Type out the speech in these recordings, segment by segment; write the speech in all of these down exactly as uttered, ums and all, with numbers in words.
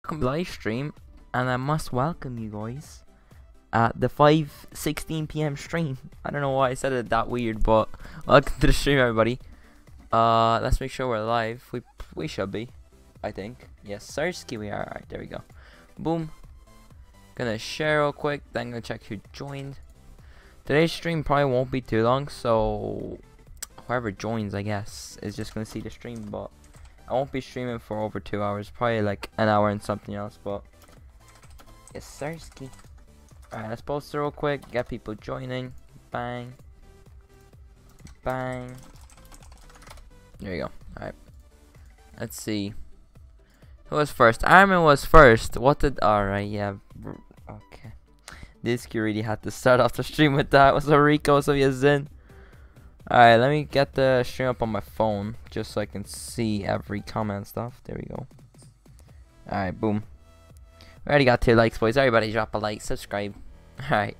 live stream, and I must welcome you guys at the five sixteen p m stream. I don't know why I said it that weird, but welcome to the stream, everybody. Uh, let's make sure we're live. We we should be, I think. Yes, Sirski, we are. Alright, there we go. Boom. Gonna share real quick, then gonna check who joined. Today's stream probably won't be too long, so whoever joins, I guess, is just gonna see the stream. But I won't be streaming for over two hours, probably like an hour and something else. But yes, Sirski. Alright, let's post it real quick, get people joining. Bang. Bang. There you go. Alright. Let's see. Who was first? Armin was first. What did... Alright, yeah. Okay. This kid really had to start off the stream with that. Was a Rico, so he's in. Alright, let me get the stream up on my phone, just so I can see every comment and stuff. There we go. Alright, boom. We already got two likes, boys. Everybody drop a like, subscribe. Alright.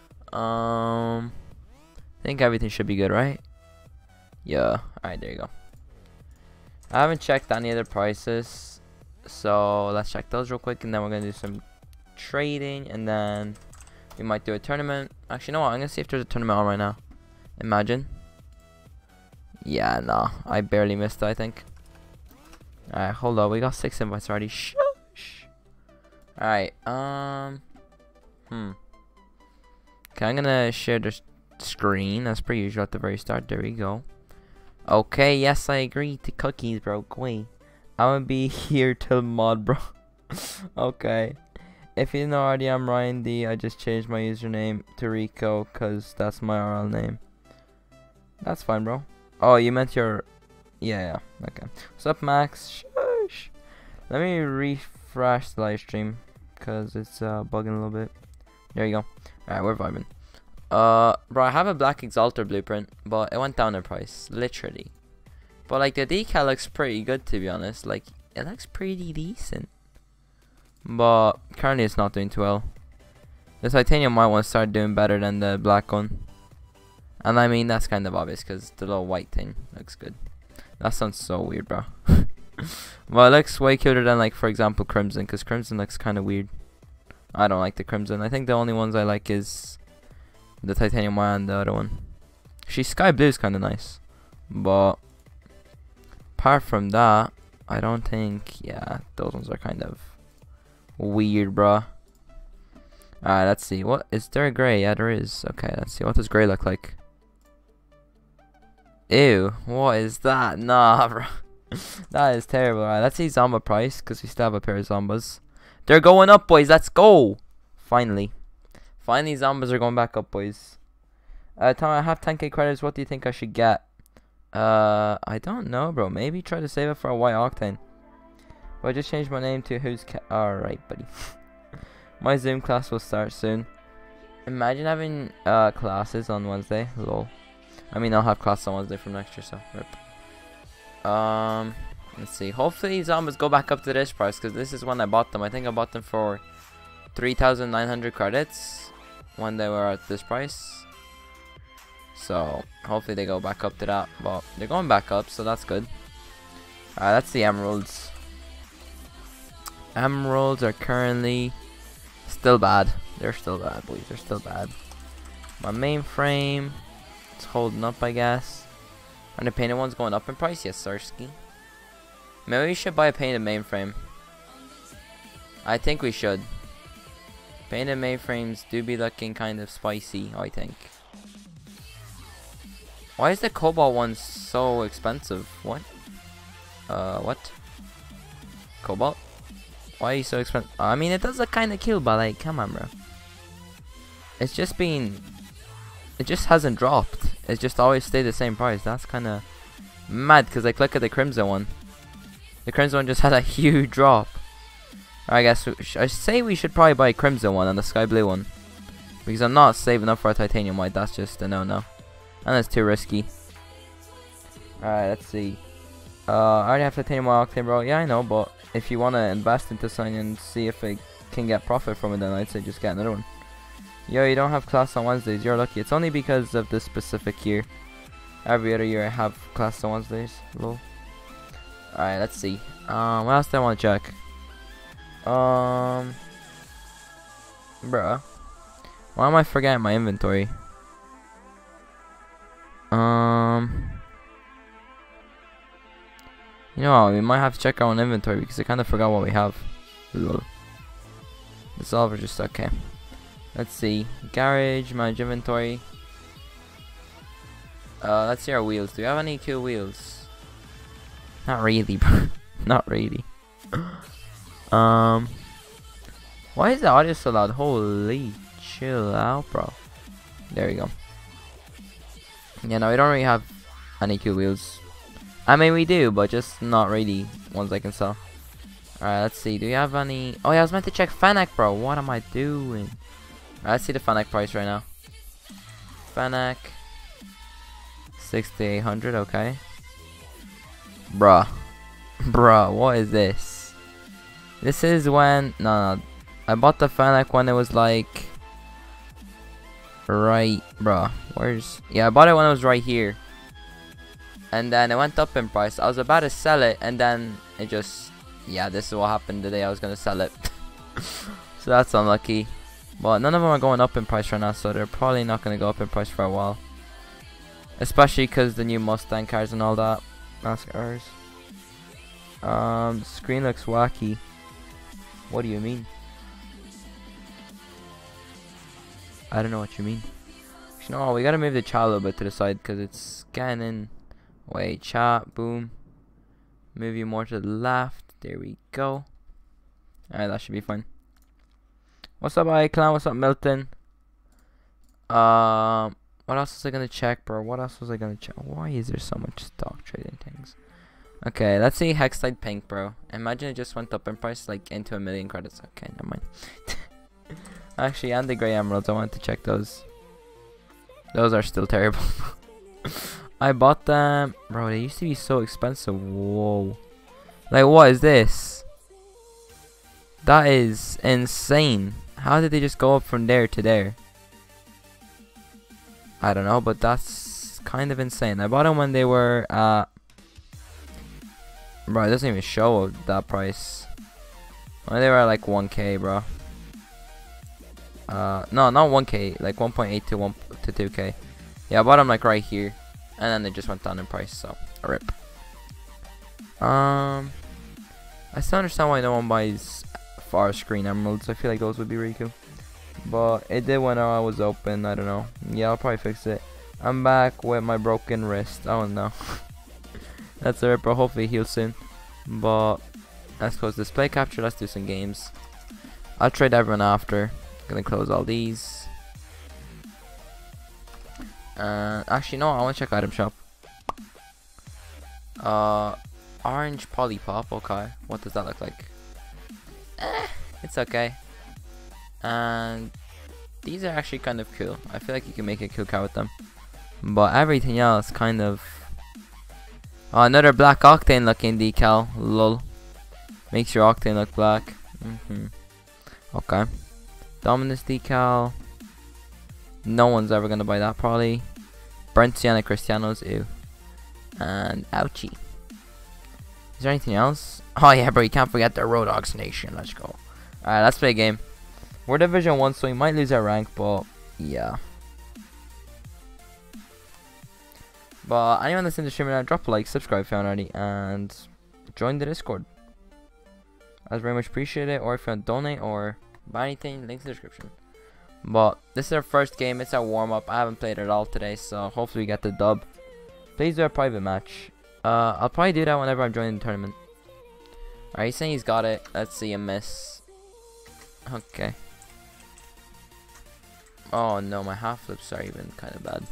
Um, I think everything should be good, right? Yeah. Alright, there you go. I haven't checked any of the prices, so let's check those real quick, and then we're gonna do some trading, and then we might do a tournament. Actually, you know what? I'm gonna see if there's a tournament on right now. Imagine. Yeah, nah. I barely missed it, I think. Alright, hold on. We got six invites already. Shush. Alright, um... Hmm. Okay, I'm gonna share the screen, as per usual, at the very start. There we go. Okay, yes, I agree. The cookies, bro. Go away. I'm gonna be here till mod, bro. Okay. If you didn't know already, I'm Ryan D. I just changed my username to Rico, because that's my R L name. That's fine, bro. Oh, you meant your... Yeah, yeah. Okay. What's up, Max? Shush. Let me refresh the live stream, because it's uh, bugging a little bit. There you go. Alright, we're vibing. Uh, bro, I have a black Exalter blueprint, but it went down in price, literally. But, like, the decal looks pretty good, to be honest. Like, it looks pretty decent. But, currently it's not doing too well. The titanium white one started doing better than the black one. And I mean, that's kind of obvious, because the little white thing looks good. That sounds so weird, bro. Well, it looks way cuter than, like, for example, Crimson, because Crimson looks kind of weird. I don't like the Crimson. I think the only ones I like is the titanium white and the other one. She sky blue is kind of nice, but apart from that, I don't think. Yeah, those ones are kind of weird, bruh. Alright, let's see. What is there? A gray? Yeah, there is. Okay, let's see. What does gray look like? Ew, what is that? Nah, bro. That is terrible. Alright, let's see Zomba price, because we still have a pair of Zombas. They're going up, boys. Let's go. Finally. Finally, Zombas are going back up, boys. Uh, Tom, I have ten K credits. What do you think I should get? Uh, I don't know, bro. Maybe try to save it for a white octane. But I just changed my name to who's ca- Alright, buddy. My Zoom class will start soon. Imagine having uh classes on Wednesday. Lol. I mean, I'll have class on Wednesday from next year, so rip. Um... Let's see. Hopefully Zombas go back up to this price, because this is when I bought them. I think I bought them for three thousand nine hundred credits when they were at this price. So hopefully they go back up to that. But they're going back up, so that's good. Alright, that's the emeralds. Emeralds are currently still bad. They're still bad, boys. They're still bad. My mainframe, it's holding up, I guess. And the painted one's going up in price. Yes, Sirski. Maybe we should buy a painted mainframe. I think we should. Painted mainframes do be looking kind of spicy, I think. Why is the cobalt one so expensive? What? Uh, what? Cobalt? Why are you so expensive? I mean, it does look kind of cute, but like, come on, bro. It's just been... It just hasn't dropped. It's just always stayed the same price. That's kind of mad, because like, look at the Crimson one. The Crimson one just had a huge drop. I guess I say we should probably buy a Crimson one and the Sky Blue one, because I'm not saving up for a Titanium White. That's just a no-no, and it's too risky. Alright, let's see. Uh, I already have Titanium White Octane, bro. Yeah, I know, but if you want to invest into something and see if it can get profit from it, then I'd say just get another one. Yo, you don't have class on Wednesdays. You're lucky. It's only because of this specific year. Every other year I have class on Wednesdays. Lol. Alright, let's see. Um, what else do I want to check? Um, bruh. Why am I forgetting my inventory? Um, you know what? We might have to check our own inventory because I kind of forgot what we have. Lol. The solver just okay. Let's see. Garage, manage inventory. Uh, let's see our wheels. Do we have any cool wheels? Not really, bro. Not really. um, why is the audio so loud? Holy, chill out, bro. There we go. Yeah, no, we don't really have any cool wheels. I mean, we do, but just not really ones I can sell. Alright, let's see. Do you have any? Oh, yeah, I was meant to check Fennec, bro. What am I doing? Alright, let's see the Fennec price right now. Fennec. sixty-eight hundred, okay. Bruh. Bruh, what is this? This is when... No, no. I bought the Fennec when it was like... Right, bruh. Where's... Yeah, I bought it when it was right here. And then it went up in price. I was about to sell it, and then it just... Yeah, this is what happened the day I was gonna sell it. So that's unlucky. But none of them are going up in price right now, so they're probably not gonna go up in price for a while. Especially because the new Mustang cars and all that. NASCARs. Um, screen looks wacky. What do you mean? I don't know what you mean. You know, we gotta move the chat a little bit to the side because it's scanning. Wait, chat, boom. Move you more to the left. There we go. Alright, that should be fine. What's up, iClown? What's up, Milton? Um, what else was I gonna check, bro? What else was I gonna check? Why is there so much stock trading things? Okay, let's see Hextide Pink, bro. Imagine it just went up in price, like into a million credits. Okay, never mind. Actually, and the Grey Emeralds, I want to check those. Those are still terrible. I bought them, bro. They used to be so expensive. Whoa. Like, what is this? That is insane. How did they just go up from there to there? I don't know, but that's kind of insane. I bought them when they were uh bro, it doesn't even show that price. When they were at like one K, bro. Uh no, not one K, like one point eight to one to two K. Yeah, I bought them like right here. And then they just went down in price, so a rip. Um I still understand why no one buys far screen emeralds. I feel like those would be really cool. But it did when I was open. I don't know. Yeah, I'll probably fix it. I'm back with my broken wrist. Oh no. That's a ripper. Hopefully it heals soon. But let's close display capture. Let's do some games. I'll trade everyone after. Gonna close all these. Uh, actually, no. I want to check item shop. Uh, orange polypop. Okay. What does that look like? Eh, it's okay. And these are actually kind of cool. I feel like you can make a cool car with them. But everything else kind of... Oh, another black octane looking decal. Lol. Makes your octane look black. Mm-hmm. Okay. Dominus decal. No one's ever gonna buy that probably. Brent Sienna Cristianos. Ew. And ouchie. Is there anything else? Oh yeah, bro, you can't forget the Road Dogs Nation. Let's go. Alright, let's play a game. We're Division one, so we might lose our rank, but yeah. But anyone that's in the stream right now, drop a like, subscribe if you haven't already, and join the Discord. I'd very much appreciate it. Or if you want to donate or buy anything, links in the description. But this is our first game. It's our warm-up. I haven't played it at all today, so hopefully we get the dub. Please do a private match. Uh, I'll probably do that whenever I'm joining the tournament. Alright, he's saying he's got it. Let's see him miss. Okay. Oh no, my half flips are even kind of bad.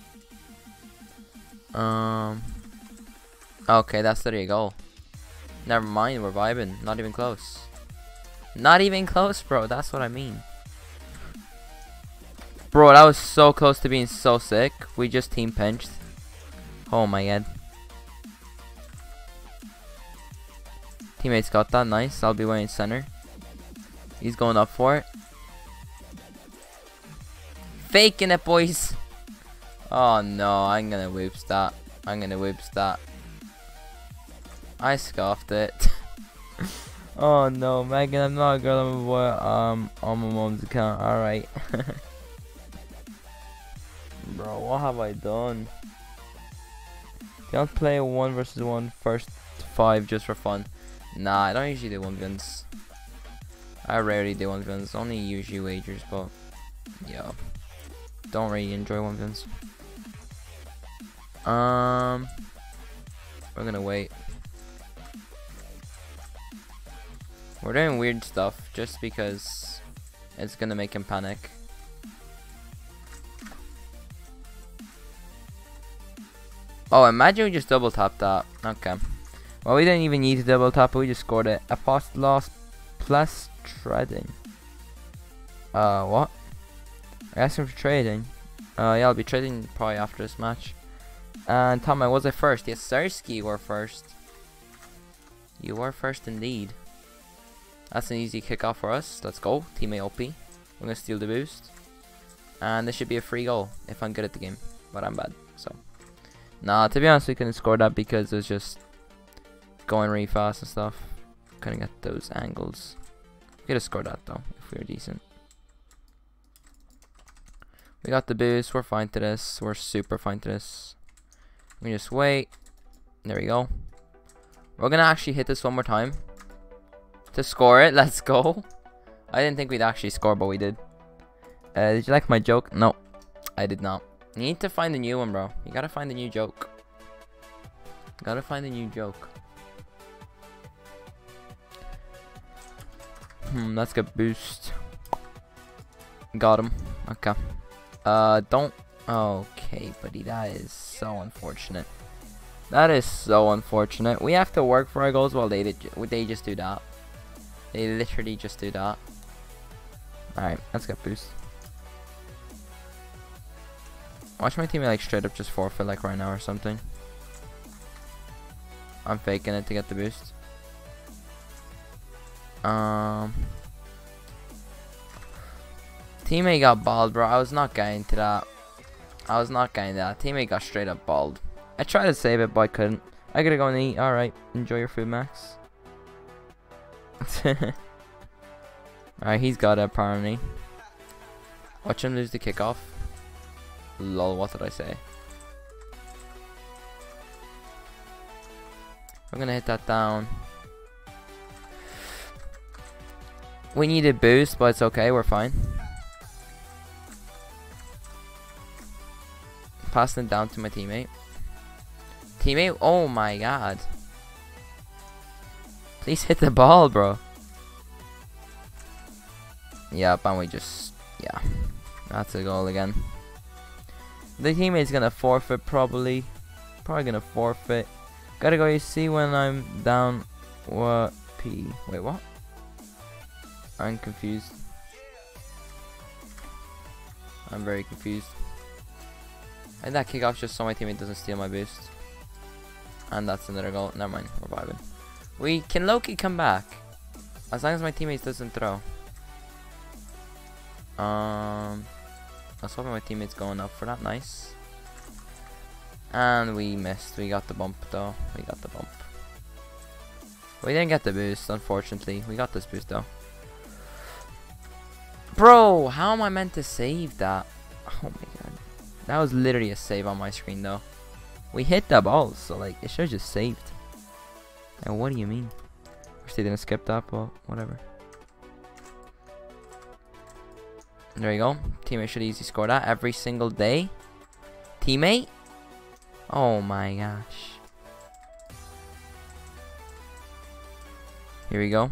Um. Okay, that's literally a goal. Never mind, we're vibing. Not even close. Not even close, bro. That's what I mean. Bro, that was so close to being so sick. We just team pinched. Oh my god. Teammates got that. Nice. I'll be wearing center. He's going up for it. Faking it, boys. Oh no, I'm gonna whoops that. I'm gonna whoops that. I scoffed it. Oh no, Megan, I'm not a girl, I'm a boy. Um, on my mom's account. Alright. Bro, what have I done? Don't play a one versus one first five just for fun. Nah, I don't usually do one guns. I rarely do one guns. Only usually wagers, but yeah, don't really enjoy one guns. Um, we're gonna wait. We're doing weird stuff just because it's gonna make him panic. Oh, imagine we just double tap that. Okay. Well, we didn't even need to double tap it. We just scored it. Apostolos plus trading. Uh, what? I asked him for trading. Uh, yeah, I'll be trading probably after this match. And Tom, I was I first? Yes, Sirski, you were first. You were first indeed. That's an easy kickoff for us. Let's go. Teammate O P. We're gonna steal the boost. And this should be a free goal if I'm good at the game. But I'm bad, so. Nah, to be honest, we couldn't score that because it was just going really fast and stuff. Couldn't get those angles. We could have scored that though if we were decent. We got the boost. We're fine to this. We're super fine to this. We just wait. There we go. We're gonna actually hit this one more time to score it. Let's go. I didn't think we'd actually score, but we did. Uh, did you like my joke? No, I did not. You need to find a new one, bro. You gotta find a new joke. Gotta find a new joke. Hmm, let's get boost. Got him. Okay. Uh, don't. Okay, buddy. That is so unfortunate. That is so unfortunate. We have to work for our goals while they did, they just do that. They literally just do that. Alright, let's get boost. Watch my teammate like straight up just forfeit like right now or something. I'm faking it to get the boost. Um, teammate got balled, bro. I was not getting to that. I was not getting that. Teammate got straight up balled. I tried to save it, but I couldn't. I gotta go and eat. Alright, enjoy your food, Max. Alright, he's got it apparently. Watch him lose the kickoff. Lol, what did I say? I'm gonna hit that down. We need a boost, but it's okay, we're fine. Passing it down to my teammate. Teammate, oh my god. Please hit the ball, bro. Yep, and we just, yeah. That's a goal again. The teammate's gonna forfeit probably. Probably gonna forfeit. Gotta go, you see when I'm down. What? P. Wait, what? I'm confused. I'm very confused. And that kickoff just so my teammate doesn't steal my boost. And that's another goal. Never mind, we're vibing. We can low-key come back. As long as my teammate doesn't throw. Um, I was hoping my teammate's going up for that. Nice. And we missed. We got the bump though. We got the bump. We didn't get the boost, unfortunately. We got this boost though. Bro, how am I meant to save that? Oh my god. That was literally a save on my screen though. We hit the ball, so like it should have just saved. And what do you mean? Wish they didn't skip that, but whatever. There you go. Teammate should easily score that every single day. Teammate? Oh my gosh. Here we go.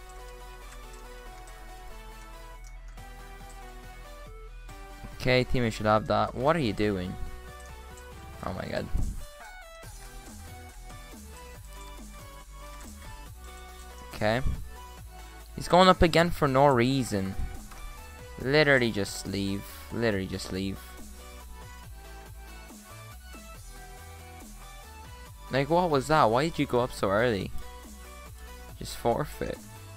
Okay, teammate should have that. What are you doing? Oh my god. Okay. He's going up again for no reason. Literally just leave. Literally just leave. Like, what was that? Why did you go up so early? Just forfeit.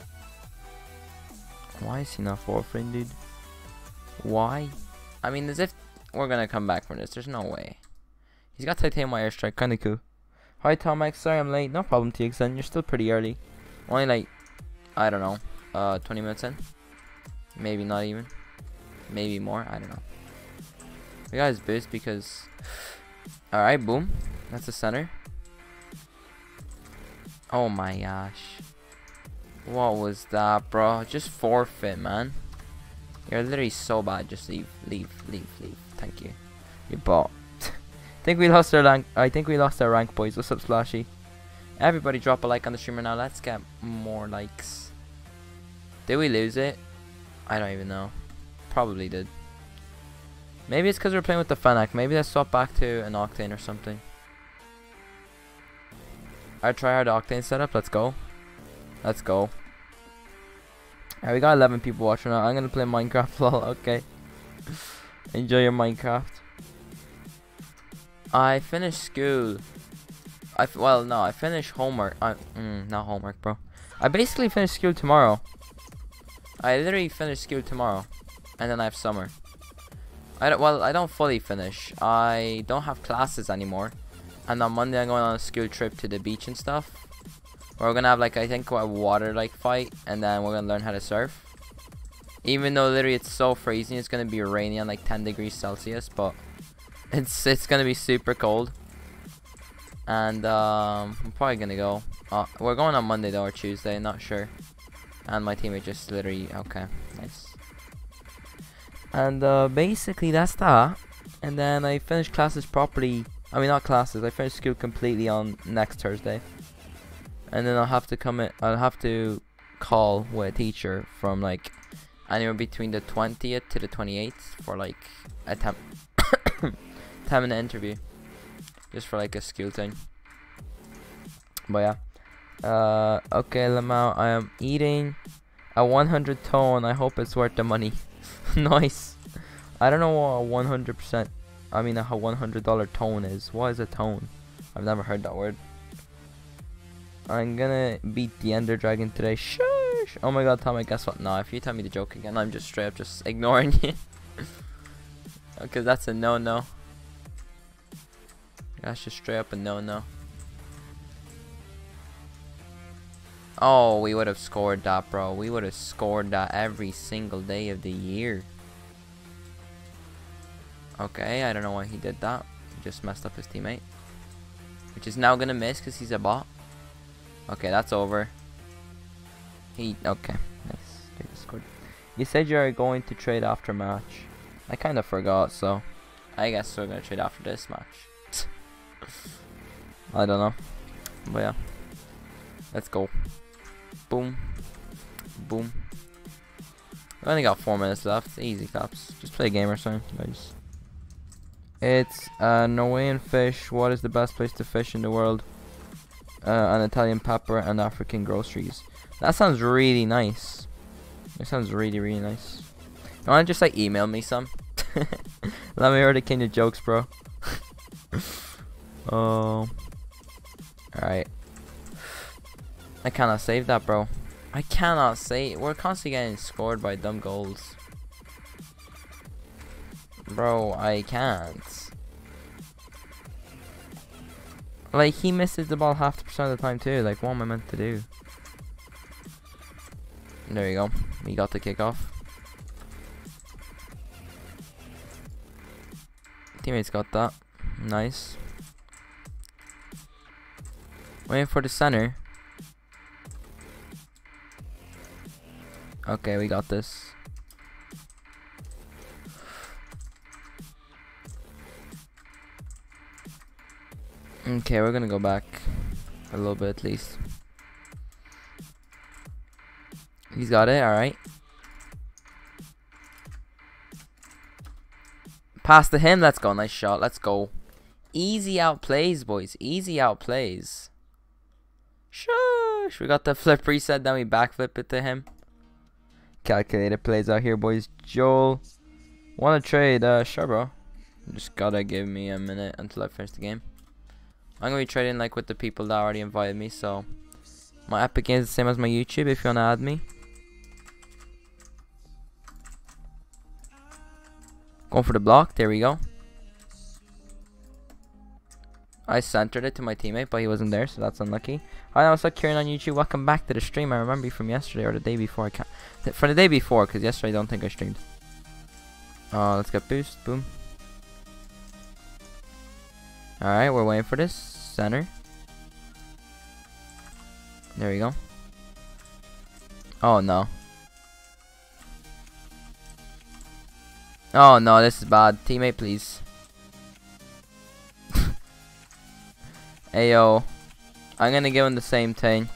Why is he not forfeiting, dude? Why? I mean, as if we're gonna come back from this. There's no way. He's got titanium airstrike. Kinda cool. Hi, Tomek. Sorry I'm late. No problem, T X N. You're still pretty early. Only like I don't know, uh, twenty minutes in. Maybe not even. Maybe more. I don't know. We got his boost because. Alright, boom. That's the center. Oh my gosh. What was that, bro? Just forfeit, man. You're literally so bad. Just leave, leave, leave, leave. Thank you. You bought. I think we lost our rank. I think we lost our rank, boys. What's up, Splashy? Everybody drop a like on the streamer now. Let's get more likes. Did we lose it? I don't even know. Probably did. Maybe it's because we're playing with the Fennec. Maybe let's swap back to an Octane or something. Our tryhard Octane setup. Let's go. Let's go. Alright, we got eleven people watching now. I'm gonna play Minecraft. Lol. Okay. Enjoy your Minecraft. I finished school. I f well no, I finished homework. I mm, not homework, bro. I basically finished school tomorrow. I literally finished school tomorrow, and then I have summer. I don't, well, I don't fully finish. I don't have classes anymore, and on Monday I'm going on a school trip to the beach and stuff. Where we're gonna have like I think a water like fight, and then we're gonna learn how to surf. Even though literally it's so freezing, it's gonna be rainy on like ten degrees Celsius, but it's it's gonna be super cold. And um, I'm probably gonna go. Uh, we're going on Monday though, or Tuesday, not sure. And my teammate just literally okay, nice. And uh, basically that's that. And then I finished classes properly. I mean not classes. I finished school completely on next Thursday. And then I'll have to come in. I'll have to call with a teacher from like anywhere between the twentieth to the twenty-eighth for like a ten ten minute interview, just for like a school thing. But yeah. Uh, okay, Lamau, I am eating a one hundred tone. I hope it's worth the money. Nice. I don't know what a one hundred percent, I mean a one hundred dollar tone is. What is a tone? I've never heard that word. I'm gonna beat the Ender Dragon today. Shush. Oh my god, Tomek, guess what? Nah, if you tell me the joke again, I'm just straight up just ignoring you. Okay, that's a no-no. That's just straight up a no-no. Oh, we would have scored that, bro. We would have scored that every single day of the year. Okay, I don't know why he did that. He just messed up his teammate, which is now gonna miss because he's a bot. Okay, that's over. He okay. Nice. They just scored. You said you are going to trade after match. I kind of forgot, so I guess we're gonna trade after this match. I don't know, but yeah. Let's go. Boom. Boom. We only got four minutes left. Easy claps. Just play a game or something. Nice. It's a Norwegian fish. What is the best place to fish in the world? Uh, an Italian pepper and African groceries. That sounds really nice. It sounds really, really nice. You wanna just like email me some? Let me hear the king of jokes, bro. Oh. Alright. I cannot save that, bro. I cannot save. We're constantly getting scored by dumb goals. Bro, I can't. Like, he misses the ball half the percent of the time, too. Like, what am I meant to do? There you go. We got the kickoff. Teammates got that. Nice. Waiting for the center. Okay, we got this. Okay, we're gonna go back a little bit at least. He's got it, alright. Pass to him, let's go. Nice shot, let's go. Easy outplays, boys. Easy outplays. Shush. We got the flip reset, then we backflip it to him. Calculated plays out here, boys. Joel, wanna trade? Uh, sure, bro. Just gotta give me a minute until I finish the game. I'm gonna be trading like with the people that already invited me. So my Epic Games is the same as my YouTube. If you wanna add me, going for the block. There we go. I centered it to my teammate, but he wasn't there, so that's unlucky. Hi, what's up, Kieran on YouTube? Welcome back to the stream. I remember you from yesterday or the day before. I can't. Th from the day before, because yesterday I don't think I streamed. Uh, let's get boost. Boom. Alright, we're waiting for this. Center. There we go. Oh, no. Oh, no, this is bad. Teammate, please. Ayo. I'm gonna give him the same thing.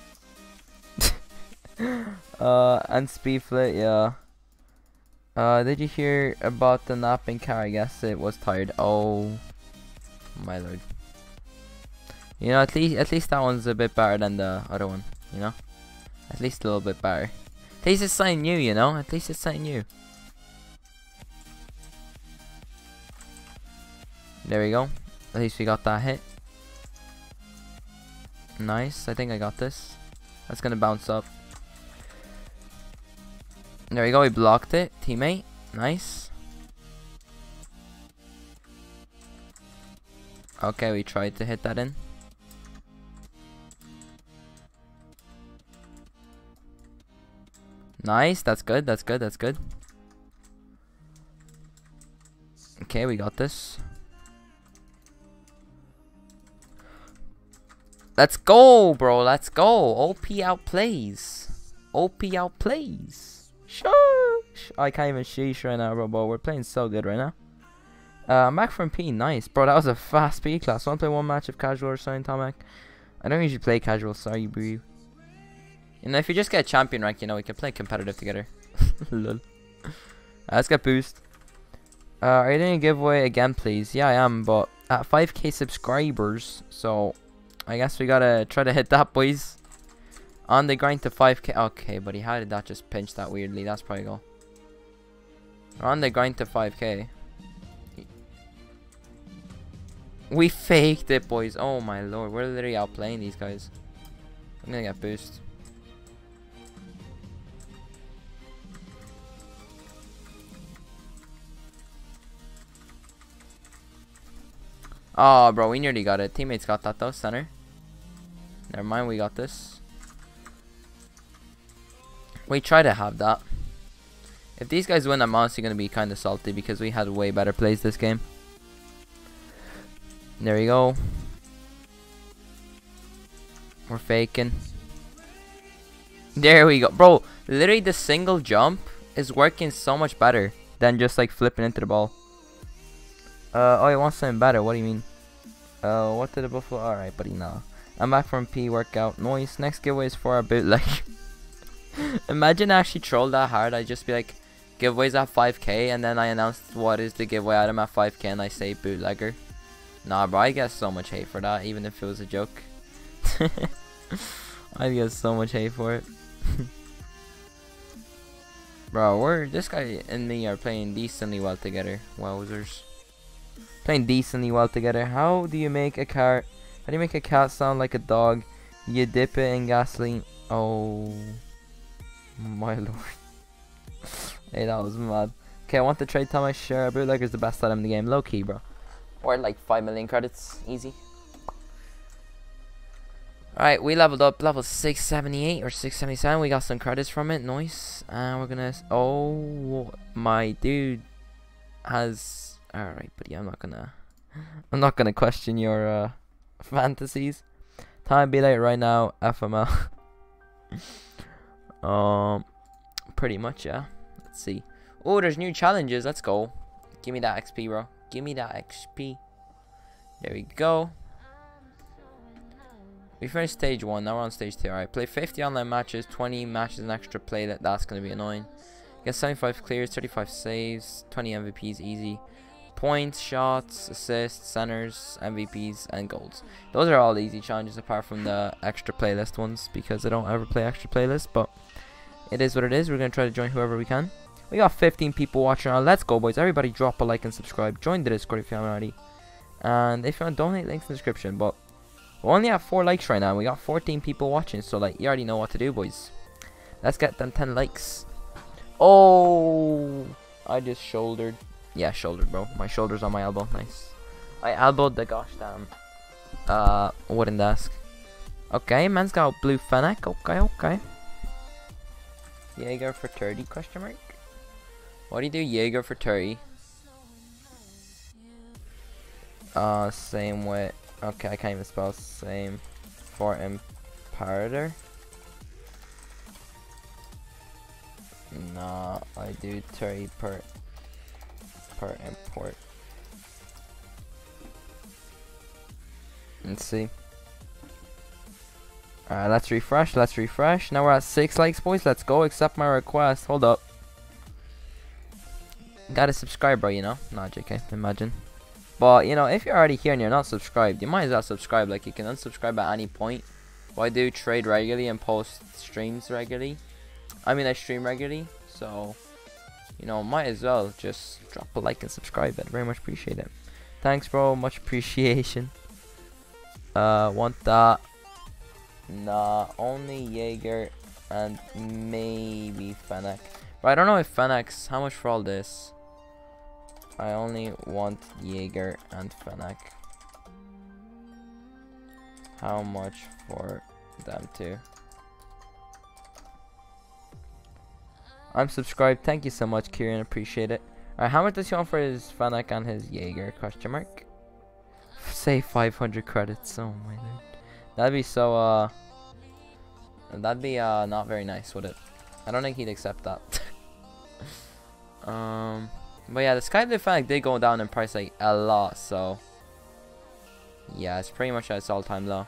uh, and speed flit, yeah. Uh, did you hear about the napping car? I guess it was tired. Oh, my lord. You know, at least at least that one's a bit better than the other one. You know, at least a little bit better. At least it's something new. You know, at least it's something new. There we go. At least we got that hit. Nice. I think I got this. That's gonna bounce up. There we go. We blocked it. Teammate. Nice. Okay, we tried to hit that in. Nice. That's good. That's good. That's good. Okay, we got this. Let's go, bro. Let's go. O P outplays. O P outplays. Shush. I can't even sheesh right now, bro. But we're playing so good right now. Uh, I'm back from P. Nice, bro. That was a fast P class. Want to play one match of casual or something, Tomek? I don't usually play casual. Sorry, bro. You know, if you just get champion rank, you know, we can play competitive together. Lol. Uh, let's get boost. Uh, are you doing a giveaway again, please? Yeah, I am, but at five K subscribers, so I guess we gotta try to hit that, boys. On the grind to five K. Okay, buddy, how did that just pinch that weirdly? That's probably go. We're on the grind to five K. We faked it, boys. Oh my lord, we're literally outplaying these guys. I'm gonna get boost. Oh, bro, we nearly got it. Teammates got that though. Center. Never mind, we got this. We try to have that. If these guys win, I'm honestly going to be kind of salty because we had way better plays this game. There we go. We're faking. There we go. Bro, literally the single jump is working so much better than just like flipping into the ball. Uh, oh, you want something better? What do you mean? Uh, what did the buffalo? Alright, buddy, nah. I'm back from P workout. Noise. Next giveaway is for our bootleg. Imagine I actually trolled that hard. I'd just be like, giveaways at five K, and then I announced what is the giveaway item at five K, and I say bootlegger. Nah, bro, I get so much hate for that, even if it was a joke. I get so much hate for it. Bro, we're this guy and me are playing decently well together. Wowzers. Playing decently well together. How do you make a car? How do you make a cat sound like a dog? You dip it in gasoline. Oh my lord. Hey, that was mad. Okay, I want to trade Tomek. Share. Bootlegger is the best item in the game. Low key, bro. Or like five million credits. Easy. Alright, we leveled up level six seventy-eight or six seventy-seven. We got some credits from it. Nice. And we're gonna. Oh, my dude has. Alright, buddy. I'm not gonna. I'm not gonna question your uh, fantasies. Time be late right now. F M L. um, pretty much, yeah. Let's see. Oh, there's new challenges. Let's go. Give me that X P, bro. Give me that X P. There we go. We finished stage one. Now we're on stage two. Alright, play fifty online matches, twenty matches, and extra play. That that's gonna be annoying. Get seventy-five clears, thirty-five saves, twenty M V Ps easy. Points, shots, assists, centers, M V Ps, and golds. Those are all easy challenges apart from the extra playlist ones because I don't ever play extra playlist, but it is what it is. We're going to try to join whoever we can. We got fifteen people watching now. Let's go, boys. Everybody drop a like and subscribe. Join the Discord if you haven't already. And if you want to donate, links in the description. But we only have four likes right now. We got fourteen people watching, so like you already know what to do, boys. Let's get them ten likes. Oh, I just shouldered. Yeah, shouldered, bro. My shoulder's on my elbow. Nice. I elbowed the gosh damn Uh, wooden desk. Okay, man's got blue fennec. Okay, okay. Jaeger for thirty? Question mark. What do you do, Jaeger for thirty? Uh, same with. Okay, I can't even spell same for Imperator. Nah, I do thirty per per import. Let's see. Alright, let's refresh, let's refresh. Now we're at six likes, boys. Let's go. Accept my request. Hold up. Gotta subscribe, bro, you know? Nah, J K, imagine. But, you know, if you're already here and you're not subscribed, you might as well subscribe. Like, you can unsubscribe at any point. But I do trade regularly and post streams regularly. I mean, I stream regularly. So, you know, might as well just drop a like and subscribe. I'd very much appreciate it. Thanks, bro. Much appreciation. Uh, want that. Nah, only Jaeger and maybe Fennec. But I don't know if Fennec's, how much for all this? I only want Jaeger and Fennec. How much for them two? I'm subscribed. Thank you so much, Kieran. Appreciate it. Alright, how much does he want for his Fennec and his Jaeger? Question mark. Say five hundred credits. Oh my lord. That'd be so, uh... That'd be, uh, not very nice, would it? I don't think he'd accept that. um... But yeah, the Sky Blue Fennec did go down in price, like, a lot, so... Yeah, it's pretty much at its all-time low.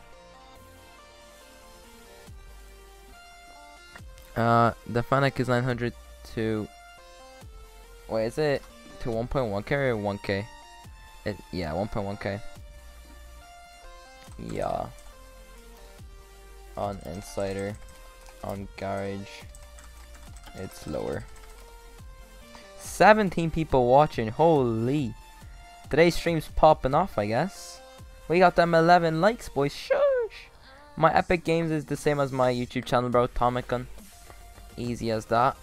Uh, the Fennec is nine hundred to... Wait, is it to one point one K or one K? It, yeah, one point one K. Yeah. On Insider. On Garage. It's lower. seventeen people watching. Holy. Today's stream's popping off, I guess. We got them eleven likes, boys. Shush. My Epic Games is the same as my YouTube channel, bro. TomekGun. Easy as that.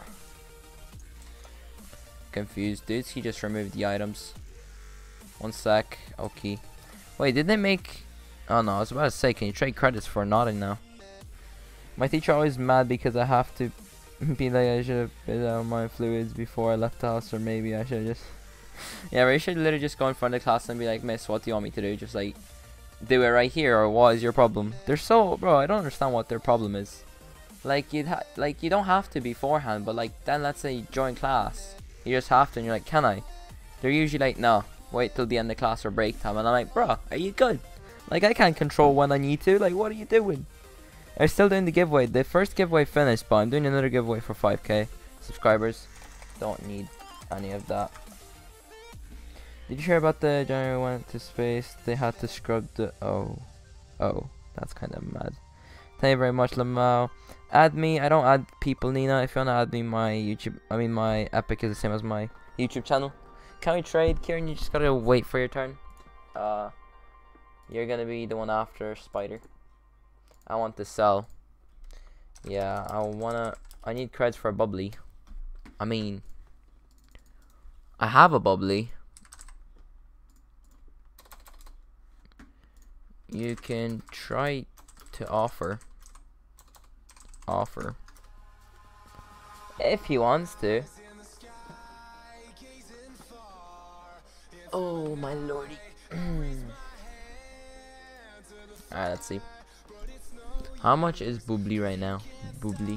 Confused, dudes. He just removed the items. One sec. Okay. Wait, did they make... Oh no, I was about to say, can you trade credits for nodding now? My teacher always mad because I have to be like, I should have been out my fluids before I left the house, or maybe I should just... Yeah, but you should literally just go in front of the class and be like, miss, what do you want me to do? Just like, do it right here, or what is your problem? They're so... Bro, I don't understand what their problem is. Like, you'd ha like you don't have to beforehand, but like, then let's say you join class. You just have to, and you're like, can I? They're usually like, no, wait till the end of class or break time. And I'm like, bro, are you good? Like, I can't control when I need to. Like, what are you doing? I'm still doing the giveaway. The first giveaway finished, but I'm doing another giveaway for five K subscribers. Don't need any of that. Did you hear about the January went to space? They had to scrub the... Oh. Oh. That's kind of mad. Thank you very much, Lamau. Add me. I don't add people, Nina. If you want to add me, my YouTube... I mean, my Epic is the same as my YouTube channel. Can we trade? Kieran, you just gotta wait for your turn. Uh... You're gonna be the one after Spider. I want to sell. Yeah, I wanna... I need creds for a bubbly. I mean... I have a bubbly. You can try to offer. Offer. If he wants to. Oh, my lordy. Alright, let's see. How much is Boobly right now? Boobly.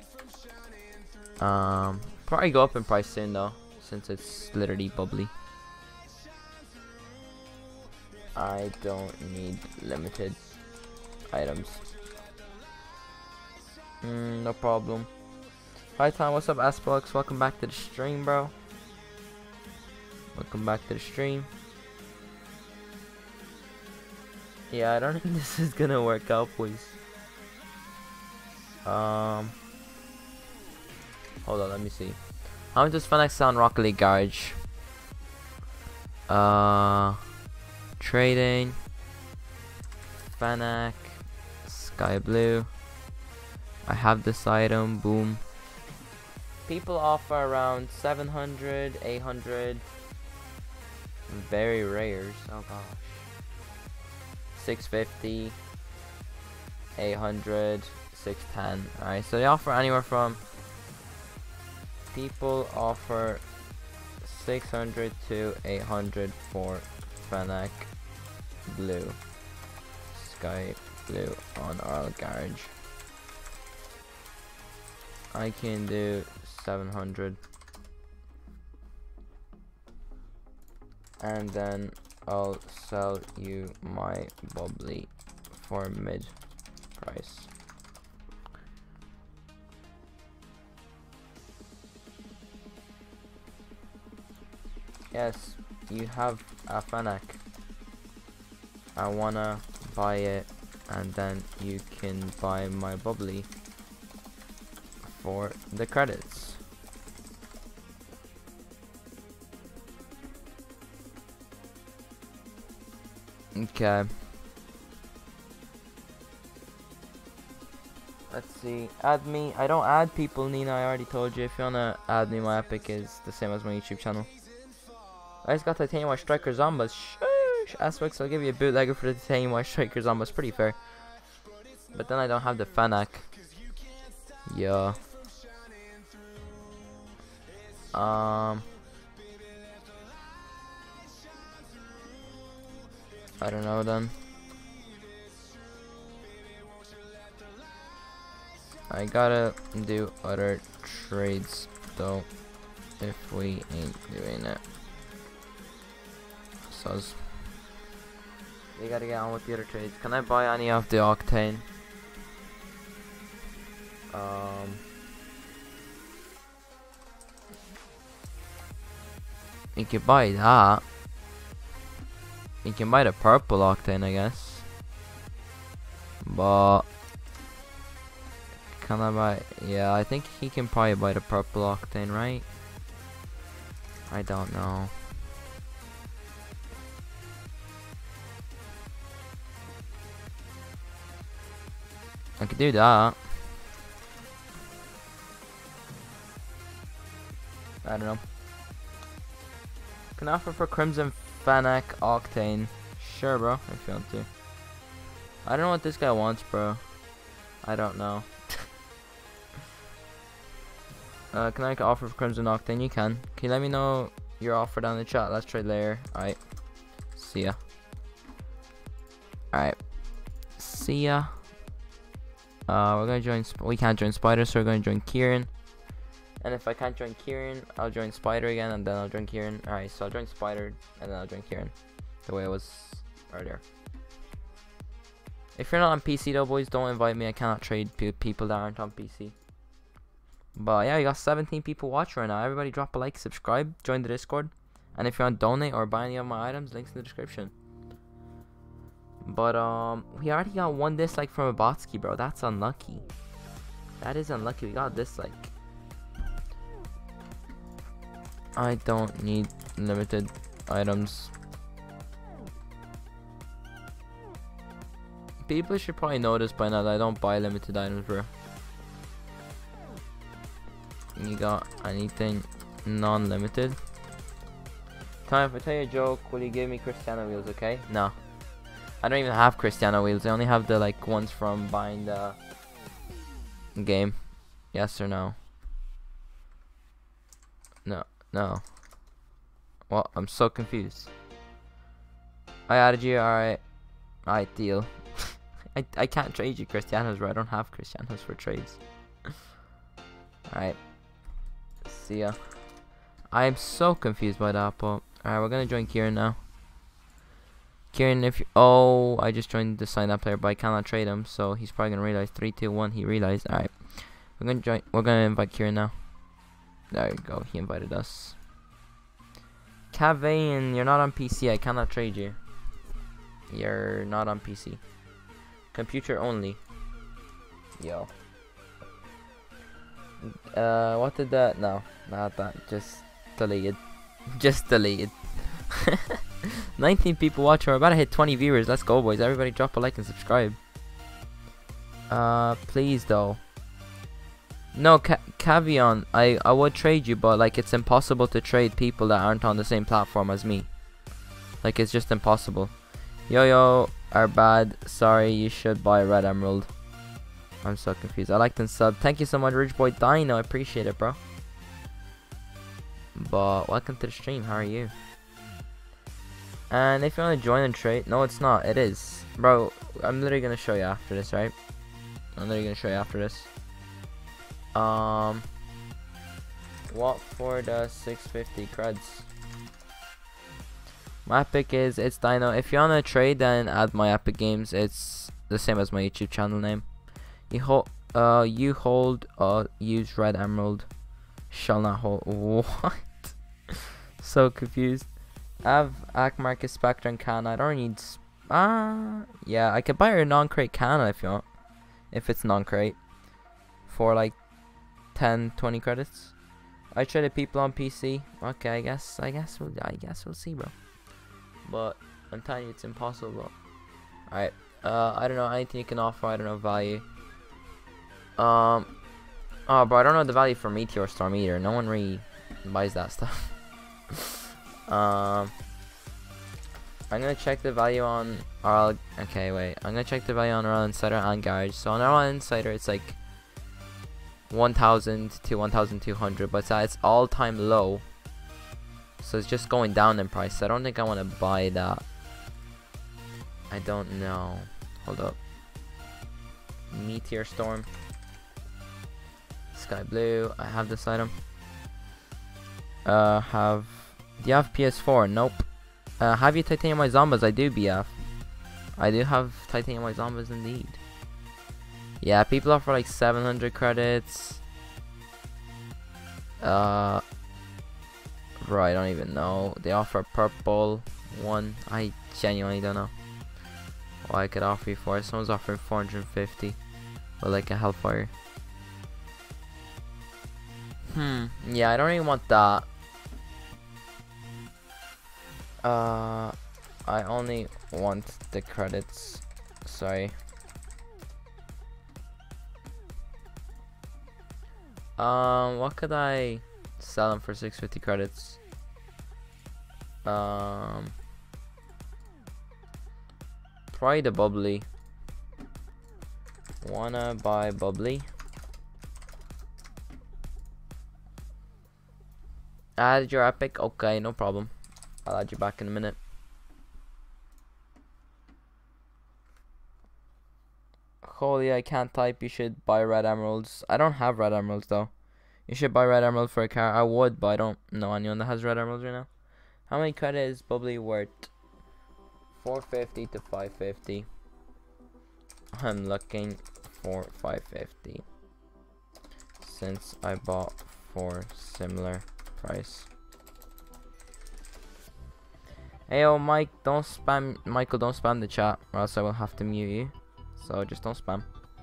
Um, probably go up in price soon though, since it's literally bubbly. I don't need limited items. Mm, no problem. Hi Tom, what's up Aspelux? Welcome back to the stream, bro. Welcome back to the stream. Yeah, I don't think this is gonna work out, please. Um, hold on, let me see. How much does Fennec sell on Rocket League Garage? Uh, trading. Fennec, Sky Blue. I have this item. Boom. People offer around seven hundred, eight hundred. Very rares. Oh gosh. six fifty, eight hundred, six ten. Alright, so they offer anywhere from, people offer six hundred to eight hundred for Fennec Blue, Sky Blue on Oil Garage. I can do seven hundred, and then I'll sell you my bubbly for mid price. Yes, you have a Fennec. I wanna buy it, and then you can buy my bubbly for the credits. Okay. Let's see. Add me. I don't add people, Nina. I already told you. If you wanna add me, my epic is the same as my YouTube channel. I just got Titanium White Striker Zombas. Shush! Aspects, I'll give you a bootlegger for the Titanium White Striker Zombas. Pretty fair. But then I don't have the Fennec. Yeah. Um. I don't know then. I gotta do other trades though, if we ain't doing it. So we gotta get on with the other trades. Can I buy any of the octane? Um, you can buy that. You can buy the purple octane, I guess. But can I buy? Yeah, I think he can probably buy the purple octane, right? I don't know. I could do that. I don't know. Can I offer for Crimson Fennec Octane? Sure, bro, if you want to. I don't know what this guy wants, bro. I don't know. uh, can I offer for Crimson Octane? You can. Can you let me know your offer down in the chat? Let's trade later. Alright. See ya. Alright. See ya. Uh, we're gonna join. Sp we can't join Spider, so we're gonna join Kieran. And if I can't join Kieran, I'll join Spider again, and then I'll join Kieran. Alright, so I'll join Spider, and then I'll join Kieran. The way it was earlier. If you're not on P C though, boys, don't invite me. I cannot trade pe people that aren't on P C. But yeah, you got seventeen people watching right now. Everybody drop a like, subscribe, join the Discord. And if you want to donate or buy any of my items, links in the description. But um, we already got one dislike from a Botsky, bro. That's unlucky. That is unlucky. We got a dislike. I don't need limited items. People should probably notice by now that I don't buy limited items, bro. You got anything non-limited? Time, if I tell you a joke, will you give me Cristiano wheels, okay? No. I don't even have Cristiano wheels. I only have the like ones from buying the game. Yes or no? No. No. Well, I'm so confused. I added you. Alright. Alright, deal. I, I can't trade you Cristianos, bro. I don't have Cristianos for trades. Alright. See ya. I am so confused by that, but alright, we're gonna join Kieran now. Kieran, if you, oh, I just joined the sign up player, but I cannot trade him, so he's probably gonna realize three, two, one. He realized. All right, we're gonna join. We're gonna invite Kieran now. There you go. He invited us. Cavain, you're not on P C. I cannot trade you. You're not on P C. Computer only. Yo. Uh, what did that? No, not that. Just deleted. Just deleted. nineteen people watching. We're about to hit twenty viewers. Let's go, boys. Everybody drop a like and subscribe. Uh, please though. No, Ca Cavion, I, I would trade you, but like it's impossible to trade people that aren't on the same platform as me. Like it's just impossible. Yo yo, are bad. Sorry, you should buy Red Emerald. I'm so confused. I liked and sub. Thank you so much, Rich Boy Dino. I appreciate it, bro. But welcome to the stream. How are you? And if you want to join and trade, no, it's not. It is, bro. I'm literally gonna show you after this, right? I'm literally gonna show you after this. Um, what for the six fifty creds? My epic is it's Dino. If you wanna trade, then add my epic games. It's the same as my YouTube channel name. You hold, uh, you hold, uh, use Red Emerald. Shall not hold. What? So confused. I have Ack Marcus, Spectre, and Canna. I don't need. Ah, uh, yeah, I could buy a non-crate Canna if you want. If it's non-crate. For like ten, twenty credits. I traded people on P C. Okay, I guess, I guess, we'll, I guess we'll see, bro. But I'm telling you, it's impossible. Alright, uh, I don't know anything you can offer. I don't know value. Um, oh, bro, I don't know the value for Meteor Storm either. No one really buys that stuff. um, I'm gonna check the value on R L. Okay, wait. I'm gonna check the value on R L Insider and Garage. So on R L Insider, it's like one thousand to one thousand two hundred, but it's at its all-time low. So it's just going down in price. So I don't think I want to buy that. I don't know. Hold up. Meteor Storm. Sky Blue. I have this item. Uh, have. Do you have P S four? Nope. Uh, have you Titanium White Zombies? I do, B F. I do have Titanium White Zombies indeed. Yeah, people offer like seven hundred credits. Uh, right, I don't even know. They offer purple one. I genuinely don't know what I could offer you for. Someone's offering four hundred fifty with like a Hellfire. Hmm. Yeah, I don't even want that. Uh, I only want the credits. Sorry. Um, what could I sell them for six fifty credits? Um, probably the bubbly. Wanna buy bubbly? Add your epic? Okay, no problem. I'll add you back in a minute. Holy, I can't type. You should buy red emeralds. I don't have red emeralds though. You should buy red emerald for a car. I would, but I don't know anyone that has red emeralds right now. How many credit is bubbly worth? four fifty to five fifty. I'm looking for five fifty since I bought for similar price. Hey, oh, Mike, don't spam. Michael, don't spam the chat, or else I will have to mute you. So just don't spam.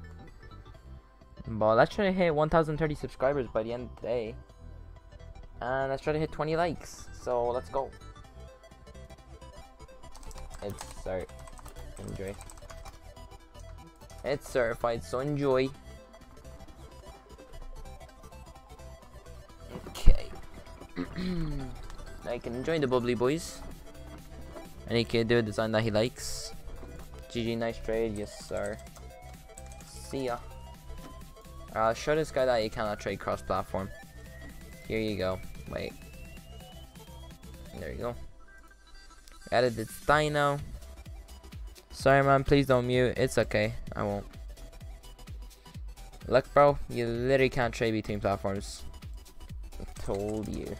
But let's try to hit one thousand thirty subscribers by the end of today. And let's try to hit twenty likes. So let's go. It's cert. Enjoy. It's certified, so enjoy. Okay. I can enjoy the bubbly boys. And he can do a design that he likes. G G, nice trade, yes sir. See ya. I'll show this guy that you cannot trade cross-platform. Here you go. Wait. There you go. Added this dino. Sorry man, please don't mute. It's okay. I won't. Look bro, you literally can't trade between platforms. I told you.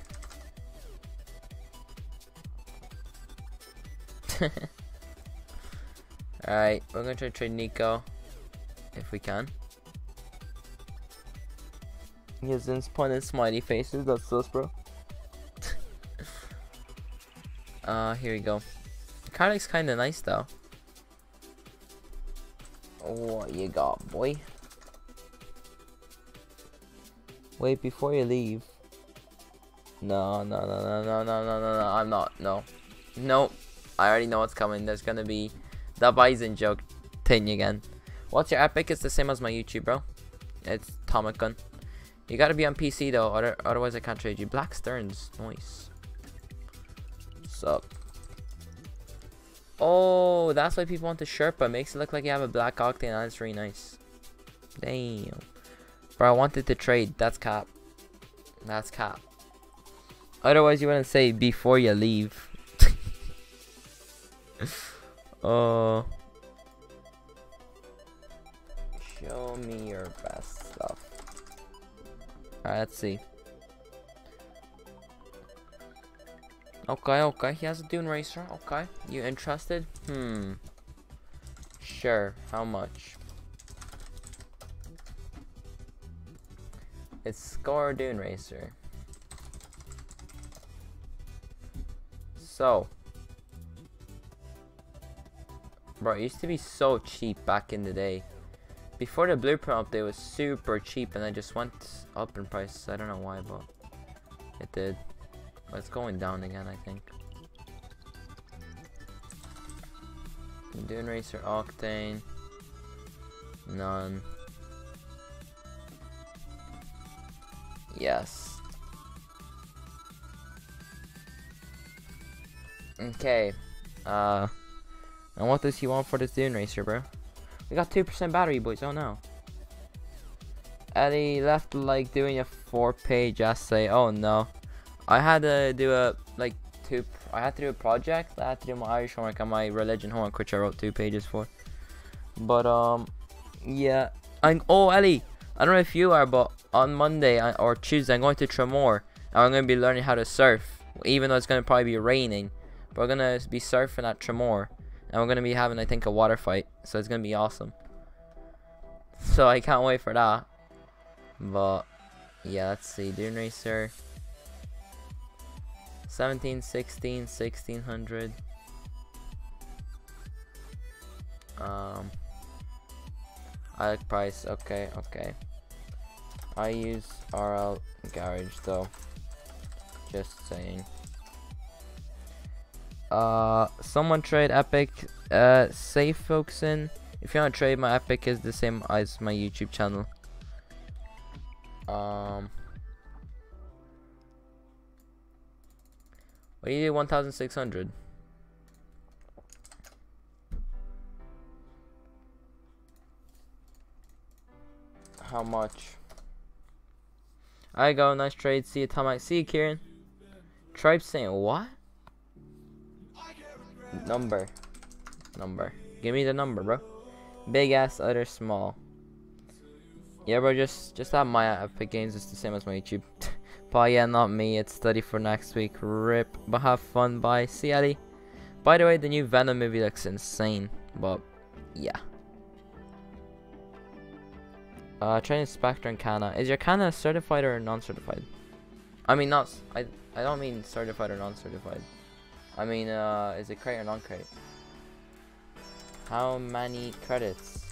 Alright, we're gonna try to trade Nico. If we can. He has this point and smiley faces, that's sus bro. uh, here we go. The card looks kinda nice though. What you got, boy? Wait, before you leave. No, no, no, no, no, no, no, no, no, I'm not, no. Nope. I already know what's coming. There's gonna be the Bison joke thing again. What's your epic? It's the same as my YouTube, bro. It's TomekGun. You gotta be on P C though, other otherwise I can't trade you. Black Stearns, nice. Sup? Oh, that's why people want the Sherpa. It makes it look like you have a black octane, and it's really nice. Damn. Bro, I wanted to trade. That's cap. That's cap. Otherwise, you wouldn't say before you leave. Oh. uh, show me your best stuff. Alright, let's see. Okay, okay. He has a Dune Racer. Okay. You interested? Hmm. Sure. How much? It's Score Dune Racer. So. Bro, it used to be so cheap back in the day. Before the Blueprint update, it was super cheap and then just went up in price. I don't know why, but it did. But it's going down again, I think. Dune Racer Octane. None. Yes. Okay. Uh, and what does he want for this Dune Racer, bro? We got two percent battery, boys. Oh no. Eddie left like doing a four-page essay. Oh no. I had to do a like two. I had to do a project. I had to do my Irish homework and my religion homework, which I wrote two pages for. But um, yeah. I'm. Oh, Ellie. I don't know if you are, but on Monday or Tuesday, I'm going to Tremor, and I'm going to be learning how to surf. Even though it's going to probably be raining, but we're going to be surfing at Tremor, and we're going to be having, I think, a water fight. So it's going to be awesome. So I can't wait for that. But yeah, let's see. Dune Racer. seventeen, sixteen, sixteen hundred. Um, I like price. Okay, okay. I use R L Garage though. Just saying. Uh, someone trade Epic. Uh, safe folks in. If you want to trade, my Epic is the same as my YouTube channel. Um. What do you do? one thousand six hundred. How much? I go. Nice trade. See you, Tomek. See you, Kieran. Tribe saying what? Number. Number. Give me the number, bro. Big ass, other small. Yeah, bro. Just, just have my Epic Games. It's the same as my YouTube. But yeah, not me. It's study for next week. Rip. But have fun. Bye. See you, Eddie. By the way, the new Venom movie looks insane. But yeah. Uh, training Spectre and Kana. Is your Kana certified or non-certified? I mean, not. I. I don't mean certified or non-certified. I mean, uh, is it crate or non-crate? How many credits?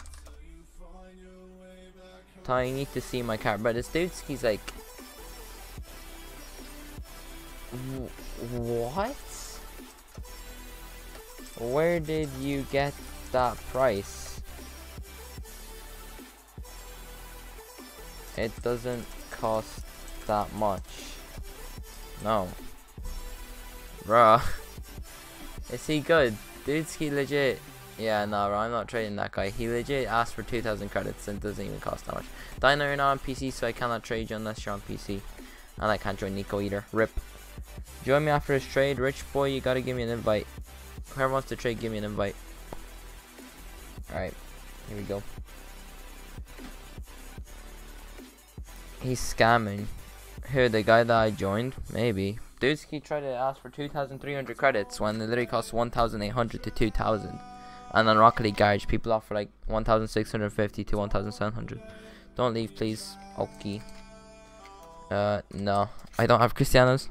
Ty, you need to see my car. But this dude's he's like. What? Where did you get that price? It doesn't cost that much. No. Bruh. Is he good? Dude's he legit. Yeah, no, bro, I'm not trading that guy. He legit asked for two thousand credits and doesn't even cost that much. Dino, you're not on P C, so I cannot trade you unless you're on P C. And I can't join Nico either. Rip. Join me after this trade. Rich boy, you gotta give me an invite. Whoever wants to trade, give me an invite. Alright, here we go. He's scamming. Who, the guy that I joined? Maybe. Dudes keep trying to ask for two thousand three hundred credits when it literally costs one thousand eight hundred to two thousand. And on Rocket League Garage, people offer like one thousand six hundred fifty to one thousand seven hundred. Don't leave, please. Okay. Uh, no. I don't have Cristianos.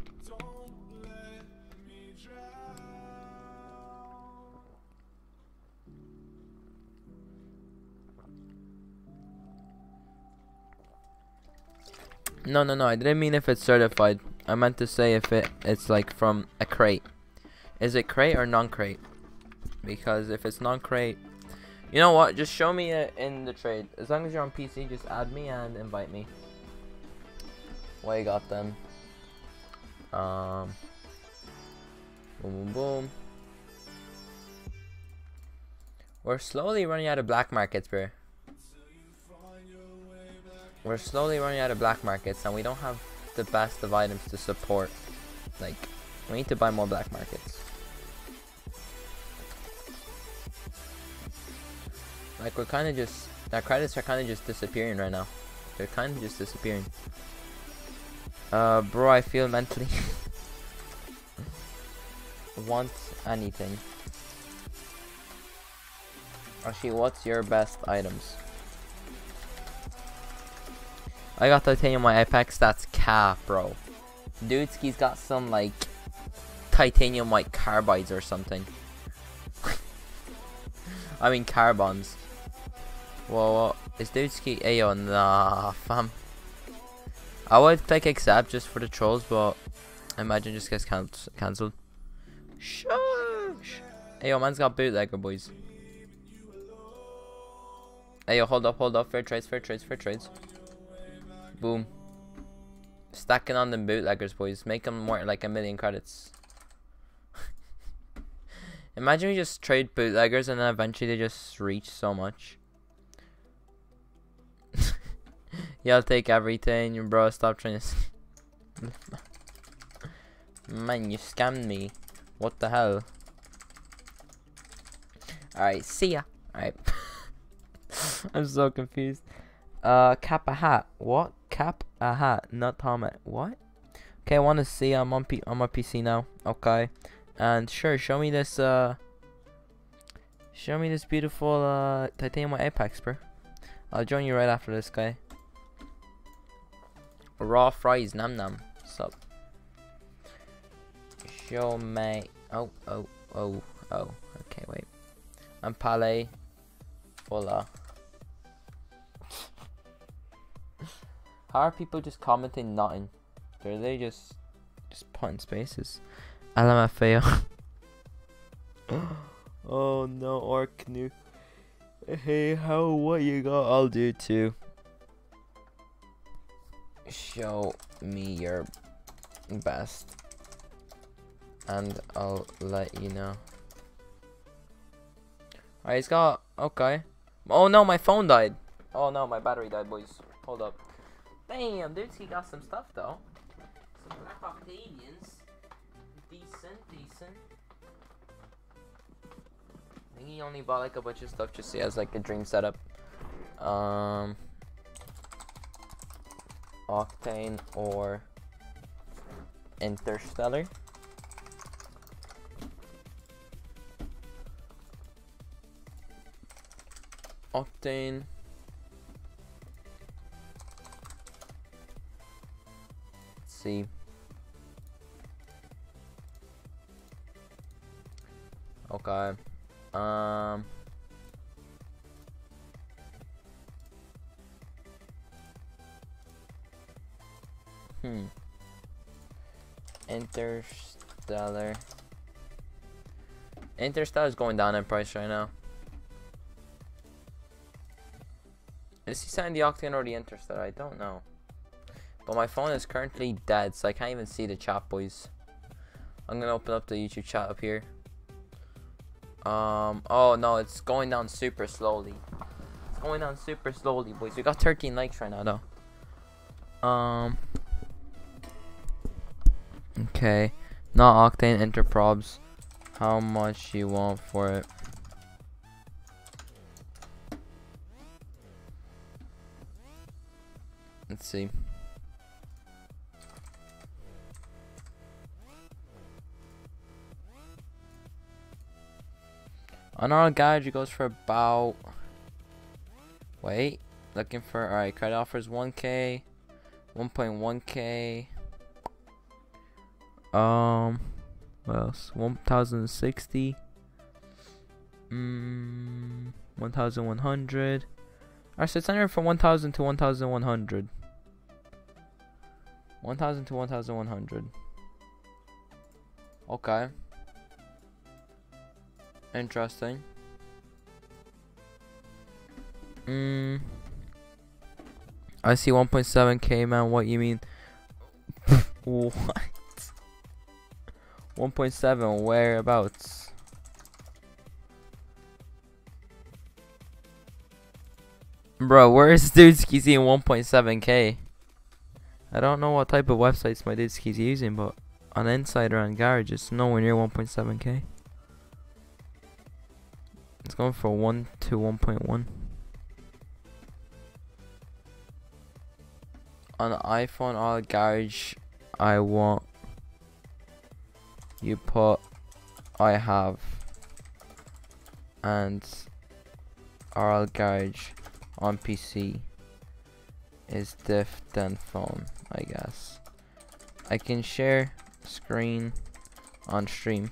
No, no, no. I didn't mean if it's certified. I meant to say if it it's like from a crate. Is it crate or non-crate? Because if it's non-crate, you know what? Just show me it in the trade. As long as you're on P C, just add me and invite me. What you got then? Um. Boom, boom, boom. We're slowly running out of black markets, bro. We're slowly running out of black markets, and we don't have the best of items to support. Like, we need to buy more black markets. Like, we're kind of just, our credits are kind of just disappearing right now. They're kind of just disappearing. Uh, bro, I feel mentally want anything. Actually, what's your best items? I got titanium white apex. That's cap, bro. Dudeski's got some like titanium white carbides or something. I mean carbons. Whoa, whoa. Is Dudeski? Ayo, nah, fam. I would click accept just for the trolls, but I imagine just gets can cancelled. Shush. Ayo, man's got bootlegger, boys. Ayo, hold up, hold up. Fair trades, fair trades, fair trades. Boom. Stacking on them bootleggers, boys. Make them more like a million credits. Imagine we just trade bootleggers and then eventually they just reach so much. Yeah, I'll take everything, bro. Stop trying to. Man, you scammed me. What the hell? Alright, see ya. Alright. I'm so confused. Uh, cap a hat. What? Cap a hat. Not Tomek. What? Okay, I want to see. I'm on P on my P C now. Okay. And sure, show me this. Uh, show me this beautiful uh titanium white apex, bro. I'll join you right after this guy. Raw fries, nam nam. Sup? Show me. Oh, oh, oh, oh. Okay, wait. I'm Palais. Hola. How are people just commenting nothing? Are they just just putting spaces? L M F A O. Oh no, or canoe. Hey, how what you got? I'll do too. Show me your best, and I'll let you know. Alright, he's got okay. Oh no, my phone died. Oh no, my battery died, boys. Hold up. Damn, dude, he got some stuff though. Some black Octavians. Decent, decent. I think he only bought like a bunch of stuff just so he has like a dream setup. Um, Octane or Interstellar. Octane. Let's see. Okay. Um. Hmm. Interstellar. Interstellar is going down in price right now. Is he saying the Octane or the Interstellar? I don't know. But my phone is currently dead, so I can't even see the chat, boys. I'm gonna open up the YouTube chat up here. Um. Oh no, it's going down super slowly. It's going down super slowly, boys. We got thirteen likes right now, though. Um. Okay. Not Octane, Interprobs. How much you want for it? Let's see. On our guide, it goes for about. Wait, looking for. Alright, credit offers one K, one point one K. Um, what else? one thousand sixty. Mm, one thousand one hundred. Alright, so it's anywhere from one thousand to one thousand one hundred. one thousand to one thousand one hundred. Okay. Interesting. Mm. I see one point seven K, man. What you mean? What? one point seven, whereabouts? Bro, where is Dudeski seeing one point seven K? I don't know what type of websites my Dudeski's using, but on Insider and Garage, it's nowhere near one point seven K. It's going for one to one point one. On the iPhone, all Garage, I want you put I have, and all Garage on P C is diff than phone, I guess. I can share screen on stream.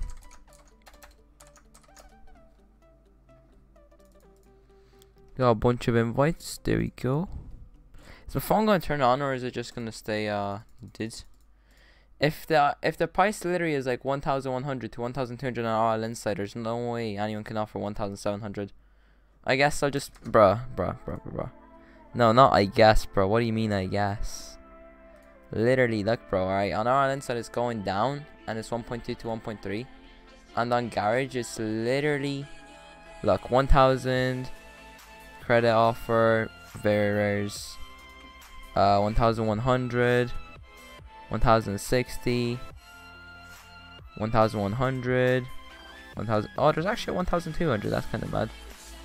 Got a bunch of invites. There we go. Is the phone gonna turn on, or is it just gonna stay uh did? If the if the price literally is like one thousand one hundred to one thousand two hundred on all Inside, there's no way anyone can offer one thousand seven hundred. I guess I'll just bruh bruh bruh bruh bruh. No, not I guess, bro. What do you mean I guess? Literally, look, bro. Alright, on our Inside it's going down, and it's one point two to one point three, and on Garage it's literally, look, one thousand credit offer, very rares, uh, one thousand one hundred, one thousand sixty, one thousand one hundred, one thousand. Oh, there's actually one thousand two hundred. That's kind of bad.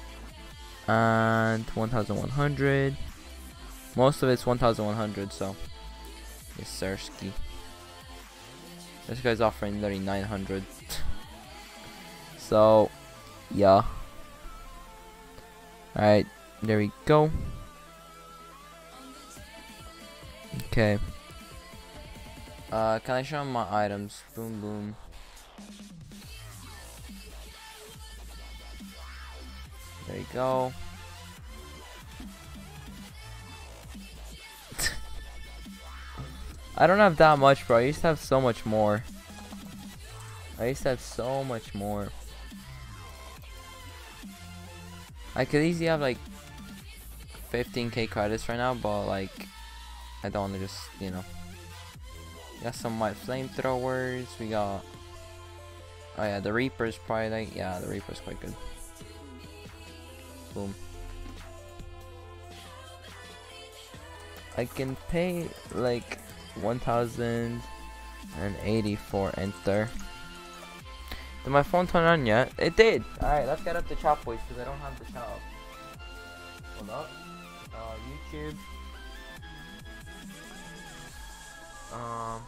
And one thousand one hundred. Most of it's one thousand one hundred, so yes, sirski. This guy's offering literally nine hundred. So yeah. Alright, there we go. Okay. Uh can I show him my items? Boom boom. There you go. I don't have that much, bro. I used to have so much more. I used to have so much more. I could easily have like fifteen K credits right now, but like I don't want to just, you know. We got some white flamethrowers. We got, oh yeah, the Reaper's probably like, yeah, the Reaper's quite good. Boom. I can pay like one thousand eighty for enter. Did my phone turn on yet? It did. Alright, let's get up the chat, boys, because I don't have the chat up. Hold up. Uh, YouTube. Um.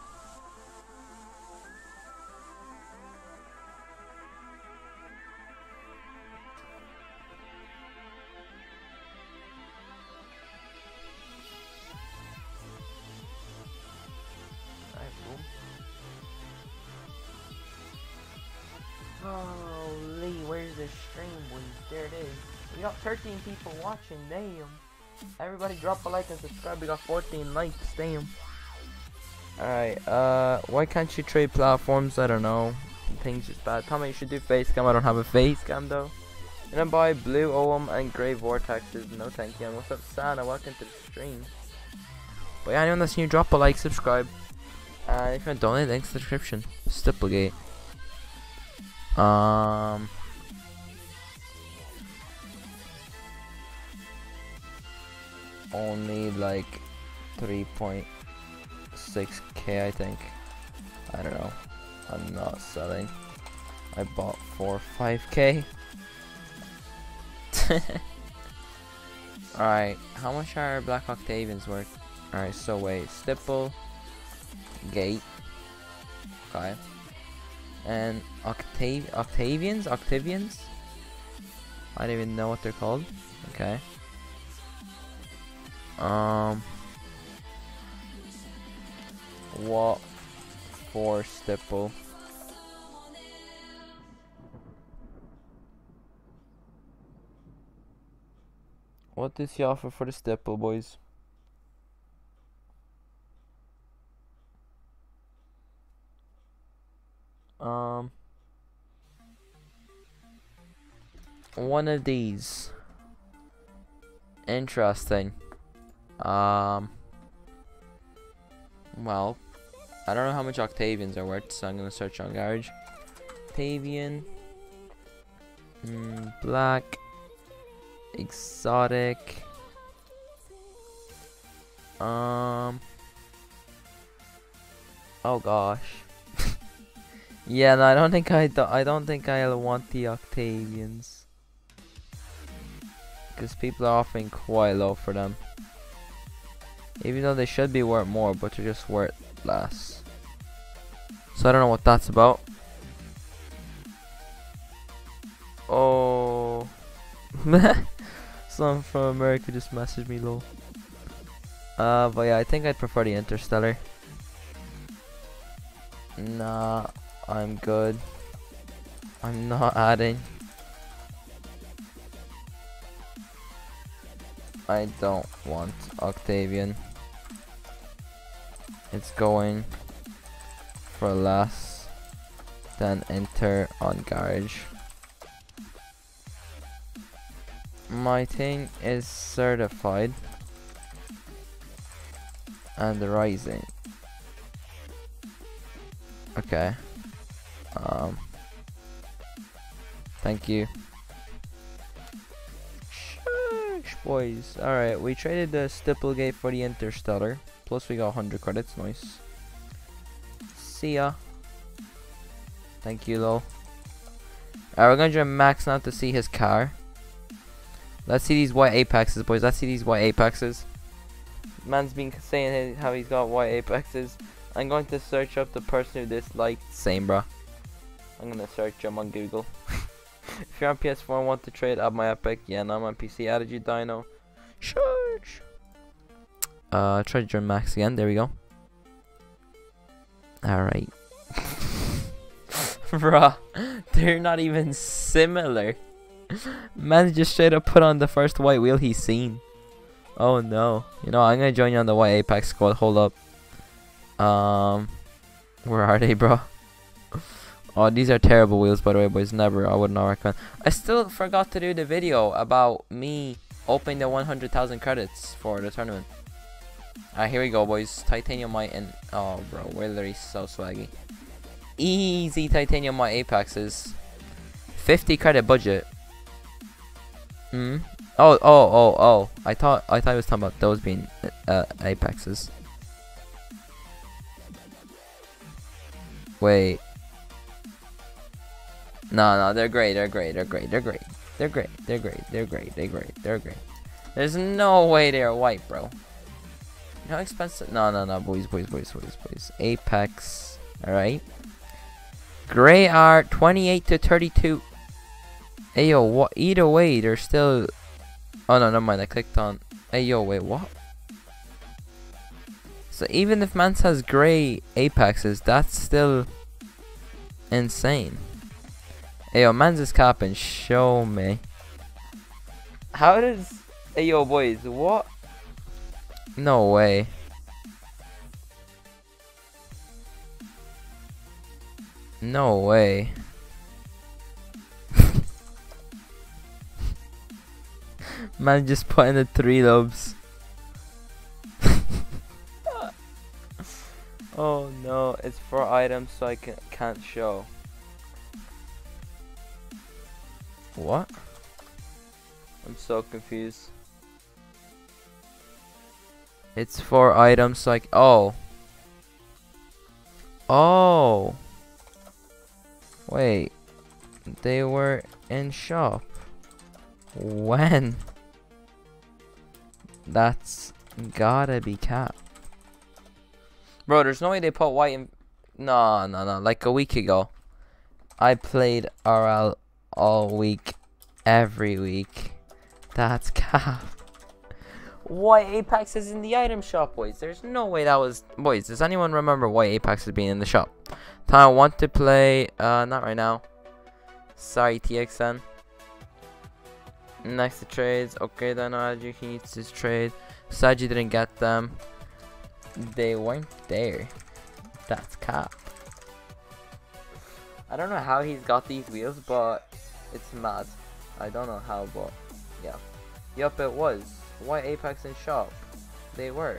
Holy, where's the stream, boys? There it is. We got thirteen people watching, damn. Everybody drop a like and subscribe. We got fourteen likes, damn. Alright, uh, why can't you trade platforms? I don't know. Things is bad. Tell me you should do face cam. I don't have a face cam though. And I buy blue O M and grey vortexes. No thank you. And what's up, Santa? Welcome to the stream. But yeah, anyone that's new, drop a like, subscribe. And if you want to donate, links in the description. Stipplegate. Um, only like three point six K, I think. I don't know. I'm not selling. I bought for five K. Alright, how much are Black Octavians worth? Alright, so wait, Stipple, Gate, okay. And Octav Octavians? Octavians? I don't even know what they're called. Okay. Um. What for Stipple? What does he offer for the Stipple, boys? Um, one of these. Interesting. Um, well, I don't know how much Octavians are worth, so I'm gonna search on Garage. Octavian, mm, black, exotic. Um. Oh gosh. Yeah, no, I don't think I do I don't think I'll want the Octavians, because people are offering quite low for them. Even though they should be worth more, but they're just worth less. So I don't know what that's about. Oh. Someone from America just messaged me low. Uh, but yeah, I think I'd prefer the Interstellar. Nah, I'm good. I'm not adding. I don't want Octavian. It's going for less than Enter on Garage. My thing is certified and rising. Okay. Um. Thank you. Shush, boys. Alright, we traded the Stipplegate for the Interstellar. Plus we got one hundred credits. Nice. See ya. Thank you, though. Alright, we're gonna join Max now to see his car. Let's see these white apexes, boys. Let's see these white apexes. Man's been saying how he's got white apexes. I'm going to search up the person who disliked. Same, bro. I'm gonna search him on Google. If you're on P S four and want to trade, add my epic. Yeah, no, I'm on P C. Added you, Dino. Shush. Uh, try to join Max again. There we go. Alright. Bruh, they're not even similar. Man just straight up put on the first white wheel he's seen. Oh no. You know, I'm gonna join you on the white Apex squad. Hold up. Um, where are they, bro? Oh, these are terrible wheels, by the way, boys. Never. I would not recommend. I still forgot to do the video about me opening the one hundred thousand credits for the tournament. Alright, here we go, boys. Titanium white and... Oh, bro. We're literally so swaggy. Easy titanium white apexes. fifty credit budget. Hmm. Oh, oh, oh, oh. I thought I thought I was talking about those being uh, apexes. Wait. No, no, they're great. They're great. They're great. They're great. They're great. They're great. They're great. They're great. They're great. There's no way they're white, bro. You know how expensive? No, no, no, boys, boys, boys, boys, boys. Apex. All right. Gray are twenty-eight to thirty-two. Hey yo, what? Either way, they're still. Oh no, never mind. I clicked on. Hey yo, wait, what? So even if Mance has gray apexes, that's still insane. Hey yo, Mance is capping. Show me. How does? Hey yo, boys, what? No way. No way. Man just put in the three lobes. Oh no, it's for items so I can, can't show. What? I'm so confused. It's for items like oh. Oh. Wait. They were in shop. When? That's gotta be cap. Bro, there's no way they put white in. No, no, no. Like a week ago, I played R L all week, every week. That's cap. White Apex is in the item shop, boys. There's no way that was. Boys, does anyone remember White Apex as being in the shop? Time I want to play. Uh, not right now. Sorry, T X N. Next to trades. Okay, then uh, you can use this trade. Sad you didn't get them. They weren't there. That's cap. I don't know how he's got these wheels, but it's mad. I don't know how, but yeah. Yup, it was. White Apex in shop. They were.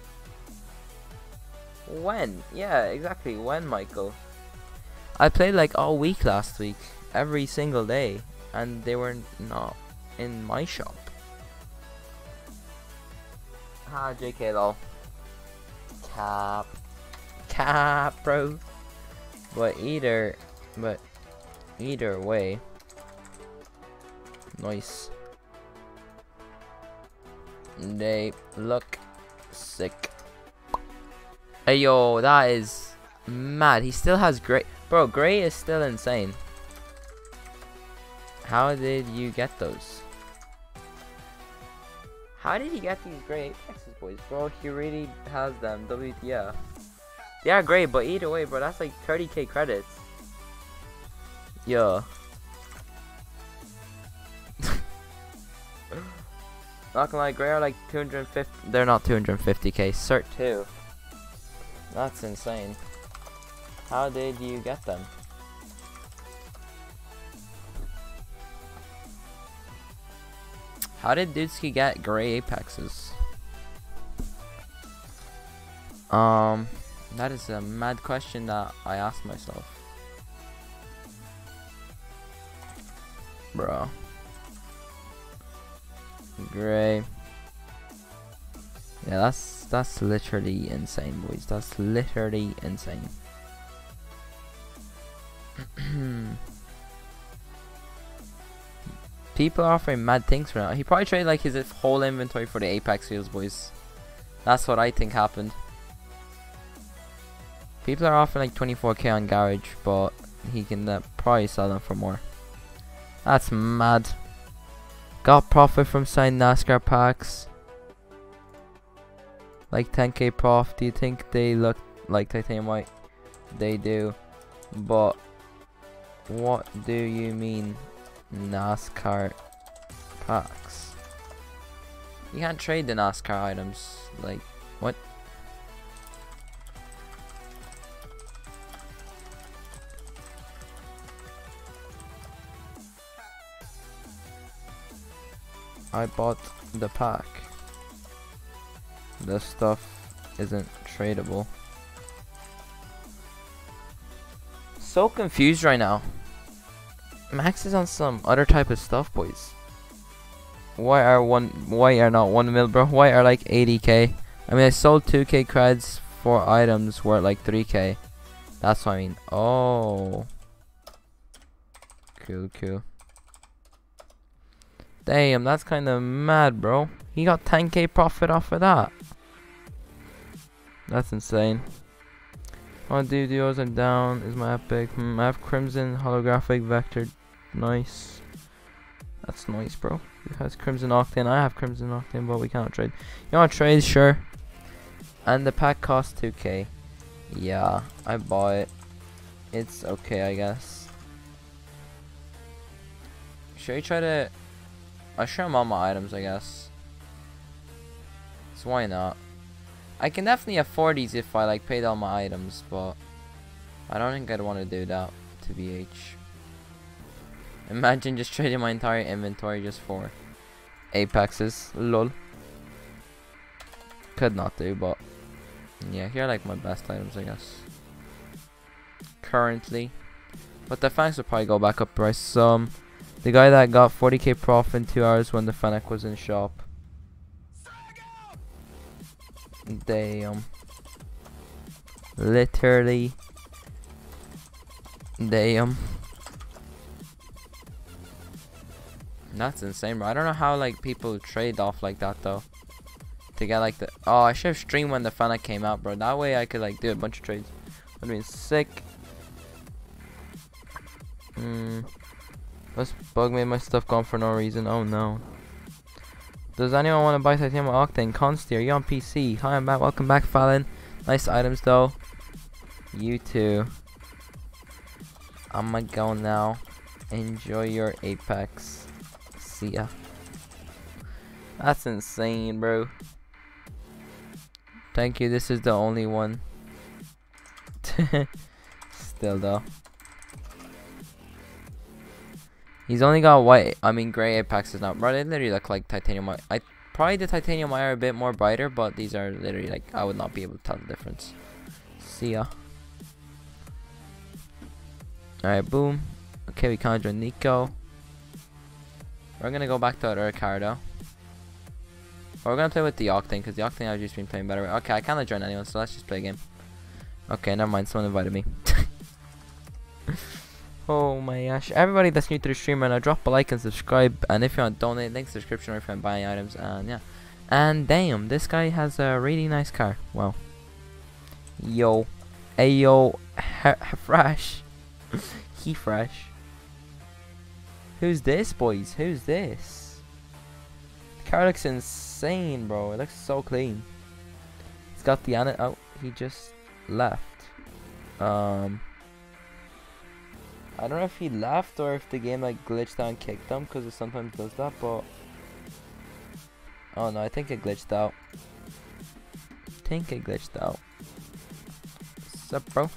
When? Yeah, exactly. When, Michael? I played like all week last week. Every single day. And they were not in my shop. Ah, J K lol. Cap. Cap, bro. But either, but either way. Nice. They look sick. Hey, yo, that is mad. He still has gray. Bro, gray is still insane. How did you get those? How did he get these gray Apexes, boys? Bro, he really has them. W T F. They are great, but either way, bro, that's like thirty K credits. Yo. Not gonna lie, gray are like two hundred fifty. They're not two hundred fifty K. Cert two. That's insane. How did you get them? How did Dudesky get gray Apexes? Um, that is a mad question that I asked myself. Bro. Gray. Yeah, that's that's literally insane, boys. That's literally insane. People are offering mad things for now. He probably traded like his whole inventory for the Apex Fields, boys. That's what I think happened. People are offering like twenty-four K on Garage, but he can uh, probably sell them for more. That's mad. Got profit from signed NASCAR packs. Like ten K prof. Do you think they look like titanium white? They do. But what do you mean NASCAR packs? You can't trade the NASCAR items. Like, what? I bought the pack. The stuff isn't tradable. So confused right now. Max is on some other type of stuff, boys. Why are one? Why are not one mil, bro? Why are like eighty K? I mean, I sold two K creds for items worth like three K. That's what I mean. Oh, cool, cool. Damn, that's kind of mad, bro. He got ten K profit off of that. That's insane. Oh, dude, duos are down. Is my epic? Hmm, I have Crimson holographic vector. Nice. That's nice, bro. He has Crimson Octane. I have Crimson Octane, but we cannot trade. You want to trade? Sure. And the pack costs two K. Yeah, I bought it. It's okay, I guess. Should we try to... I'll show him all my items, I guess. So why not? I can definitely afford these if I like paid all my items, but I don't think I'd want to do that, to B H. Imagine just trading my entire inventory just for Apexes. Lol. Could not do, but yeah, here are like my best items, I guess. Currently. But the Fennec will probably go back up price some. The guy that got forty K profit in two hours when the Fennec was in shop. Damn. Literally. Damn. That's insane, bro. I don't know how like people trade off like that though. To get like the... Oh, I should have streamed when the Fennec came out, bro. That way I could like do a bunch of trades. Would have been sick. Hmm. This bug made my stuff gone for no reason. Oh no. Does anyone want to buy Titanium Octane? Consti, are you on P C? Hi, I'm back. Welcome back, Fallon. Nice items though. You too. I'ma go now. Enjoy your Apex. See ya. That's insane, bro. Thank you. This is the only one. Still though. He's only got white, I mean gray Apexes now. Bro, they literally look like titanium white. I probably the titanium white are a bit more brighter, but these are literally like, I would not be able to tell the difference. See ya. Alright, boom. Okay, we conjure Nico. We're gonna go back to our other car though. But we're gonna play with the Octane because the Octane I've just been playing better with. Okay, I can't join anyone, so let's just play a game. Okay, never mind. Someone invited me. Oh my gosh. Everybody that's new to the stream right now, drop a like and subscribe. And if you want to donate, link in the description or if you want to buy items. And yeah. And damn, this guy has a really nice car. Wow. Yo. Ayo. Fresh. He fresh. Who's this, boys? Who's this? The car looks insane, bro. It looks so clean. It's got the an- oh, he just left. Um I don't know if he left or if the game like glitched out and kicked him, because it sometimes does that, but oh no, I think it glitched out. I think it glitched out. What's up, bro?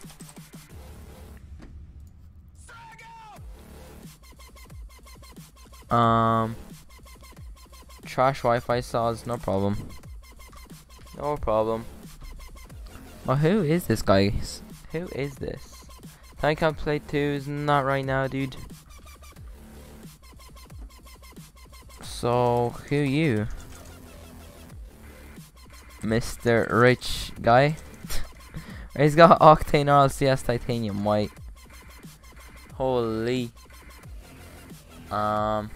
Um trash Wi-Fi saws, no problem. No problem. Well, who is this guy? Who is this? I can't play twos, not right now, dude. So, who you? Mister Rich Guy? He's got Octane R L C S Titanium White. Holy. Um.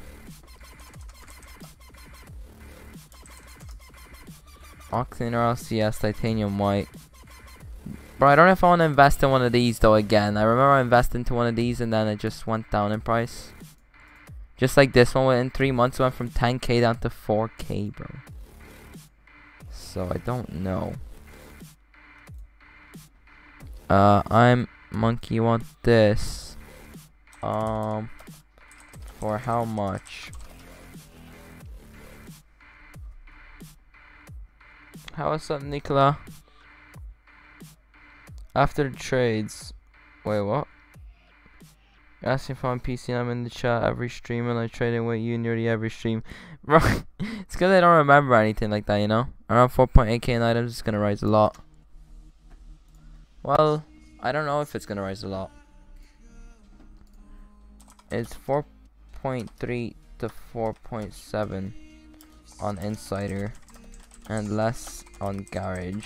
Octane R L C S Titanium White. Bro, I don't know if I want to invest in one of these though again. I remember I invested into one of these and then it just went down in price. Just like this one, in three months it went from ten K down to four K, bro. So I don't know. Uh, I'm monkey want this. Um, for how much? How what's up, Nicola? After the trades, wait, what? Asking if I'm P C, I'm in the chat every stream and I trading with you nearly every stream. Bro, it's cause I don't remember anything like that, you know? Around four point eight K in items, it's gonna rise a lot. Well, I don't know if it's gonna rise a lot. It's four point three to four point seven on Insider and less on Garage.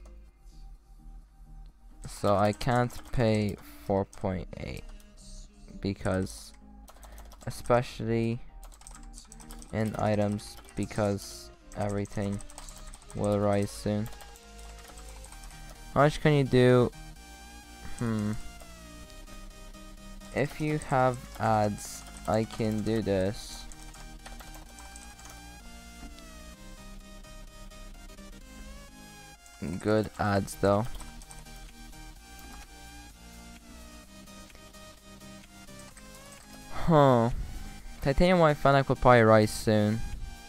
So I can't pay four point eight because, especially in items, because everything will rise soon. How much can you do? Hmm. If you have ads, I can do this. Good ads though. Huh. Titanium White Fennec will probably rise soon.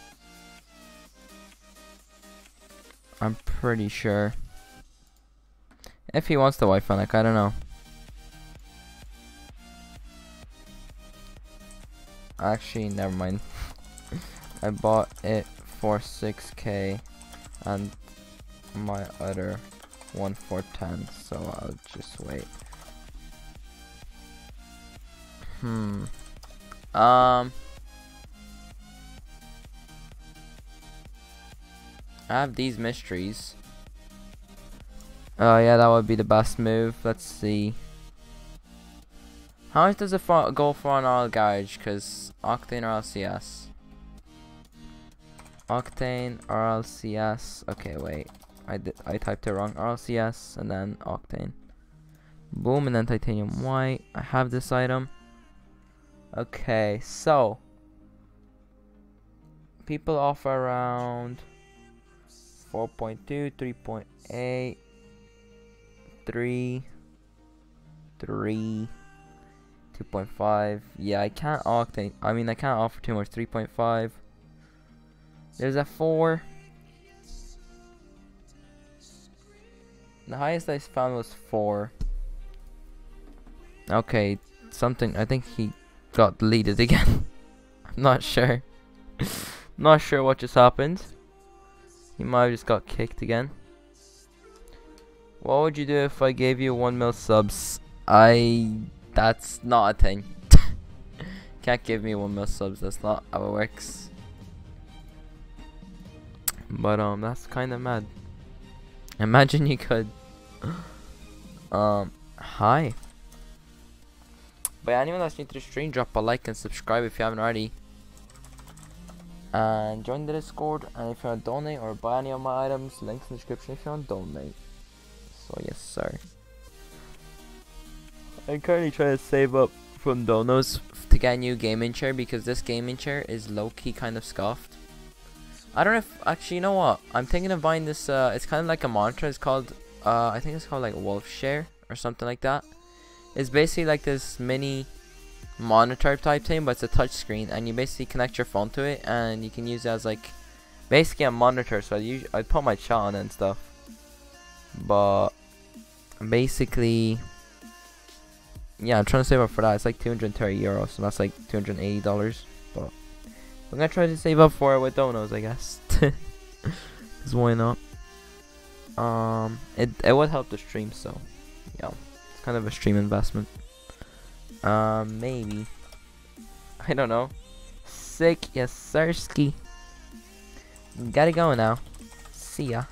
I'm pretty sure. If he wants the White Fennec, I don't know. Actually, never mind. I bought it for six K and my other one for ten, so I'll just wait. Hmm. Um. I have these mysteries. Oh yeah, that would be the best move. Let's see. How much does it for go for an oil garage? Cause Octane or L C S. Octane or L C S. Okay, wait. I did. I typed it wrong. R L C S and then Octane. Boom, and then Titanium White. I have this item. Okay, so people offer around four point two, three point eight, three, three, two point five. Yeah, I can't octane. I mean, I can't offer too much. three point five. There's a four. The highest I found was four. Okay, something. I think he got deleted again. I'm not sure. Not sure what just happened. He might have just got kicked again. What would you do if I gave you one mil subs? I. That's not a thing. Can't give me one mil subs. That's not how it works. But um, that's kind of mad. Imagine you could. um, hi. But yeah, anyone that's new to the stream, drop a like and subscribe if you haven't already. And join the Discord. And if you want to donate or buy any of my items, links in the description if you want to donate. So yes, sir. I'm currently trying to save up from donos to get a new gaming chair because this gaming chair is low-key kind of scuffed. I don't know if actually, you know what? I'm thinking of buying this. Uh, it's kind of like a monitor. It's called. Uh, I think it's called like Wolf Share or something like that. It's basically like this mini monitor type thing, but it's a touch screen, and you basically connect your phone to it, and you can use it as like basically a monitor. So I I'd put my chat on it and stuff, but basically, yeah, I'm trying to save up for that. It's like two hundred thirty euros, so that's like two hundred eighty dollars. But I'm gonna try to save up for it with donos, I guess. Cause why not? Um, it it would help the stream, so yeah. Kind of a stream investment. Um, maybe. I don't know. Sick, yes, sirski. Gotta go now. See ya.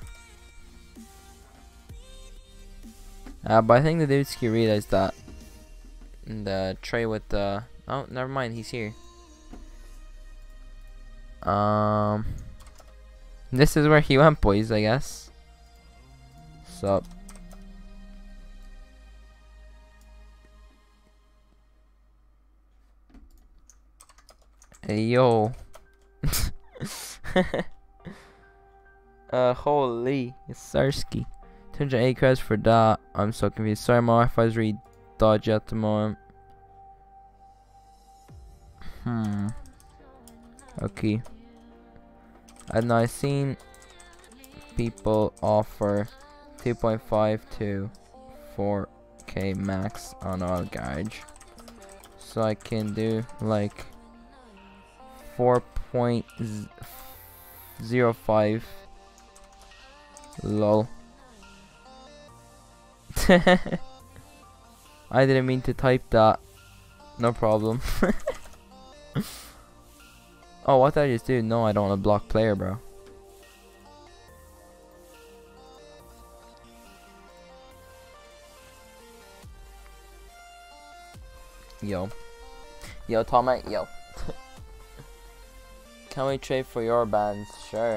Uh, but I think the dude ski realized that the tray with the. Oh, never mind. He's here. Um, this is where he went, boys. I guess. Sup. Hey, yo. uh, holy. Sarski. two hundred eight credits for that. I'm so confused. Sorry, my Wi-Fi is really dodgy at the moment. Hmm. Okay. I know I've seen people offer two point five to four K max on our gauge. So I can do like four point zero five. Lol. I didn't mean to type that. No problem. Oh, what did I just do? No, I don't want to block player, bro. Yo. Yo, Tomek, yo. Can we trade for your bands? Sure.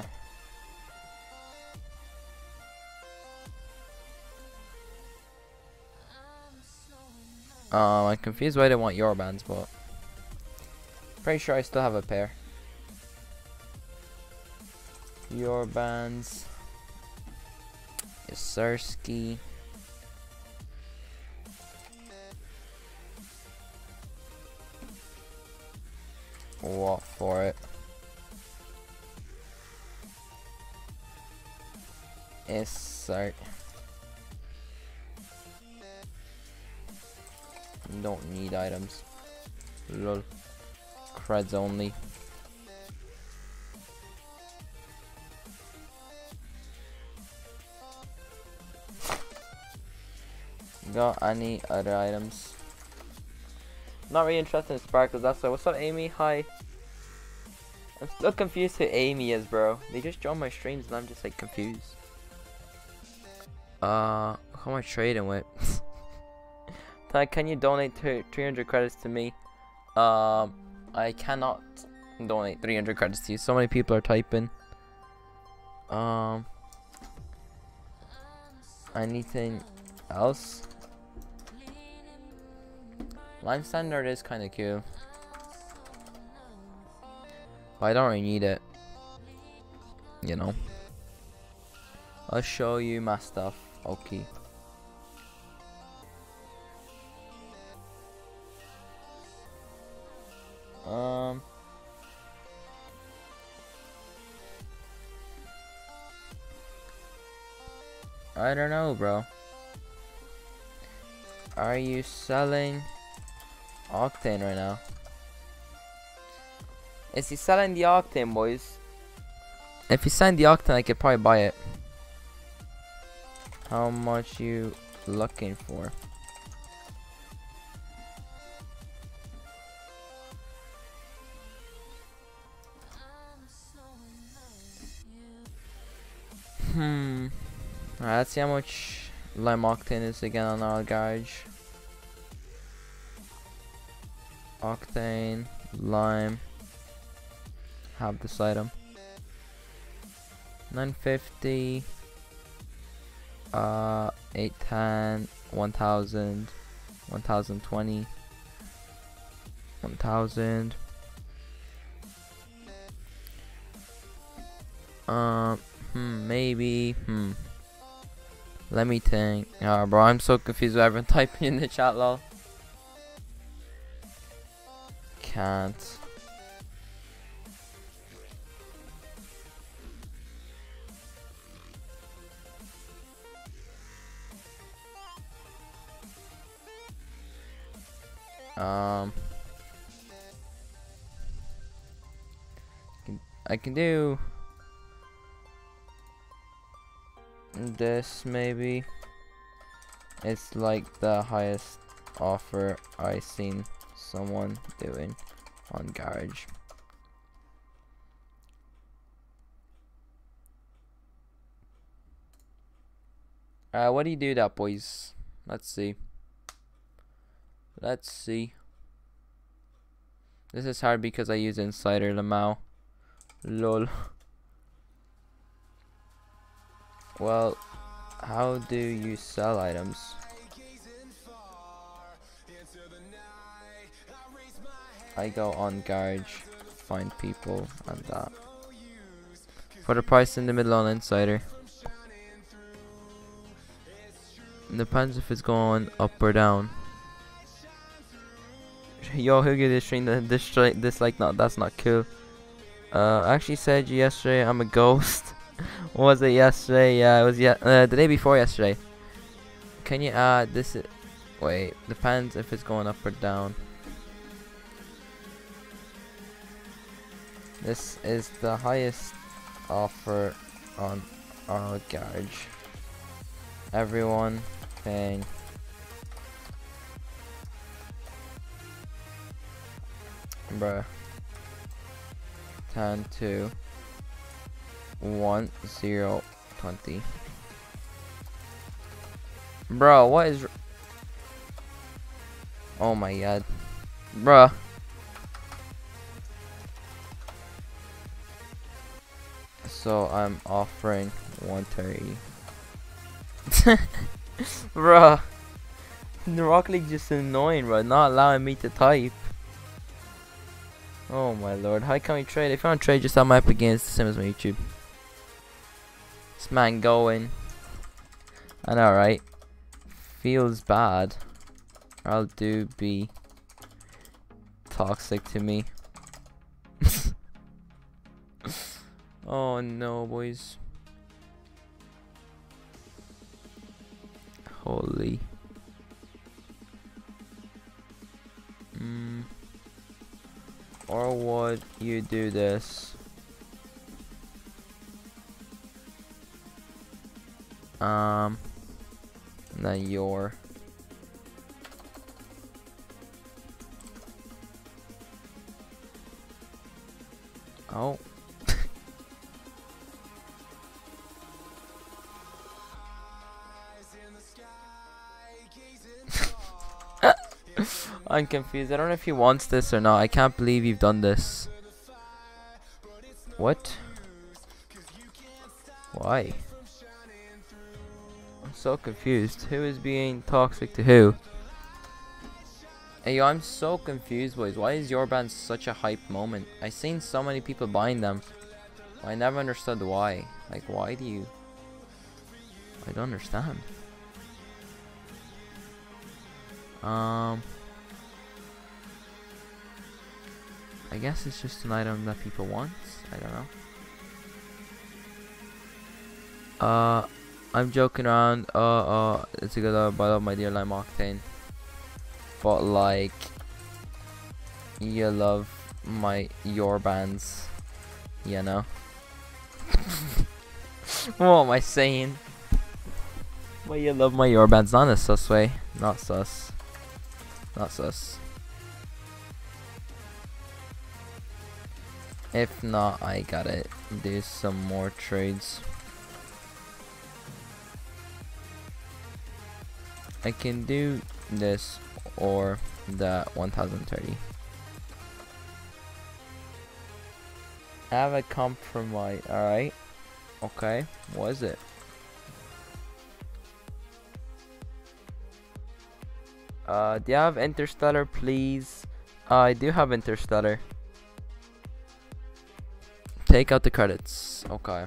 Um, I'm confused why they want your bands, but pretty sure I still have a pair. Your bands. Yasarski. What for it? Insert. Don't need items. Lol. Creds only. Got any other items? Not really interested in sparkles, that's why. What's up, Amy? Hi. I'm still confused who Amy is, bro. They just joined my streams and I'm just like confused. Uh, who am I trading with? Can you donate to three hundred credits to me? Um, I cannot donate three hundred credits to you. So many people are typing. Um, anything else? Line standard is kind of cool, but I don't really need it. You know. I'll show you my stuff. Okay. Um. I don't know, bro. Are you selling Octane right now? Is he selling the Octane, boys? If he's selling the Octane, I could probably buy it. How much you looking for? Hmm. Alright, let's see how much lime octane is again on our garage. Octane, lime. Have this item. nine fifty. Uh, eight ten, one thousand, one thousand twenty, one thousand. Um, hmm, maybe, hmm. Let me think. Ah, bro, I'm so confused with everyone typing in the chat, lol. Can't. Um, can, I can do this maybe. It's like the highest offer I seen someone doing on Garage. Uh, what do you do that, boys? Let's see. Let's see. This is hard because I use Insider Lamau. Lol. Well, how do you sell items? I go on Garage, find people, and that. For the price in the middle on Insider. Depends if it's going up or down. Yo, who gave this stream the this this like not that's not cool. Uh, I actually said yesterday I'm a ghost. Was it yesterday? Yeah, it was yeah uh, the day before yesterday. Can you add this? I wait, depends if it's going up or down. This is the highest offer on our Garage. Everyone paying. Bruh. ten to one zero twenty. Bro, what is? Oh my god, bruh. So I'm offering one thirty. Bruh, the Rocket League just annoying, bro. Not allowing me to type. Oh my lord, how can we trade? If you want to trade, just on my Epic Games, the same as my YouTube. This man going. I know, right? Feels bad. I'll do be toxic to me. Oh no, boys. Holy. Mm. Or would you do this? Um, then your. Oh. I'm confused. I don't know if he wants this or not. I can't believe you've done this. What? Why? I'm so confused. Who is being toxic to who? Hey, yo, I'm so confused, boys. Why is your band such a hype moment? I've seen so many people buying them. I never understood why. Like, why do you... I don't understand. Um... I guess it's just an item that people want. I don't know. Uh, I'm joking around. Uh, uh, it's a good uh, by my dear Lime Octane. But like, you love my your bands, you know. What am I saying? Well, you love my your bands, not in a sus way. Not sus. Not sus. If not, I gotta do some more trades. I can do this or the one thousand thirty. I have a compromise. Alright. Okay. What is it? Uh, do you have Interstellar, please? Uh, I do have Interstellar. Take out the credits. Okay.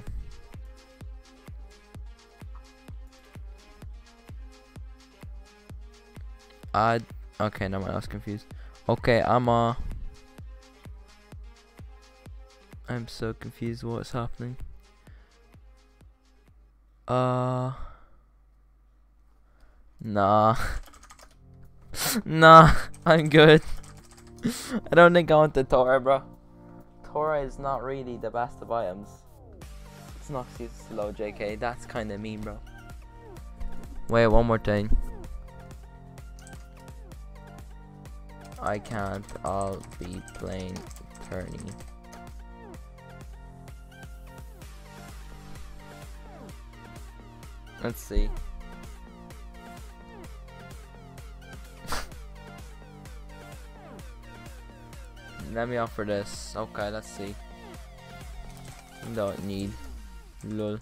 Uh, okay, no, I was confused. Okay, I'm uh I'm so confused what's happening. Uh Nah. Nah, I'm good. I don't think I want the Torah, bro. Torah is not really the best of items. It's not too slow, J K. That's kind of mean, bro. Wait, one more thing. I can't. I'll be playing tourney. Let's see. Let me offer this. Okay, let's see. Don't need. Lol.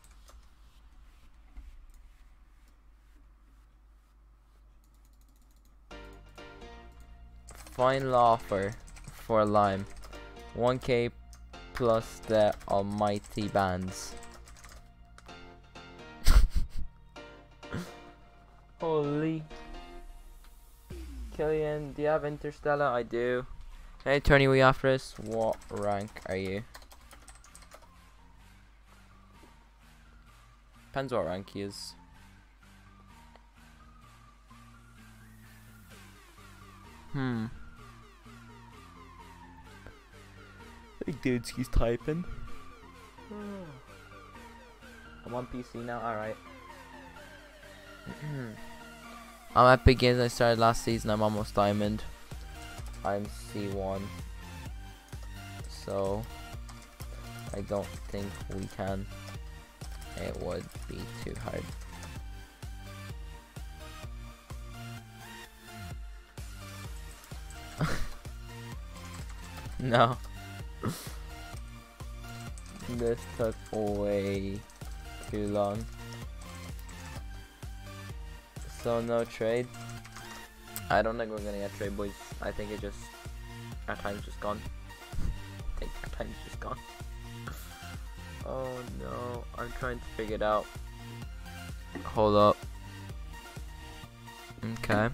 Final offer for Lime. one K plus the almighty bands. Holy. Killian, do you have Interstellar? I do. Hey, tourney, we after this. What rank are you? Depends what rank he is. Hmm. Hey, dudes, he's typing. I'm on P C now. All right. I'm at begins. I started last season. I'm almost diamond. I'm C one, so I don't think we can. It would be too hard. No. This took way too long. So no trade. I don't think we're gonna get trade, boys. I think it just our time's just gone. I think our time's just gone. Oh no, I'm trying to figure it out. Hold up. Okay.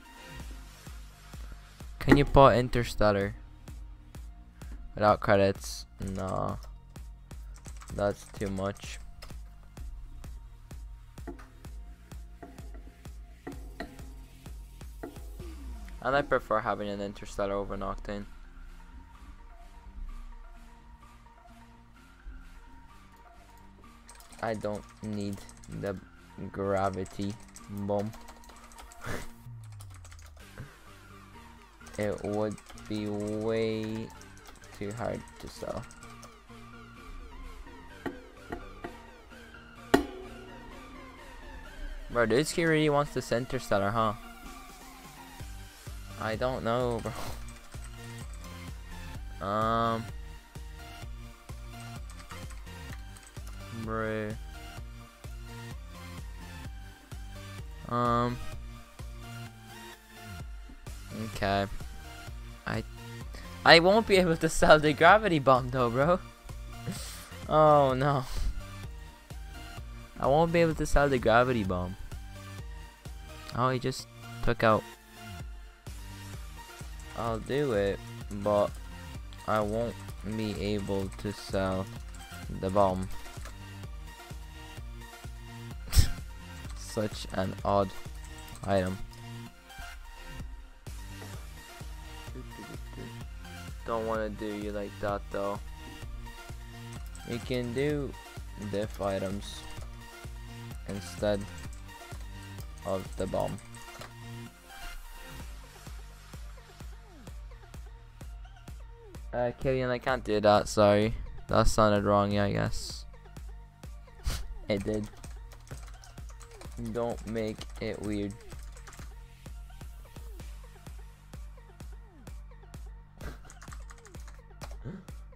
Can you put Interstellar without credits? No, that's too much. And I prefer having an Interstellar over an Octane. I don't need the gravity bomb. It would be way too hard to sell. Bro, this kid really wants this Interstellar, huh? I don't know, bro. Um, bro. Um. Okay. I. I won't be able to sell the gravity bomb though, bro. Oh no. I won't be able to sell the gravity bomb. Oh, he just took out. I'll do it, but I won't be able to sell the bomb. Such an odd item. Don't want to do you like that though. You can do diff items instead of the bomb. Uh, Killian, I can't do that, sorry. That sounded wrong, yeah, I guess. It did. Don't make it weird.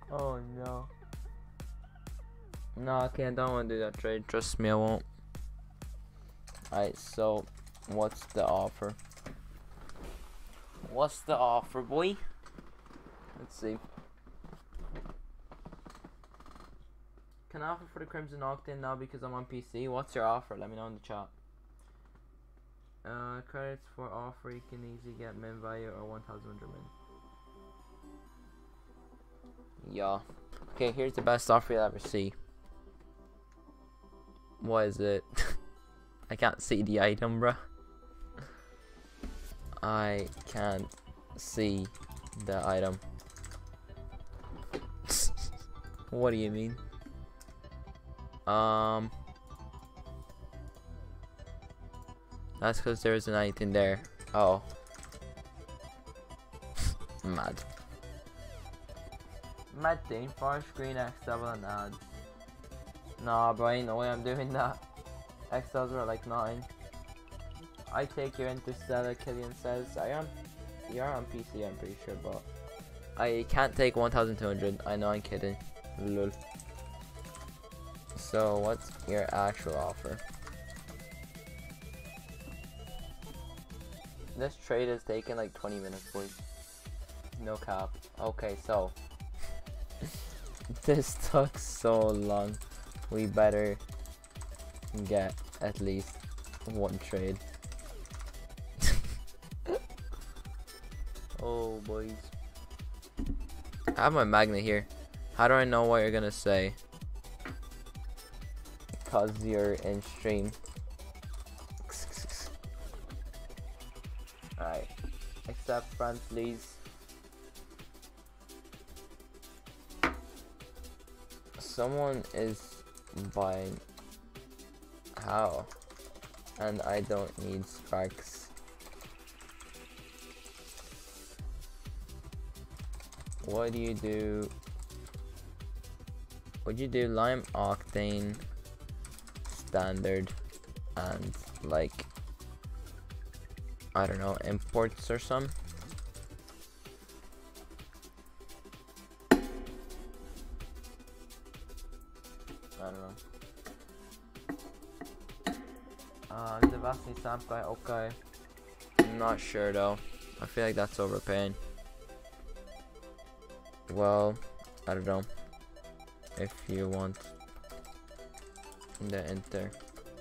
Oh no. No, okay, I don't want to do that trade. Trust me, I won't. Alright, so what's the offer? What's the offer, boy? Let's see. Can I offer for the Crimson Octane now because I'm on P C? What's your offer? Let me know in the chat. Uh, credits for offer, you can easily get min value or one thousand min. Yeah. Okay, here's the best offer you'll ever see. What is it? I can't see the item, bruh. I can't see the item. What do you mean? Um, that's because there isn't anything there. Oh, mad. Mad thing. Far screen X double and ads. Nah, bro, ain't no way I'm doing that. X Ls are like nine. I take your Interstellar. Killian says I am. You're on P C, I'm pretty sure, but I can't take one thousand two hundred. I know, I'm kidding. Lol. So what's your actual offer? This trade has taken like twenty minutes, boys. No cap. Okay, so this took so long. We better get at least one trade. Oh, boys. I have my magnet here. How do I know what you're gonna say? Cause you're in stream. Alright. Accept friend, please. Someone is buying. How? And I don't need strikes. What do you do? Would you do lime octane, standard, and like I don't know, imports or some? I don't know. Uh, the Vassy stamp guy, okay. I'm not sure though. I feel like that's overpaying. Well, I don't know. If you want the enter,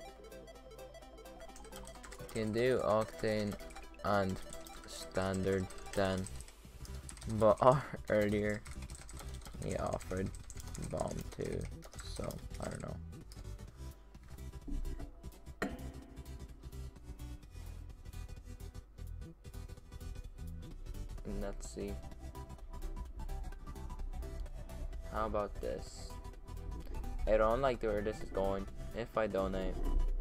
you can do octane and standard then, but uh, earlier he offered bomb too, so I don't know. Let's see. How about this? I don't like where this is going. If I donate,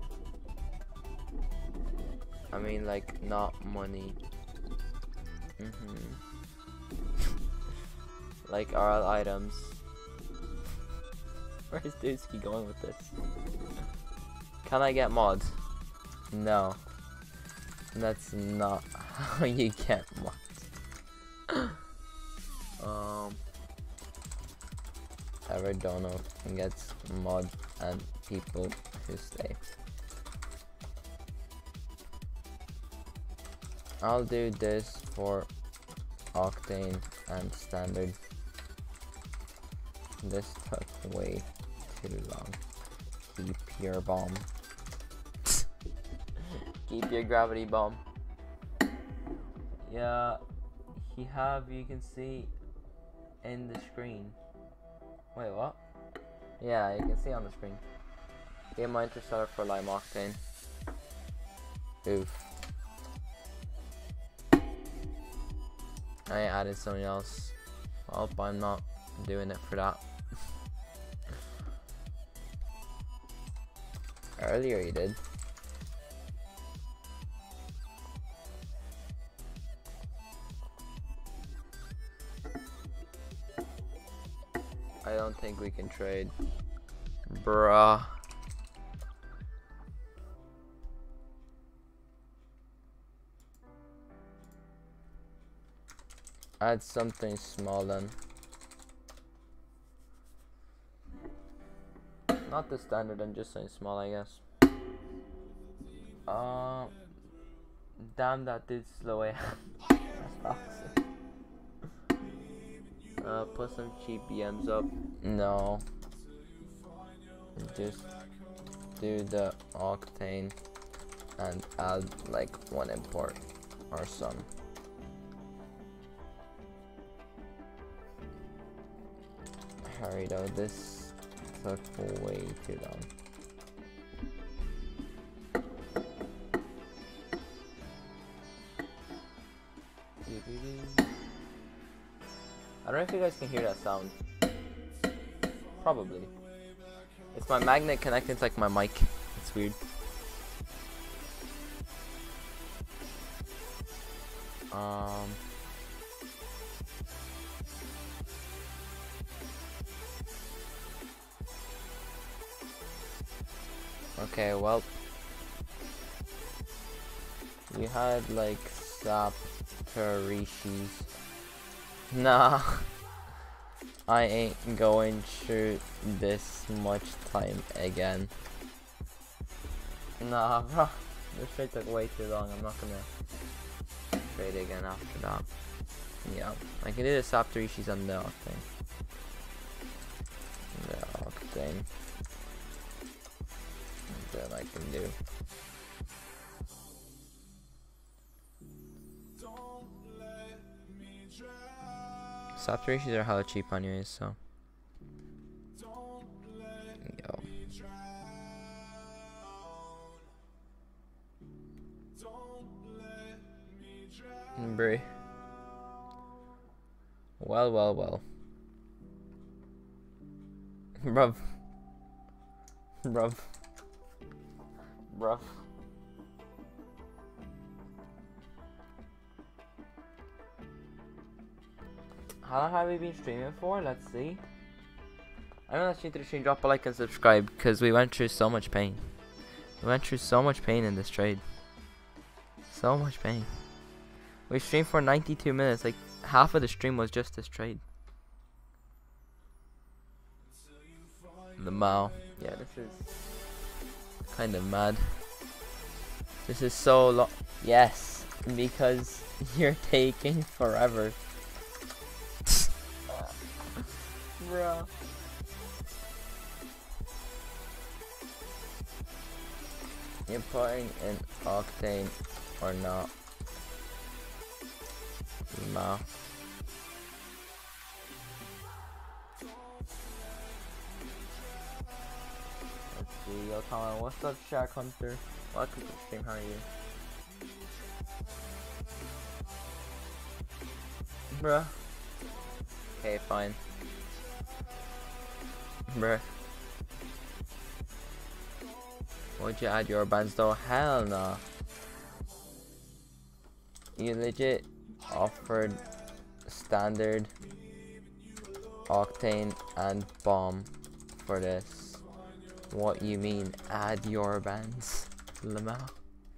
I mean like not money. Mm-hmm. Like all items. Where is Dusky going with this? Can I get mods? No. That's not how you get mods. um. Ever dono and gets mod and people who stay. I'll do this for octane and standard. This took way too long. Keep your bomb. Keep your gravity bomb. Yeah, he have, you can see in the screen. Wait, what? Yeah, you can see on the screen. Game my Interstellar for lime octane. Oof. I added something else. Well, I'm not doing it for that. Earlier you did. I don't think we can trade. Bruh. Add something small then. Not the standard, I'm just saying small, I guess. Uh, damn, that did slow it. That's toxic. Uh, put some cheap B Ms up. No. Just do the octane and add like one import or some. Hurry though, this took way too long. I don't know if you guys can hear that sound. Probably. It's my magnet connecting to like my mic. It's weird. Um. Okay, well. We had like Sap Tarishis. Nah. I ain't going through this much time again. Nah, bro. This trade took way too long. I'm not gonna trade again after that. Yeah, I can do the Sap Tarishis on the Octane. The Octane. That I can do. Sap Tarishis are hella cheap anyways, so. Yo. Bruh. Well, well, well. Bruv. Bruv. Bruv. How long have we been streaming for? Let's see. I know that's new to the stream. Drop a like and subscribe because we went through so much pain. We went through so much pain in this trade. So much pain. We streamed for ninety-two minutes. Like half of the stream was just this trade. The Mao. Yeah, this is kind of mad. This is so long. Yes, because you're taking forever. Bruh. You're putting in octane or not? No. Let's see. Yo, Tom, what's up, Shark Hunter? Welcome to the stream. How are you? Bruh. Okay, fine. Bruh. Would you add your bands though? Hell no. You legit offered standard, octane, and bomb for this. What you mean add your bands? Lamau.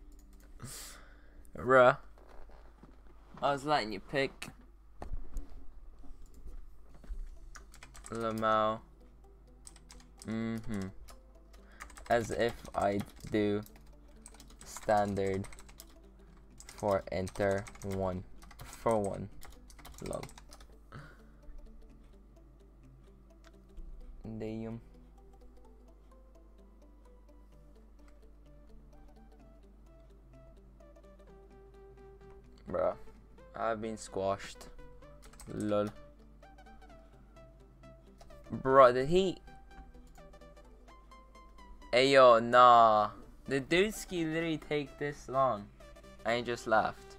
Bruh. I was letting you pick. Lamau. Mm-hmm. As if I do standard for enter one for one. Love. Damn. Bruh. I've been squashed. Lol. Bruh, did he? Hey yo, nah. Did Dudesky literally take this long? I just laughed.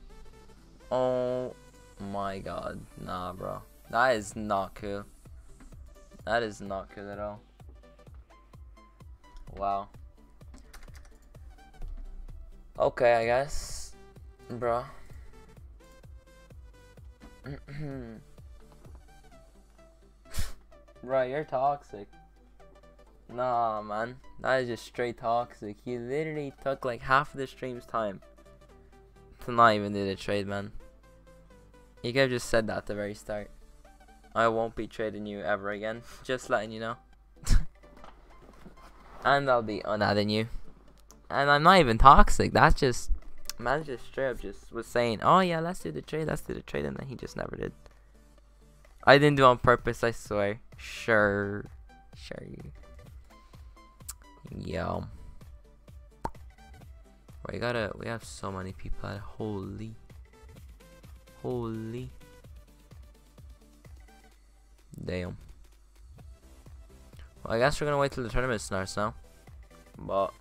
Oh my god. Nah, bro. That is not cool. That is not cool at all. Wow. Okay, I guess. Bro. Bro, you're toxic. Nah, man. That is just straight toxic. You literally took like half of the stream's time to not even do the trade, man. You could have just said that at the very start. I won't be trading you ever again. Just letting you know. And I'll be unadding you. And I'm not even toxic. That's just, man just straight up just was saying, oh yeah, let's do the trade, let's do the trade, and then he just never did. I didn't do it on purpose, I swear. Sure. Sure you. Yo. We gotta, we have so many people at holy. Holy. Damn. Well, I guess we're gonna wait till the tournament starts now. But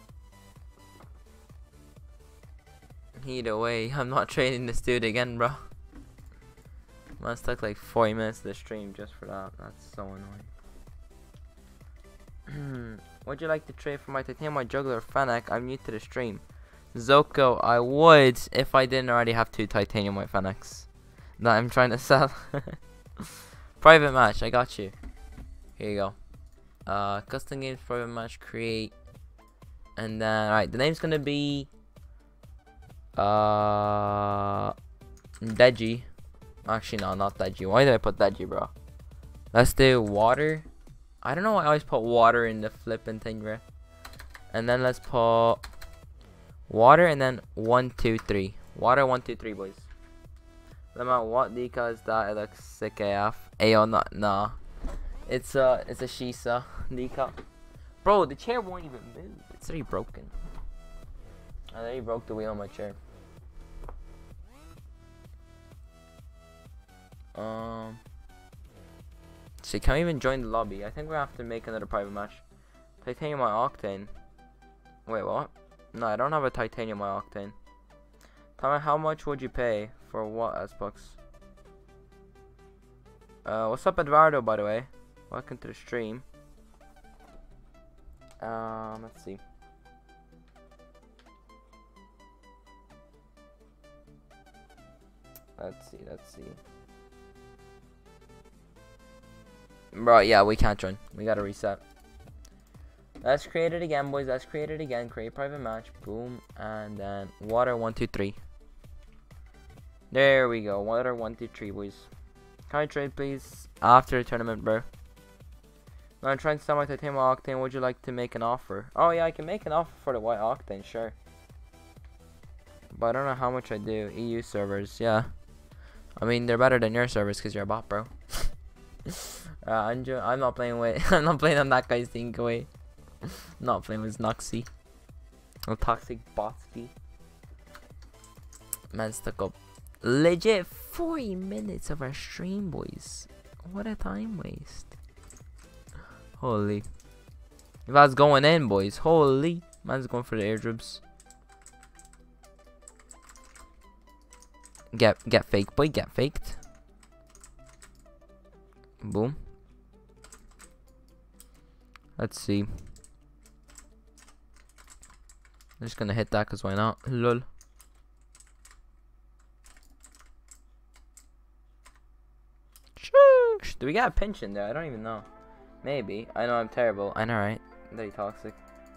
either way, I'm not trading this dude again, bro. Must took like forty minutes of the stream just for that. That's so annoying. Would you like to trade for my titanium or juggler Fennec? I'm new to the stream. Zoko, I would if I didn't already have two titanium white Fennecs that I'm trying to sell. Private match, I got you. Here you go. Uh, custom games, private match, create, and then alright, the name's gonna be uh Deji. Actually, no, not Deji. Why did I put Deji, bro? Let's do water. I don't know why I always put water in the flipping thing, bro. And then let's put water, and then one, two, three. Water, one, two, three, boys. No matter what decal is that, it looks sick A F. Ayo, not nah. It's a it's a Shisa decal. Bro, the chair won't even move. It's already broken. I already broke the wheel on my chair. Um. See, can we even join the lobby? I think we have to make another private match. Titanium my octane. Wait, what? No, I don't have a titanium my octane. Tell me, how much would you pay for what Xbox? Uh, what's up, Eduardo? By the way, welcome to the stream. Um, let's see. Let's see. Let's see. Bro, yeah, we can't join. We gotta reset. Let's create it again, boys. Let's create it again. Create private match. Boom. And then water one, two, three. There we go. Water one, two, three, boys. Can I trade, please? After the tournament, bro. I'm trying to sell my titanium octane. Would you like to make an offer? Oh, yeah, I can make an offer for the white octane, sure. But I don't know how much I do. E U servers, yeah. I mean, they're better than your servers because you're a bot, bro. uh, I'm, I'm not playing with. I'm not playing on that guy's thing away. Not playing with Noxy. No toxic botsky. Man stuck up legit forty minutes of our stream, boys. What a time waste. Holy. If I was going in, boys. Holy. Man's going for the airdrops. Get get fake, boy. Get faked. Boom. Let's see. I'm just gonna hit that because why not? Lol. Shush. Do we got a pinch in there? I don't even know. Maybe. I know I'm terrible. I know, right? Very toxic.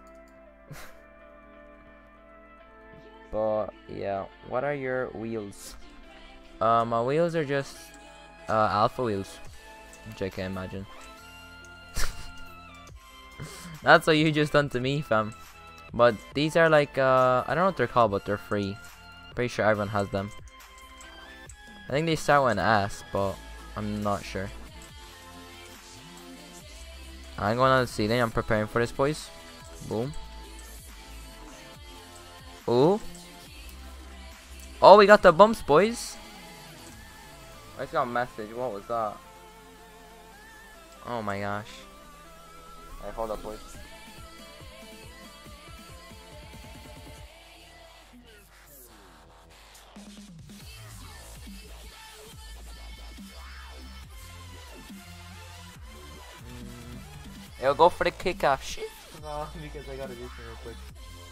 But yeah, what are your wheels? Uh, my wheels are just uh, alpha wheels. J K, imagine. That's what you just done to me, fam. But these are like, uh, I don't know what they're called, but they're free. Pretty sure everyone has them. I think they start with an S, but I'm not sure. I'm going on the ceiling. I'm preparing for this, boys. Boom. Ooh. Oh, we got the bumps, boys. I just got a message. What was that? Oh my gosh. Alright, hold up, boys. Mm. Yo, go for the kickoff. Shit. No, because I gotta do something real quick.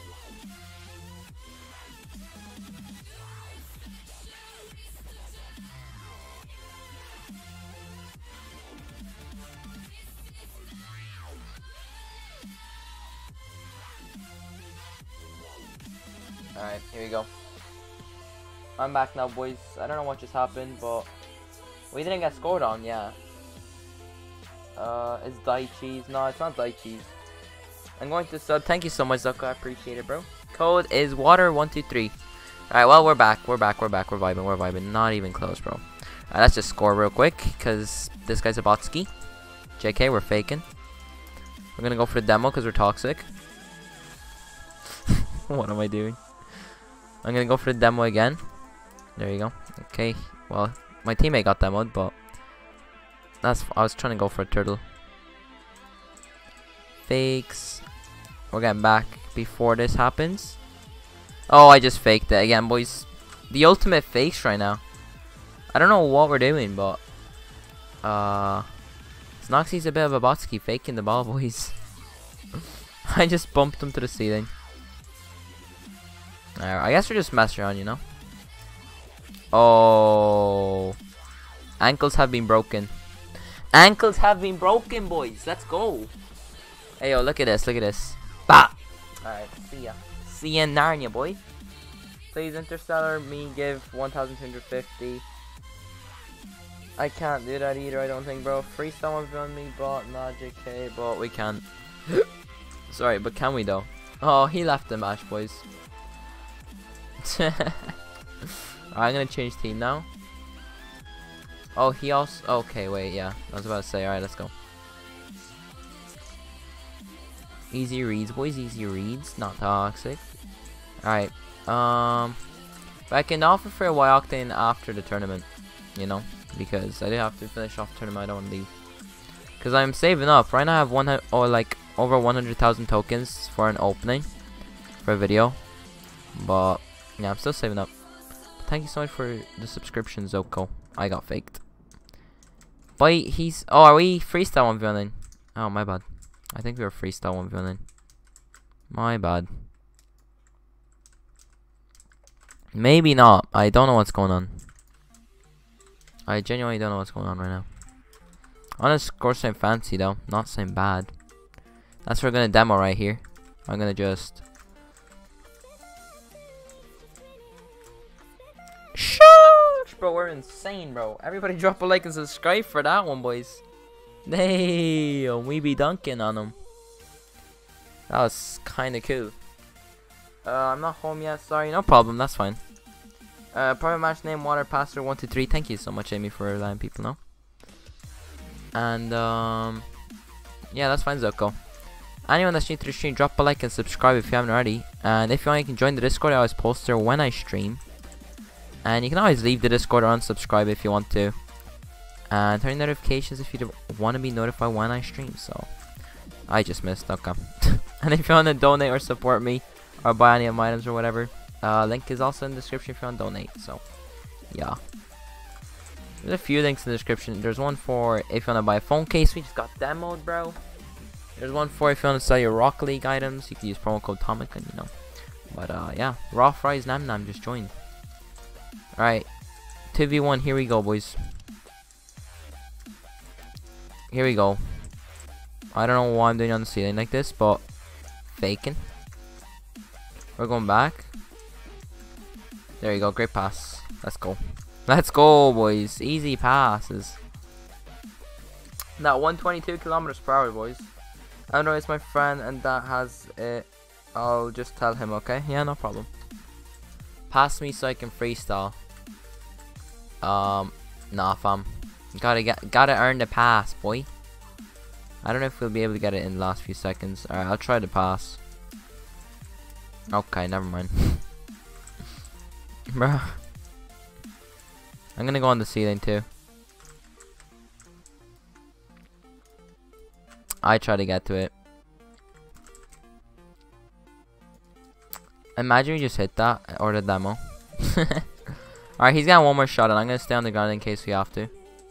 Alright, here we go. I'm back now, boys. I don't know what just happened, but we didn't get scored on, yeah. Uh, it's Daichi's. No, it's not Daichi's. I'm going to sub. Thank you so much, Zuko. I appreciate it, bro. Code is water one two three. Alright, well, we're back. We're back. We're back. We're vibing. We're vibing. Not even close, bro. Alright, let's just score real quick, because this guy's a botski. J K, we're faking. We're going to go for the demo, because we're toxic. What am I doing? I'm going to go for the demo again. There you go. Okay, well, my teammate got demoed, but that's. I was trying to go for a turtle. Fakes. We're getting back before this happens. Oh, I just faked it again, boys. The ultimate fakes right now. I don't know what we're doing, but uh, Snoxy's a bit of a botski faking the ball, boys. I just bumped him to the ceiling. Alright, I guess we're just messing around, you know. Oh, ankles have been broken. Ankles have been broken, boys. Let's go. Hey, yo, look at this. Look at this. Bah. Alright, see ya. See ya in Narnia, boy. Please, Interstellar, me give one thousand two hundred fifty. I can't do that either, I don't think, bro. Freestyle one on me, bot, not J K, but we can't. Sorry, but can we, though? Oh, he left the match, boys. Alright, I'm gonna change team now. Oh, he also. Okay, wait, yeah. I was about to say, alright, let's go. Easy reads, boys, easy reads. Not toxic. Alright, um. But I can offer for a Y-Octane after the tournament, you know, because I do have to finish off the tournament. I don't want to leave. Because I'm saving up. Right now I have one hundred, or like over one hundred thousand tokens for an opening for a video. But yeah, I'm still saving up. But thank you so much for the subscription, Zoko. I got faked. But he's. Oh, are we freestyle one v one? Oh, my bad. I think we were freestyle one v one. My bad. Maybe not. I don't know what's going on. I genuinely don't know what's going on right now. I want to score something fancy though, not something bad. That's what we're gonna demo right here. I'm gonna just. Shush, bro, we're insane, bro. Everybody drop a like and subscribe for that one, boys. Damn, we be dunking on them. That was kind of cool. Uh, I'm not home yet. Sorry, no problem. That's fine. Uh, private match name Water Pastor one two three. Thank you so much, Amy, for letting people know. And um, yeah, that's fine, Zoko. Anyone that's new to the stream, drop a like and subscribe if you haven't already. And if you want, you can join the Discord. I always post there when I stream. And you can always leave the Discord or unsubscribe if you want to. And turn notifications if you want to be notified when I stream. So I just missed. Okay. And if you want to donate or support me or buy any of my items or whatever, uh, link is also in the description if you want to donate. So yeah, there's a few links in the description. There's one for if you want to buy a phone case. We just got demoed, bro. There's one for if you want to sell your Rocket League items. You can use promo code TomekGun, you know. But uh, yeah, Raw Fries Nam Nam just joined. Alright, two v one, here we go, boys. Here we go. I don't know why I'm doing on the ceiling like this, but faking. We're going back. There you go, great pass. Let's go. Let's go, boys. Easy passes. That one twenty-two kilometers per hour, boys. I don't know, it's my friend and that has it. I'll just tell him, okay? Yeah, no problem. Pass me so I can freestyle. Um, nah, fam. Gotta get, gotta earn the pass, boy. I don't know if we'll be able to get it in the last few seconds. Alright, I'll try to pass. Okay, never mind. Bruh. I'm gonna go on the ceiling too. I try to get to it. Imagine we just hit that or the demo. Alright, he's got one more shot and I'm gonna stay on the ground in case we have to.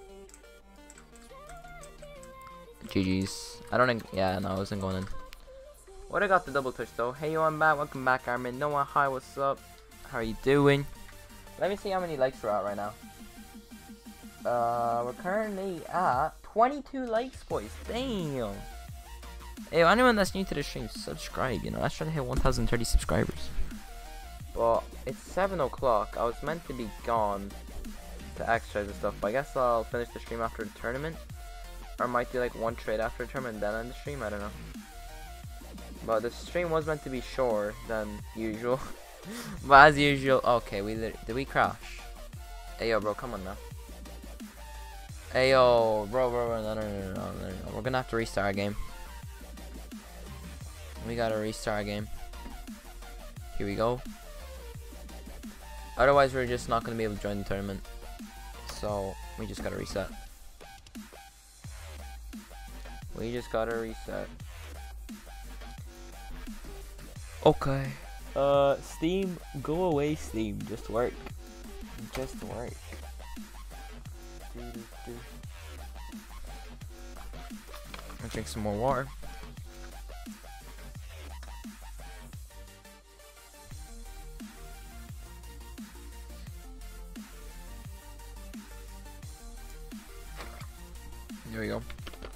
G G's. I don't think. Yeah, no, I wasn't going in. What I got the double touch though. Hey, yo, I'm back. Welcome back, Armin. Noah, hi, what's up? How are you doing? Let me see how many likes we're at right now. Uh, we're currently at twenty-two likes, boys. Damn. Hey, anyone that's new to the stream, subscribe. You know, let's try to hit one thousand thirty subscribers. But it's seven o'clock. I was meant to be gone to exercise and stuff. But I guess I'll finish the stream after the tournament. Or I might do like one trade after the tournament and then end the stream. I don't know. But the stream was meant to be shorter than usual. But as usual, okay, we lit did we crash? Hey yo, bro, come on now. Hey yo, bro, bro, bro, no, no, no, no, no, no, no. We're gonna have to restart our game. We gotta restart our game. Here we go. Otherwise, we're just not gonna be able to join the tournament. So we just gotta reset. We just gotta reset. Okay. Uh, Steam, go away, Steam. Just work. Just work. I'll drink some more water. There we go.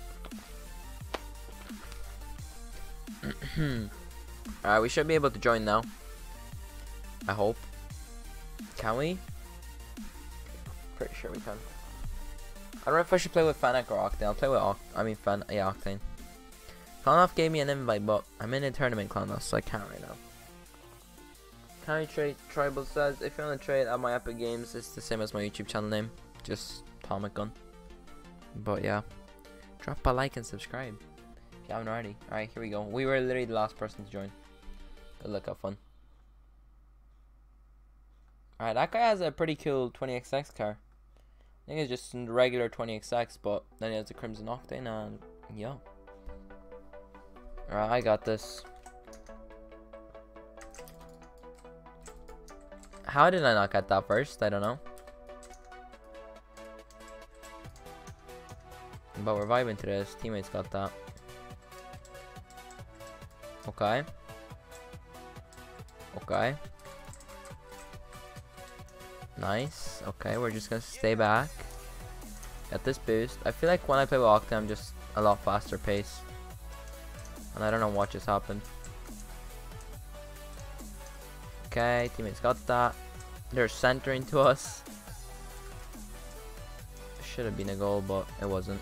Alright, we should be able to join now. I hope. Can we? Pretty sure we can. I don't know if I should play with Fanac or Octane. I'll play with Oct I mean Fan yeah, Octane. Clownoff gave me an invite, but I'm in a tournament, Clownoff, so I can't right now. Can I trade? Tribal says, if you want to trade at my Epic Games, it's the same as my YouTube channel name. Just TomekGun. But yeah. Drop a like and subscribe if you haven't already. Alright, here we go. We were literally the last person to join. Good luck, have fun. Alright, that guy has a pretty cool twenty X X car. I think it's just a regular twenty X X, but then he has the Crimson Octane and yeah. Alright, I got this. How did I not get that first? I don't know. But we're vibing to this. Teammates got that. Okay. Okay. Nice. Okay, we're just gonna stay back. Get this boost. I feel like when I play with Octane, I'm just a lot faster pace. And I don't know what just happened. Okay, teammates got that. They're centering to us. Should have been a goal, but it wasn't.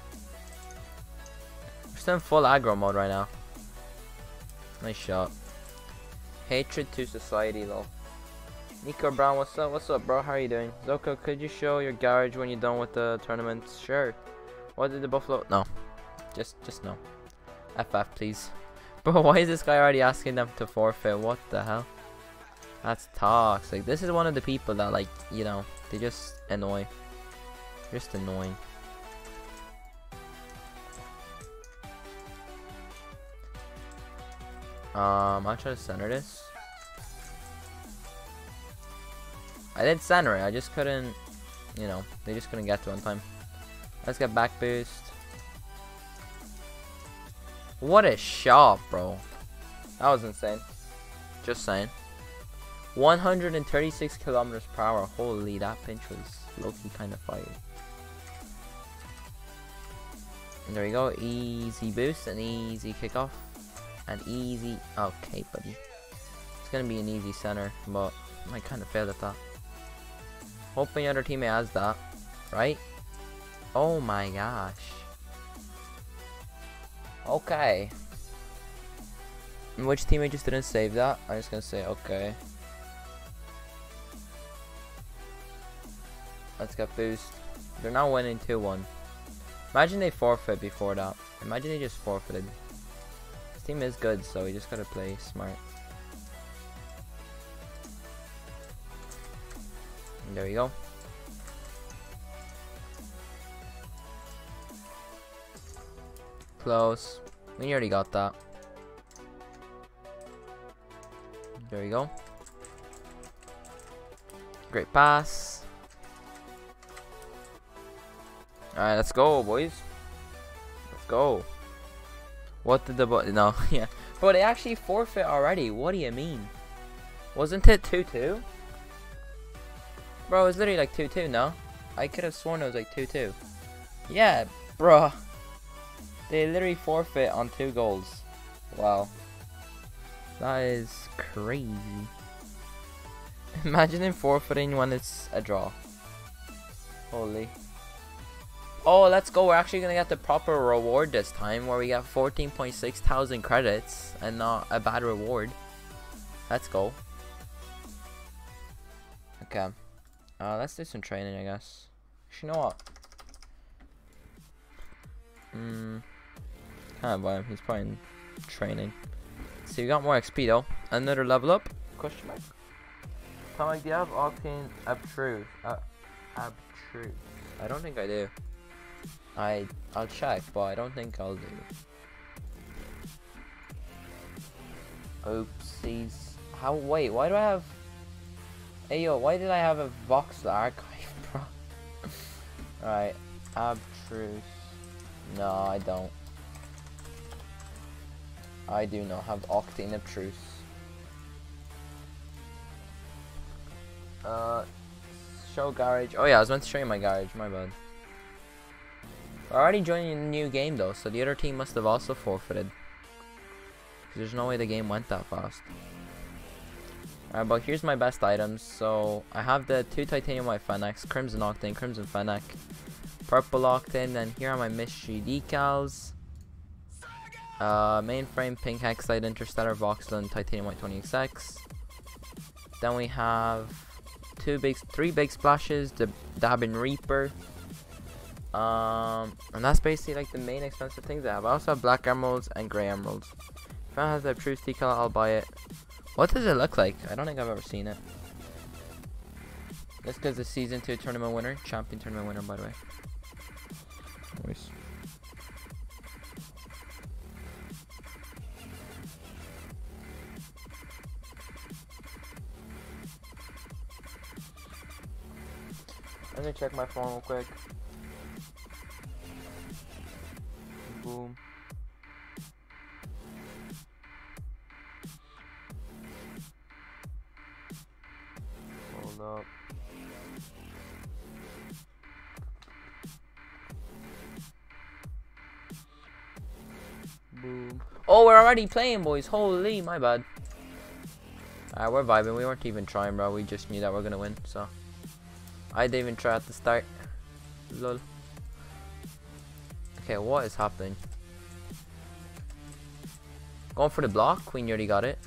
We're still in full aggro mode right now. Nice shot. Hatred to society, lol. Nico Brown, what's up? What's up, bro? How are you doing? Zoko, could you show your garage when you're done with the tournament? Sure. What did the Buffalo? No. Just, just no. F F, please. Bro, why is this guy already asking them to forfeit? What the hell? That's toxic. This is one of the people that, like, you know, they just annoy. Just annoying. Um, I'll try to center this. I did center it, I just couldn't, you know, they just couldn't get to it on time. Let's get back boost. What a shot, bro. That was insane. Just saying. one hundred thirty-six kilometers per hour. Holy, that pinch was low-key kind of fire. And there we go. Easy boost and easy kickoff. And easy. Okay, buddy. It's gonna be an easy center, but I kind of failed at that. Hoping your other teammate has that, right? Oh my gosh. Okay. And which teammate just didn't save that? I'm just gonna say okay. Let's get boost. They're now winning two one. Imagine they forfeit before that. Imagine they just forfeited. This team is good, so we just gotta play smart. And there we go. Close. We already got that. There we go. Great pass. Alright, let's go, boys. Let's go. What did the bu- no, yeah. Bro, they actually forfeit already. What do you mean? Wasn't it two two? Bro, it was literally like two two, no? I could have sworn it was like two two. Yeah, bro. They literally forfeit on two goals. Wow. That is crazy. Imagine them forfeiting when it's a draw. Holy. Oh, let's go. We're actually gonna get the proper reward this time, where we get fourteen point six thousand credits and not a bad reward. Let's go. Okay. Uh, let's do some training, I guess. You know what? Hmm. Can't buy him. He's probably in training. So we got more X P though. Another level up? Question mark. Tomek, do you have Octane Abtruse? Uh, Abtruse. I don't think I do. I I'll check, but I don't think I'll do. Oopsies. How? Wait, why do I have? Hey yo, why did I have a Voxel archive, bro? Alright, Abtruse. No, I don't. I do not have Octane Abtruse. Uh, show garage. Oh yeah, I was meant to show you my garage. My bad. We're already joining a new game though, so the other team must have also forfeited. There's no way the game went that fast. Alright, but here's my best items. So I have the two titanium white Fennecs, crimson octane, crimson Fennec, purple octane. Then here are my mystery decals. Uh, mainframe, pink hexite, interstellar, voxel, and titanium white twenty X X. Then we have two big, three big splashes, the Dabbing Reaper. Um, and that's basically like the main expensive things I have. I also have black emeralds and grey emeralds. If anyone has the true decal, I'll buy it. What does it look like? I don't think I've ever seen it. This because the season two tournament winner, champion tournament winner, by the way. Nice. Let me check my phone real quick. Boom. Hold up. Boom. Oh, we're already playing, boys. Holy, my bad. Alright, we're vibing. We weren't even trying, bro. We just knew that we're gonna win, so. I didn't even try at the start. Lol. Okay, what is happening? Going for the block. We nearly got it.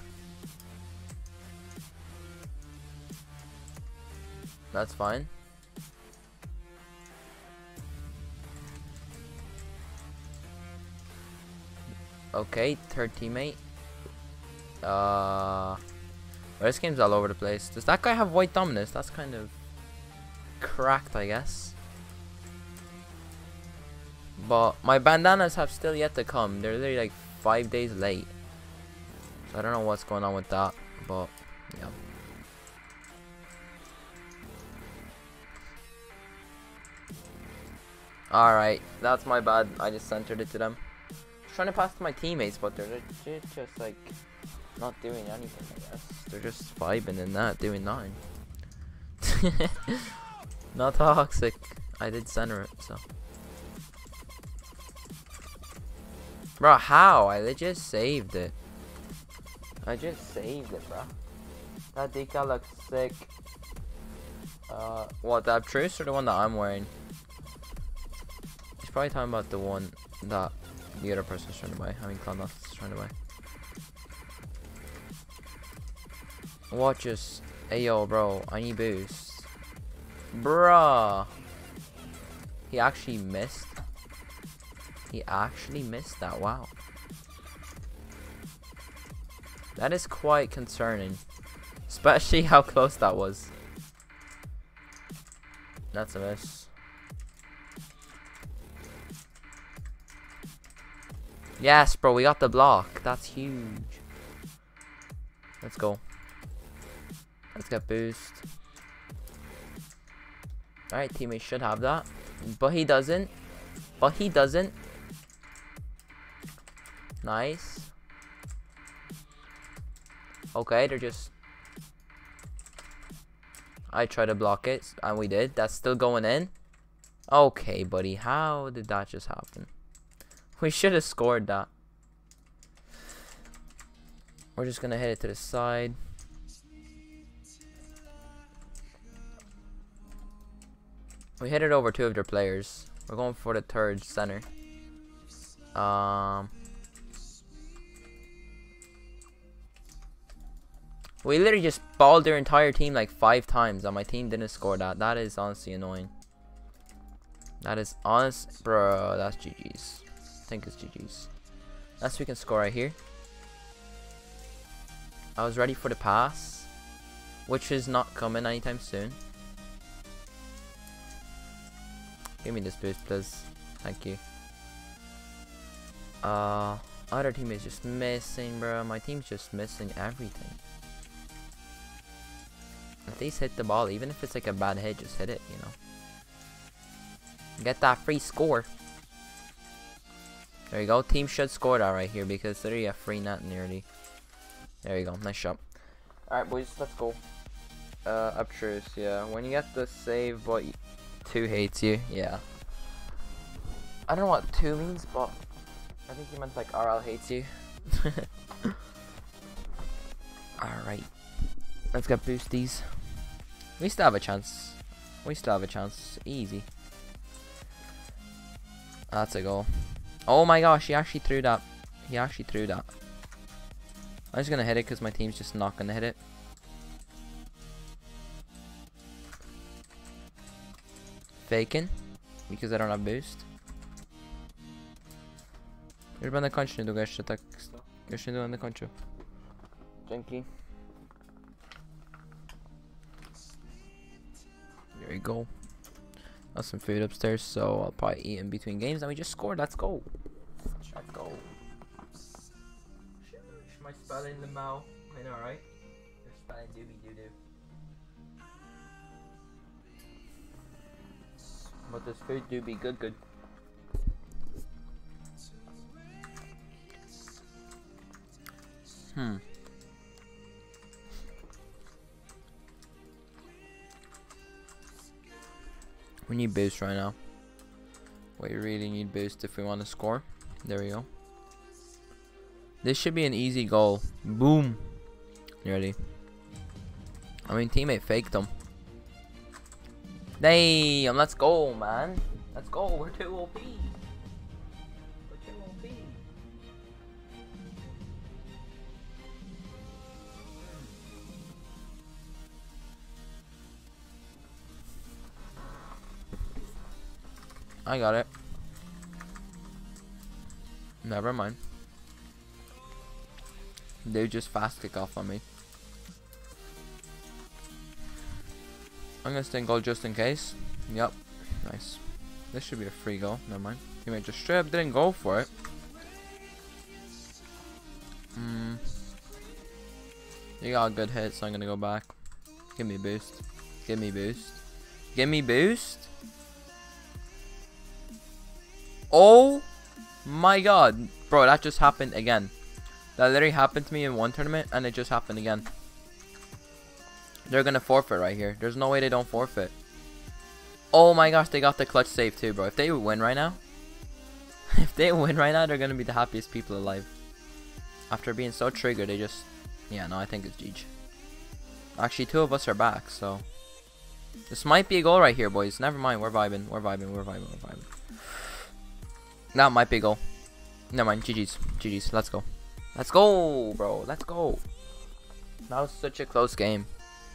That's fine. Okay, third teammate. Uh, well, this game's all over the place. Does that guy have white dominance? That's kind of cracked, I guess. But my bandanas have still yet to come. They're literally like five days late. So I don't know what's going on with that. But yeah. Alright, that's my bad. I just centered it to them. Trying to pass to my teammates, but they're legit just like not doing anything, I guess. They're just vibing and not doing nothing. Not toxic. I did center it, so. Bro, how? I legit saved it. I just saved it, bro. That decal looks sick. Uh, what, that truce or the one that I'm wearing? He's probably talking about the one that the other person's trying to buy. I mean, Clondoff's trying to buy. What just? Hey yo, bro, I need boost. Bruh. He actually missed. He actually missed that. Wow. That is quite concerning. Especially how close that was. That's a miss. Yes, bro, we got the block. That's huge. Let's go. Let's get boost. Alright, teammate should have that. But he doesn't. But he doesn't. Nice. Okay, they're just... I tried to block it, and we did. That's still going in. Okay, buddy. How did that just happen? We should have scored that. We're just gonna hit it to the side. We hit it over two of their players. We're going for the third center. Um, we literally just balled their entire team like five times, and my team didn't score that. That is honestly annoying. That is honest, bro. That's G G's. I think it's G G's. Unless we can score right here. I was ready for the pass, which is not coming anytime soon. Give me this boost, please. Thank you. Uh, other team is just missing, bro. My team's just missing everything. At least hit the ball, even if it's like a bad hit, just hit it, you know. Get that free score. There you go. Team should score that right here because it's literally a free net nearly. There you go. Nice shot. Alright, boys, let's go. Uh, obtuse, yeah. When you get the save, but two hates you, yeah. I don't know what two means, but I think he meant like R L hates you. Alright. Let's get boosties. We still have a chance. We still have a chance. Easy. That's a goal. Oh my gosh, he actually threw that. He actually threw that. I'm just gonna hit it because my team's just not gonna hit it. Faking. Because I don't have boost. Już będę kończył niedługo jeszcze, tak. Już niedługo będę kończył. Dzięki. There you go. Got some food upstairs, so I'll probably eat in between games, and we just scored. Let's go. Let's go. My spelling the mouth. I know, right? Your spelling doobie doo doo. But this food do be good, good. Hmm. We need boost right now. We really need boost if we want to score. There we go. This should be an easy goal. Boom. You ready? I mean, teammate faked them. Damn, let's go, man. Let's go. We're too O P. We're too O P. I got it. Never mind. They just fast kick off on me. I'm gonna stay in goal just in case. Yep. Nice. This should be a free goal. Never mind. He might just straight up didn't go for it. Hmm. You got a good hit, so I'm gonna go back. Give me a boost. Give me boost. Give me boost. Oh my god. Bro, that just happened again. That literally happened to me in one tournament, and it just happened again. They're gonna forfeit right here. There's no way they don't forfeit. Oh my gosh, they got the clutch save too, bro. If they win right now, if they win right now, they're gonna be the happiest people alive. After being so triggered, they just, yeah, no, I think it's G G. Actually, two of us are back, so this might be a goal right here, boys. Never mind, we're vibing, we're vibing, we're vibing, we're vibing. That might be a goal. Never mind, G G's, G G's. Let's go, let's go, bro. Let's go. That was such a close game.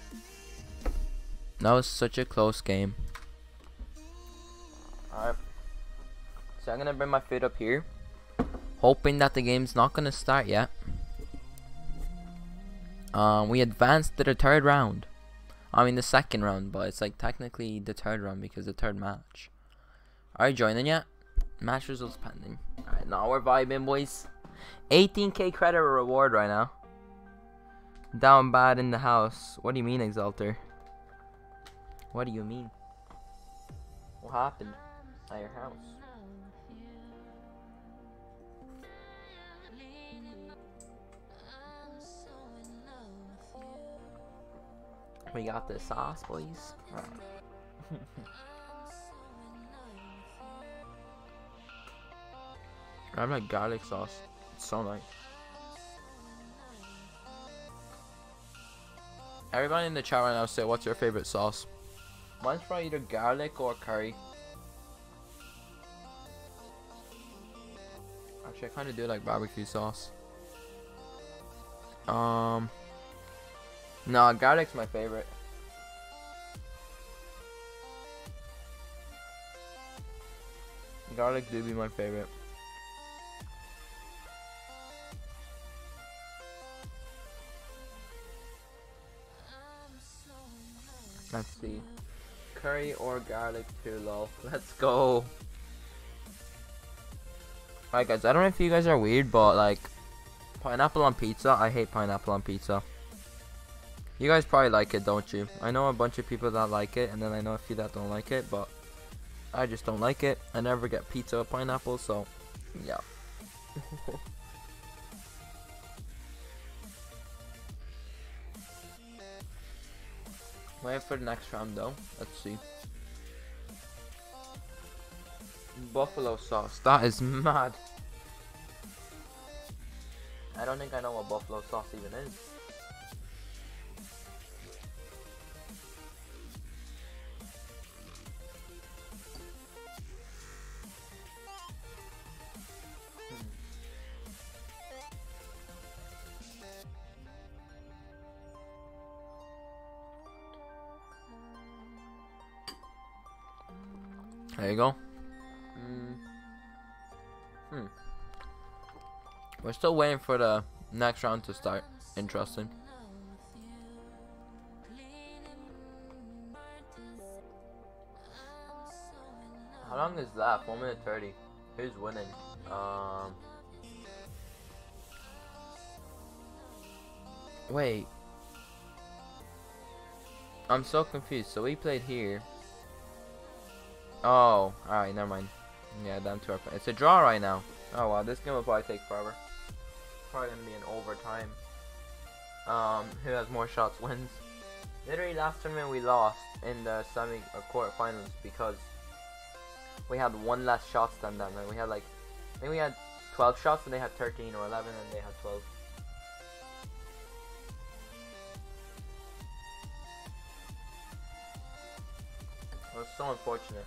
That was such a close game. Alright. So I'm gonna bring my foot up here. Hoping that the game's not gonna start yet. Um, we advanced to the third round. I mean the second round, but it's like technically the third round because the third match. Are you joining yet? Match results pending. Alright, now we're vibing, boys. eighteen K credit reward right now. Down bad in the house. What do you mean, Exalter? What do you mean? What happened at your house? We got the sauce, boys. I like garlic sauce. It's so nice. Everybody in the chat right now say what's your favorite sauce? Mine's probably either garlic or curry. Actually, I kind of do like barbecue sauce. Um, no, garlic's my favorite. Garlic do be my favorite. Let's see. Curry or garlic pillau. Let's go. Alright guys, I don't know if you guys are weird, but like pineapple on pizza, I hate pineapple on pizza. You guys probably like it, don't you? I know a bunch of people that like it, and then I know a few that don't like it, but I just don't like it. I never get pizza with pineapple, so yeah. Wait for the next round though. Let's see. Buffalo sauce. That is mad. I don't think I know what buffalo sauce even is. There you go. Mm. Hmm. We're still waiting for the next round to start. Interesting. How long is that? one minute thirty. Who's winning? Um. Wait. I'm so confused. So we played here. Oh, alright, never mind. Yeah, down to our play. It's a draw right now. Oh wow, this game will probably take forever. Probably gonna be an overtime. Um, who has more shots wins. Literally last tournament we lost in the semi or quarterfinals because we had one less shots than them. And we had like, I think we had twelve shots and they had thirteen, or eleven and they had twelve. It was so unfortunate.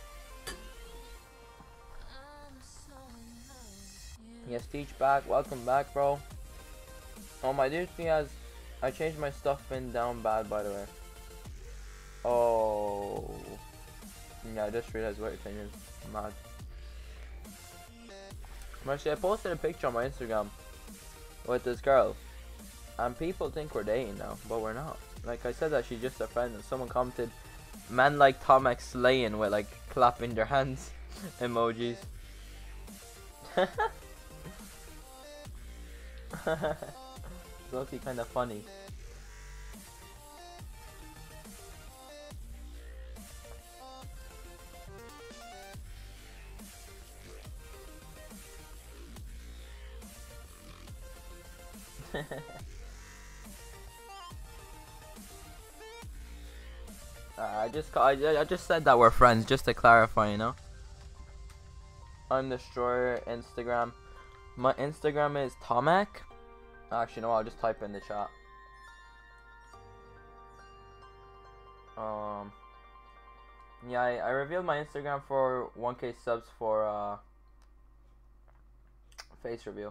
Yes, Teach back. Welcome back, bro. Oh, my dude, he has. I changed my stuff in down bad, by the way. Oh. Yeah, I just realized what your thing is. Mad. Actually, I posted a picture on my Instagram with this girl, and people think we're dating now, but we're not. Like I said that she's just a friend, and someone commented, "Man like Tomek slaying," with like clapping their hands emojis. It's looking kind of funny. uh, I just I, I just said that we're friends, just to clarify, you know. I'm Destroyer Instagram. My Instagram is Tomek. Actually, no, I'll just type in the chat. Um, yeah, I, I revealed my Instagram for one K subs for uh, face reveal.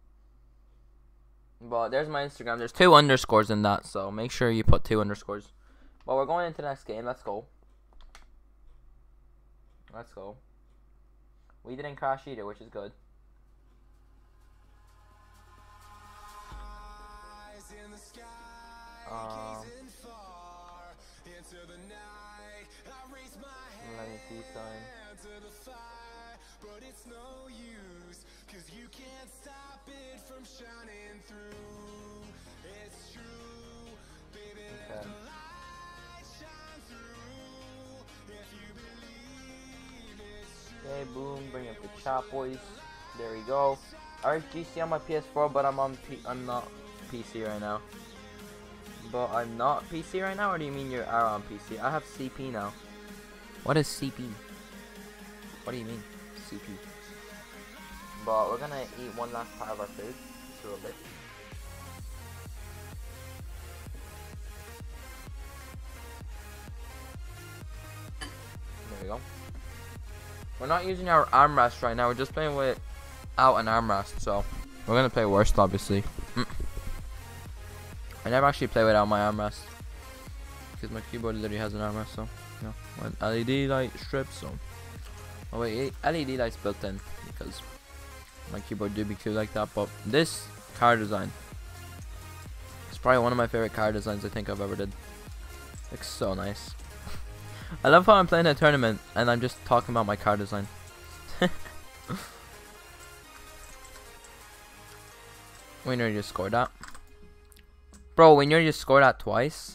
But there's my Instagram. There's two underscores in that, so make sure you put two underscores. But we're going into the next game. Let's go. Let's go. We didn't crash either, which is good. Um, let me see sign. But it's no use, cause you can't stop it from shining through. It's true, baby, let the light shine through. If you believe it's true. Okay, boom, bring up the chat, boys. There we go. R G C on my P S four, but I'm on P I'm not P C right now. But I'm not P C right now, or do you mean you are on P C? I have C P now. What is C P? What do you mean, C P? But we're gonna eat one last part of our food, just a little bit. There we go. We're not using our armrest right now, we're just playing with out an armrest, so we're gonna play worst, obviously. Mm. I never actually play without my armrest because my keyboard literally has an armrest, so you know, when L E D light strips. So, oh wait, L E D lights built in because my keyboard do be cool like that. But this car design is probably one of my favorite car designs I think I've ever did. Looks so nice. I love how I'm playing a tournament and I'm just talking about my car design. We nearly just scored that. Bro, we nearly just scored that twice.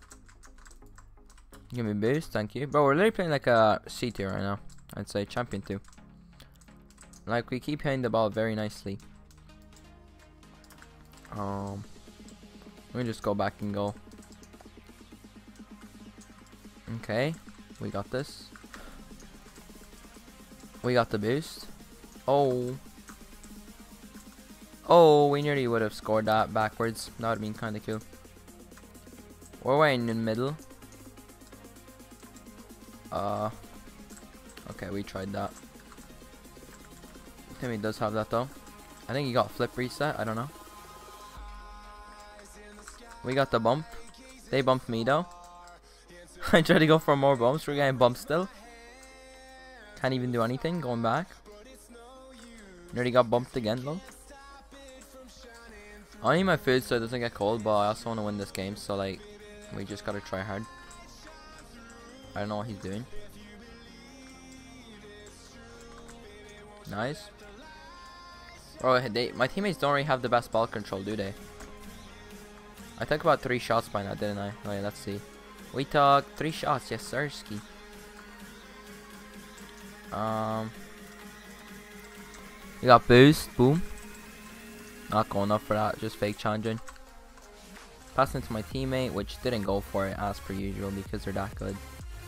Give me a boost, thank you. Bro, we're literally playing like a C tier right now. I'd say champion two. Like, we keep hitting the ball very nicely. Um, Let me just go back and go. Okay, we got this. We got the boost. Oh. Oh, we nearly would have scored that backwards. That would have been kind of cool. We're way in the middle. Uh. Okay, we tried that. Timmy does have that though. I think he got flip reset. I don't know. We got the bump. They bumped me though. I tried to go for more bumps. We're getting bumped still. Can't even do anything. Going back. Nearly got bumped again though. I need my food so it doesn't get cold, but I also want to win this game, so like, we just gotta try hard. I don't know what he's doing. Nice. Bro, they, my teammates don't really have the best ball control, do they? I took about three shots by now, didn't I? Wait, let's see. We took three shots, yes sir, ski. Um, we got boost, boom. Not going up for that, just fake challenging. Passing to my teammate, which didn't go for it as per usual because they're that good.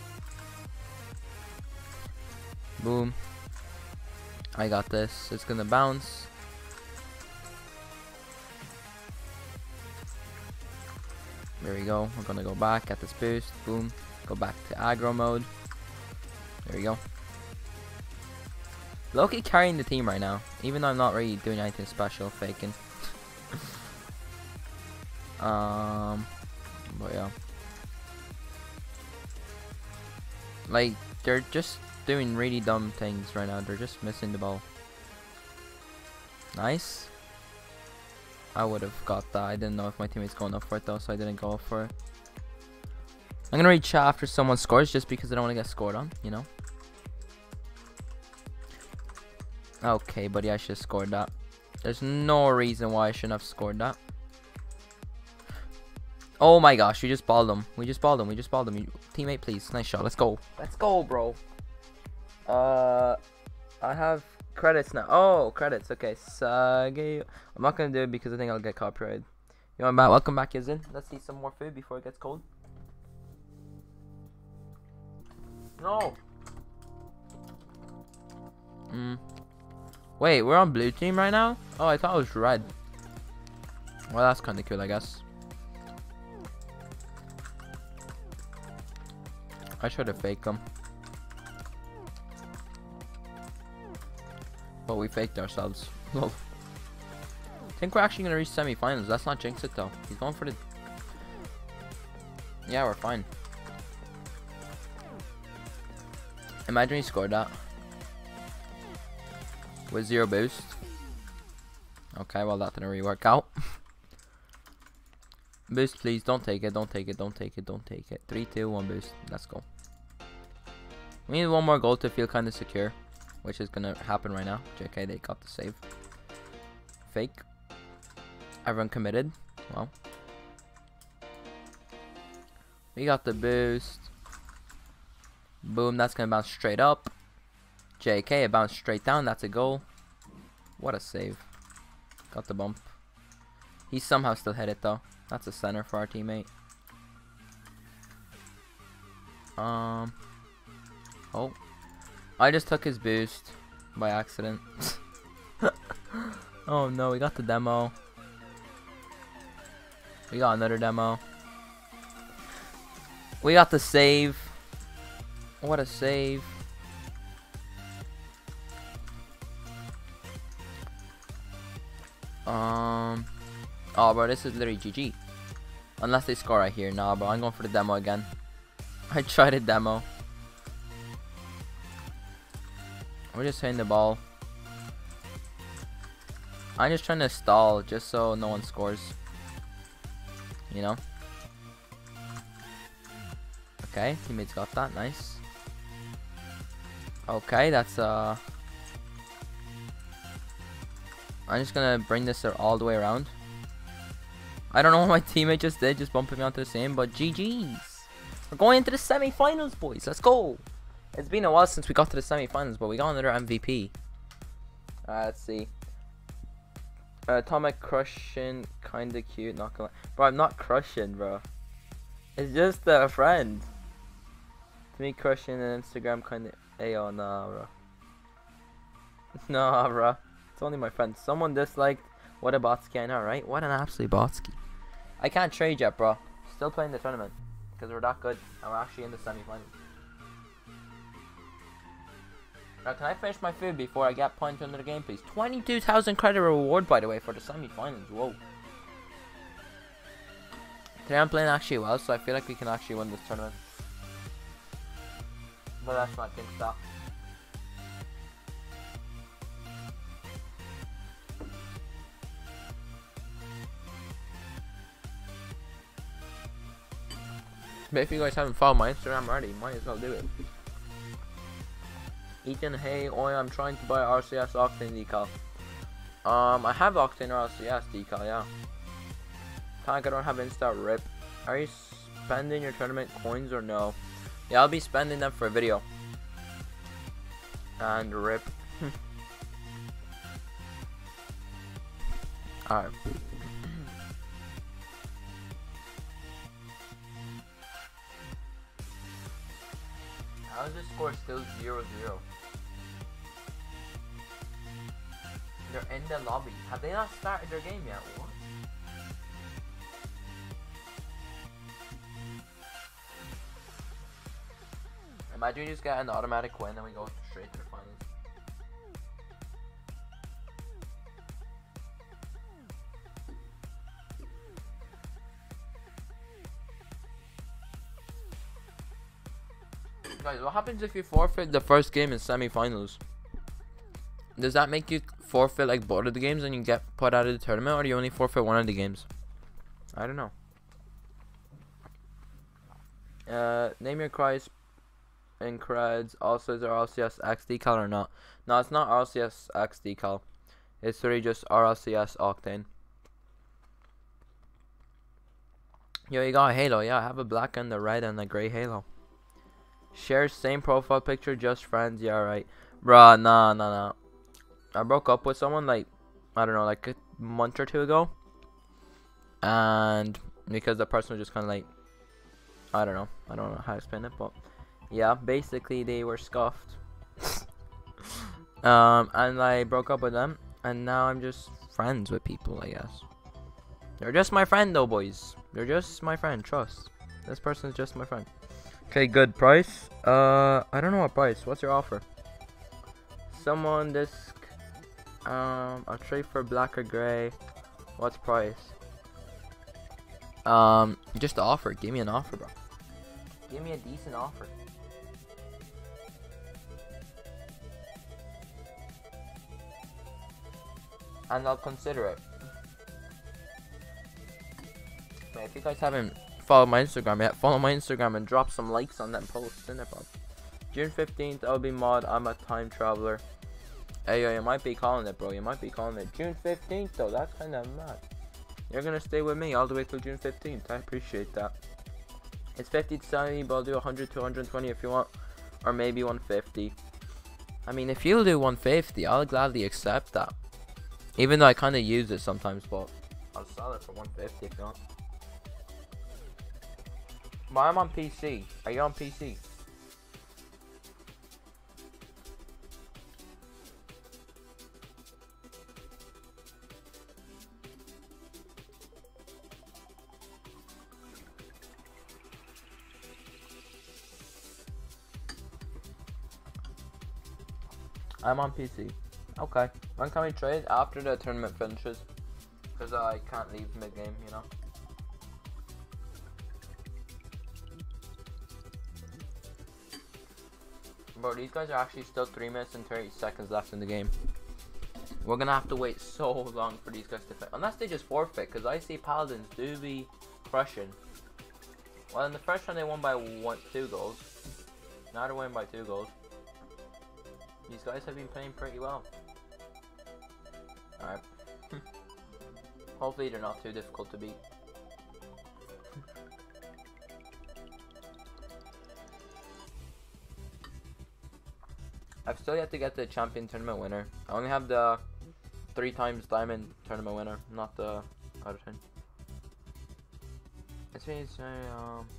Boom. I got this. It's gonna bounce. There we go. We're gonna go back, get this boost. Boom. Go back to aggro mode. There we go. Loki carrying the team right now, even though I'm not really doing anything special, faking. um, but yeah, like they're just doing really dumb things right now. They're just missing the ball. Nice. I would have got that. I didn't know if my teammate's going up for it though, so I didn't go up for it. I'm gonna read chat after someone scores, just because I don't want to get scored on, you know. Okay, buddy, I should have scored that. There's no reason why I shouldn't have scored that. Oh my gosh, we just balled him. We just balled him. We just balled him. You, teammate, please. Nice shot. Let's go. Let's go, bro. Uh, I have credits now. Oh, credits. Okay. Sage. I'm not going to do it because I think I'll get copyrighted. You know, Matt, welcome back, Yazin. Let's eat some more food before it gets cold. No. Hmm. Wait, we're on blue team right now? Oh, I thought it was red. Well, that's kind of cool, I guess. I should have faked them. But we faked ourselves. I think we're actually going to reach semi-finals. Let's not jinx it, though. He's going for the... Yeah, we're fine. Imagine he scored that. With zero boost. Okay, well that didn't really work out. Boost, please. Don't take it. Don't take it. Don't take it. Don't take it. Three, two, one boost. Let's go. We need one more goal to feel kind of secure, which is gonna happen right now. J K, they got the save. Fake. Everyone committed. Well, we got the boost. Boom. That's gonna bounce straight up. J K, it bounced straight down. That's a goal. What a save. Got the bump. He somehow still hit it though. That's a center for our teammate. Um. Oh. I just took his boost by accident. Oh no, we got the demo. We got another demo. We got the save. What a save. Um. Oh, bro, this is literally G G. Unless they score right here. Nah, bro, I'm going for the demo again. I tried a demo. We're just hitting the ball. I'm just trying to stall just so no one scores. You know? Okay, teammates got that. Nice. Okay, that's uh. I'm just gonna bring this all the way around. I don't know what my teammate just did, just bumping me onto the same, but G G's. We're going into the semi-finals, boys. Let's go. It's been a while since we got to the semi-finals, but we got another M V P. Uh, let's see. Uh, Tomek crushing, kinda cute, not gonna. Bro, I'm not crushing, bro. It's just a friend. To me, crushing on Instagram, kinda. Ayo, nah, bro. Nah, bro. It's only my friend. Someone disliked. What a Botsky, I know, right? What an absolute Botsky. I can't trade yet, bro. Still playing the tournament because we're that good, and we're actually in the semi-finals. Now, can I finish my food before I get points under the game, please? twenty-two thousand credit reward, by the way, for the semi-finals. Whoa. Today I'm playing actually well, so I feel like we can actually win this tournament. But that's my thing, stop. But if you guys haven't followed my Instagram already, you might as well do it. Ethan, hey, oi, I'm trying to buy R C S Octane decal. Um, I have Octane R C S decal, yeah. Tank, I don't have Insta, rip. Are you spending your tournament coins or no? Yeah, I'll be spending them for a video. And rip. Alright. How is this score still zero zero? They're in the lobby. Have they not started their game yet? What? Imagine we just get an automatic win and we go straight to the finals. Guys, what happens if you forfeit the first game in semi-finals? Does that make you forfeit like both of the games and you get put out of the tournament, or do you only forfeit one of the games? I don't know. Uh, name your price in creds. Also, is there R C S X decal or not? No, it's not R C S X decal. It's really just R C S Octane. Yo, you got a Halo. Yeah, I have a black and a red and a grey Halo. Share same profile picture, just friends. Yeah, right. Bruh, nah, nah, nah. I broke up with someone like, I don't know, like a month or two ago. And because the person was just kind of like, I don't know. I don't know how to explain it, but yeah, basically they were scuffed. um, and I broke up with them. And now I'm just friends with people, I guess. They're just my friend though, boys. They're just my friend, trust. This person's just my friend. Okay, good. Price? Uh, I don't know what price. What's your offer? Someone this... Um, I'll trade for black or gray. What's price? Um, just the offer. Give me an offer, bro. Give me a decent offer. And I'll consider it. Wait, if you guys haven't followed my Instagram yet, follow my Instagram and drop some likes on that post in it, bro. June fifteenth, I'll be mod. I'm a time traveler. Hey, yo, you might be calling it, bro. You might be calling it. June fifteenth, though. That's kind of mad. You're going to stay with me all the way till June fifteenth. I appreciate that. It's fifty to seventy, but I'll do one hundred to one hundred twenty if you want. Or maybe one fifty. I mean, if you'll do one fifty, I'll gladly accept that. Even though I kind of use it sometimes, but I'll sell it for one fifty if you want. But I'm on P C. Are you on P C? I'm on P C. Okay. When can we trade? After the tournament finishes. Because I can't leave mid-game, you know. Bro, these guys are actually still three minutes and thirty seconds left in the game. We're gonna have to wait so long for these guys to fit. Unless they just forfeit, because I see Paladins do be crushing. Well, in the first round they won by one, two goals. Now they're winning by two goals. These guys have been playing pretty well. Alright. Hopefully they're not too difficult to beat. I've still yet to get the champion tournament winner. I only have the three times diamond tournament winner, not the other thing. It's means um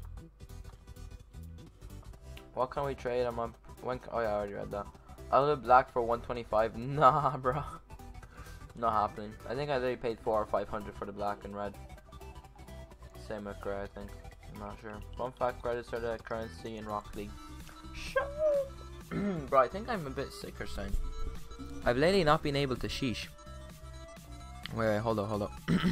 what can we trade? I'm on when oh yeah, I already read that. I'll do black for one twenty-five. Nah, bro. Not happening. I think I already paid four or five hundred for the black and red. Same with gray, I think. I'm not sure. Fun fact: credits are the currency in Rocket League. Shut up. Bro, I think I'm a bit sick or something. I've lately not been able to sheesh. Wait, wait, hold up, hold up.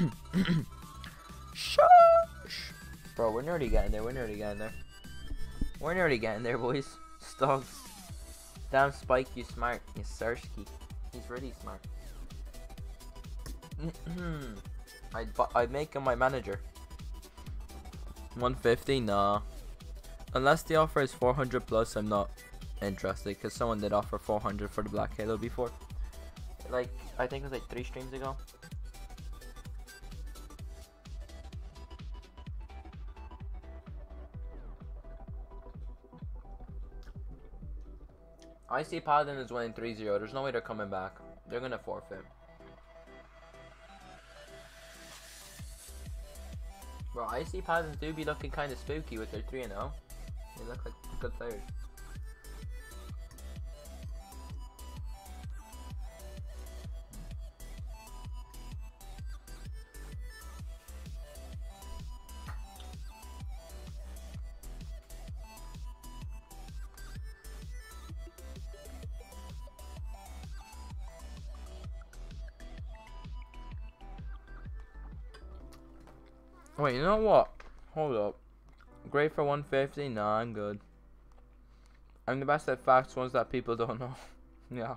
Shush. Bro, we're nearly getting there. We're nearly getting there. We're nearly getting there, boys. Stugs. Damn, Spike, you smart. You Sersky. He's really smart. I'd, I'd make him my manager. one fifty? Nah. Unless the offer is four hundred plus, I'm not interested. Because someone did offer four hundred for the Black Halo before. Like, I think it was like three streams ago. I see Paladin is winning three zero. There's no way they're coming back. They're gonna forfeit. Bro, I see Paladins do be looking kind of spooky with their three and oh. They look like good players. Wait, you know what? Hold up. Great for one fifty? Nah, I'm good. I'm the best at facts, ones that people don't know. Yeah.